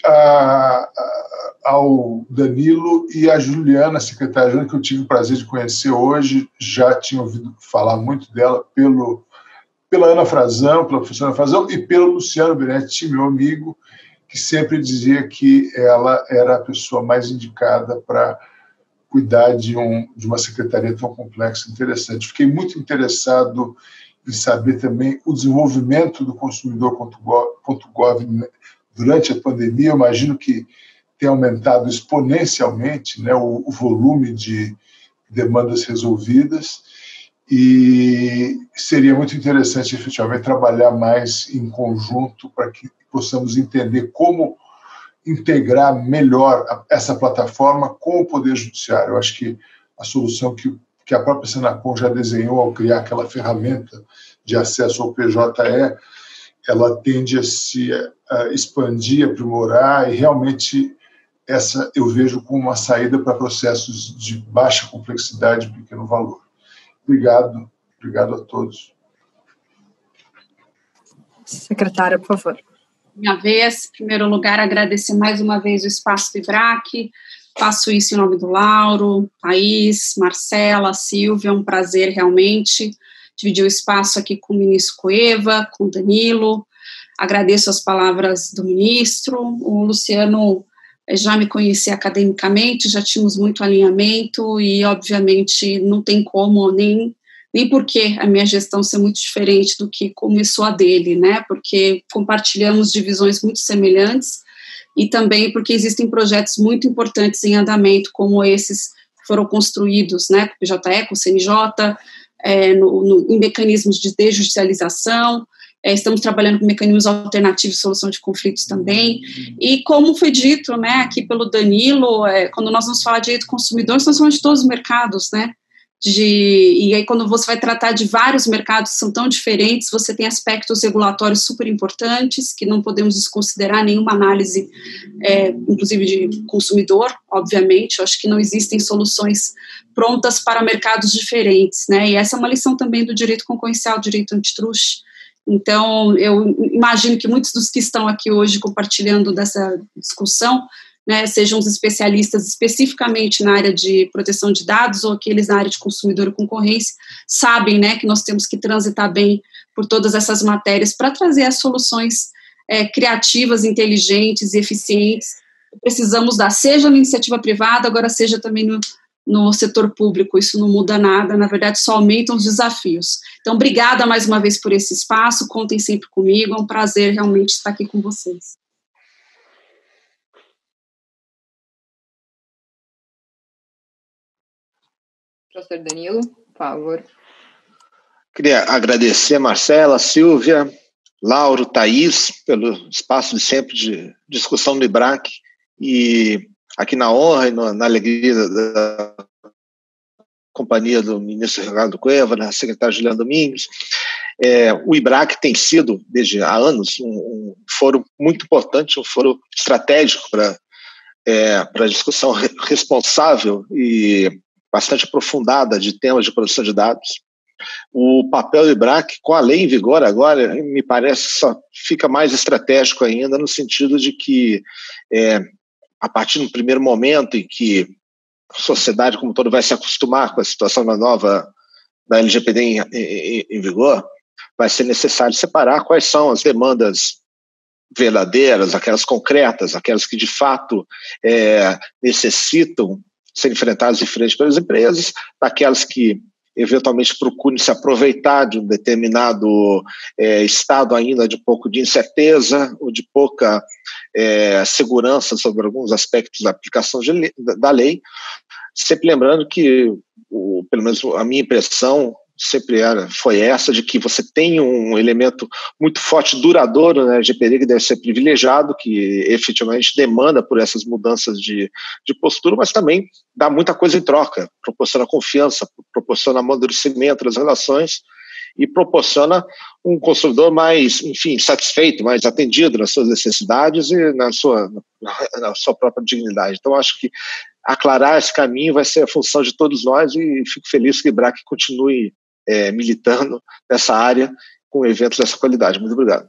ao Danilo e a Juliana, a secretária Juliana, que eu tive o prazer de conhecer hoje. Já tinha ouvido falar muito dela pela Ana Frazão, pela professora Ana Frazão e pelo Luciano Benetti, meu amigo, que sempre dizia que ela era a pessoa mais indicada para cuidar de uma secretaria tão complexa e interessante. Fiquei muito interessado em saber também o desenvolvimento do consumidor.gov durante a pandemia. Eu imagino que tem aumentado exponencialmente, né, o volume de demandas resolvidas e seria muito interessante, efetivamente, trabalhar mais em conjunto para que possamos entender como integrar melhor essa plataforma com o Poder Judiciário. Eu acho que a solução que a própria Senacom já desenhou ao criar aquela ferramenta de acesso ao PJE, ela tende a se expandir, aprimorar, e realmente essa eu vejo como uma saída para processos de baixa complexidade e pequeno valor. Obrigado a todos. Secretária, por favor. Minha vez, em primeiro lugar, agradecer mais uma vez o espaço do Ibraque. Faço isso em nome do Lauro, Thaís, Marcela, Silvia, é um prazer realmente dividir o espaço aqui com o ministro Cueva, com o Danilo. Agradeço as palavras do ministro. O Luciano já me conhecia academicamente, já tínhamos muito alinhamento e, obviamente, não tem como nem por que a minha gestão ser muito diferente do que começou a dele, né? Porque compartilhamos de visões muito semelhantes e também porque existem projetos muito importantes em andamento, como esses que foram construídos, né? Com o PJE, com o CNJ, em mecanismos de desjudicialização. Estamos trabalhando com mecanismos alternativos de solução de conflitos também, e como foi dito, né, aqui pelo Danilo, quando nós vamos falar de direito do consumidor, nós falamos de todos os mercados, né, e aí quando você vai tratar de vários mercados que são tão diferentes, você tem aspectos regulatórios super importantes, que não podemos desconsiderar nenhuma análise, inclusive de consumidor, obviamente. Eu acho que não existem soluções prontas para mercados diferentes, né, e essa é uma lição também do direito concorrencial, do direito antitruste. Então, eu imagino que muitos dos que estão aqui hoje compartilhando dessa discussão, né, sejam os especialistas especificamente na área de proteção de dados ou aqueles na área de consumidor e concorrência, sabem, né, que nós temos que transitar bem por todas essas matérias para trazer as soluções criativas, inteligentes e eficientes que precisamos dar, seja na iniciativa privada, agora seja também no setor público. Isso não muda nada, na verdade só aumentam os desafios. Então, obrigada mais uma vez por esse espaço, contem sempre comigo, é um prazer realmente estar aqui com vocês. Professor Danilo, por favor. Queria agradecer a Marcela, Silvia, Lauro, Thaís, pelo espaço de sempre de discussão do IBRAC, e aqui na honra e na alegria da companhia do ministro Ricardo Cueva, da secretária Juliana Domingues. O IBRAC tem sido, desde há anos, um foro muito importante, um foro estratégico para a discussão responsável e bastante aprofundada de temas de proteção de dados. O papel do IBRAC, com a lei em vigor agora, me parece só fica mais estratégico ainda, no sentido de que, a partir do primeiro momento em que a sociedade como todo vai se acostumar com a situação nova da LGPD em vigor, vai ser necessário separar quais são as demandas verdadeiras, aquelas concretas, aquelas que de fato necessitam ser enfrentadas de frente pelas empresas, daquelas que eventualmente procurem se aproveitar de um determinado estado ainda de pouco de incerteza ou de pouca segurança sobre alguns aspectos da aplicação da lei, sempre lembrando que, pelo menos a minha impressão sempre foi essa, de que você tem um elemento muito forte, duradouro na LGPD, que deve ser privilegiado, que efetivamente demanda por essas mudanças de postura, mas também dá muita coisa em troca, proporciona confiança, proporciona amadurecimento das relações e proporciona um consumidor mais, enfim, satisfeito, mais atendido nas suas necessidades e na sua própria dignidade. Então, acho que aclarar esse caminho vai ser a função de todos nós, e fico feliz que o IBRAC continue militando nessa área com eventos dessa qualidade. Muito obrigado.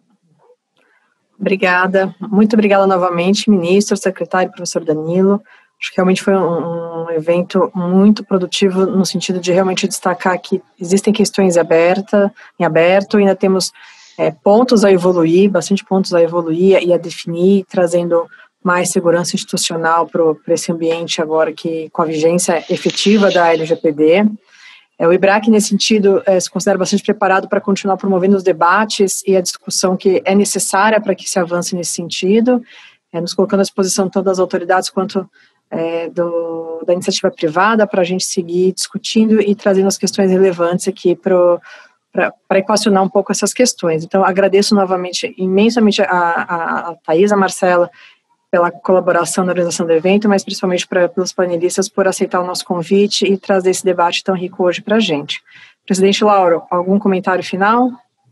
Obrigada. Muito obrigada novamente, ministro, secretário, professor Danilo. Acho que realmente foi um evento muito produtivo, no sentido de realmente destacar que existem questões em aberto, ainda temos pontos a evoluir, bastante pontos a evoluir e a definir, trazendo mais segurança institucional para esse ambiente agora, que com a vigência efetiva da LGPD. O IBRAC, nesse sentido, se considera bastante preparado para continuar promovendo os debates e a discussão que é necessária para que se avance nesse sentido, nos colocando à disposição tanto das autoridades quanto da iniciativa privada, para a gente seguir discutindo e trazendo as questões relevantes aqui para equacionar um pouco essas questões. Então, agradeço novamente, imensamente, a Thaís, a Marcela, pela colaboração na organização do evento, mas principalmente pelos panelistas por aceitar o nosso convite e trazer esse debate tão rico hoje para a gente. Presidente Lauro, algum comentário final?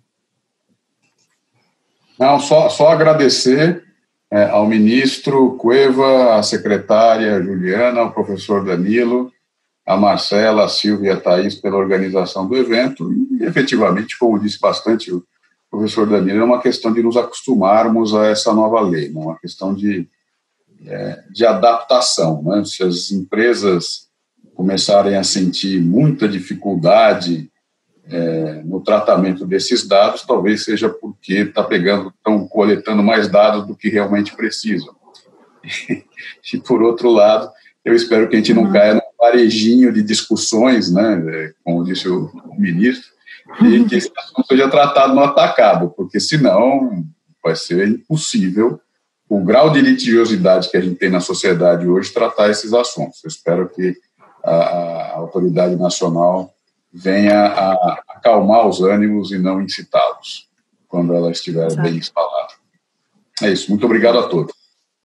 Não, só agradecer ao ministro Cueva, à secretária Juliana, ao professor Danilo, a Marcela, a Silvia e a Thaís pela organização do evento, e efetivamente, como disse bastante o professor Danilo, é uma questão de nos acostumarmos a essa nova lei, não é uma questão de adaptação, né? Se as empresas começarem a sentir muita dificuldade no tratamento desses dados, talvez seja porque estão coletando mais dados do que realmente precisam. E, por outro lado, eu espero que a gente não caia num varejinho de discussões, né, como disse o ministro, e que esse assunto seja tratado no atacado, porque senão vai ser impossível, o grau de litigiosidade que a gente tem na sociedade hoje, tratar esses assuntos. Eu espero que a autoridade nacional venha a acalmar os ânimos e não incitá-los, quando ela estiver bem instalada. É isso. Muito obrigado a todos.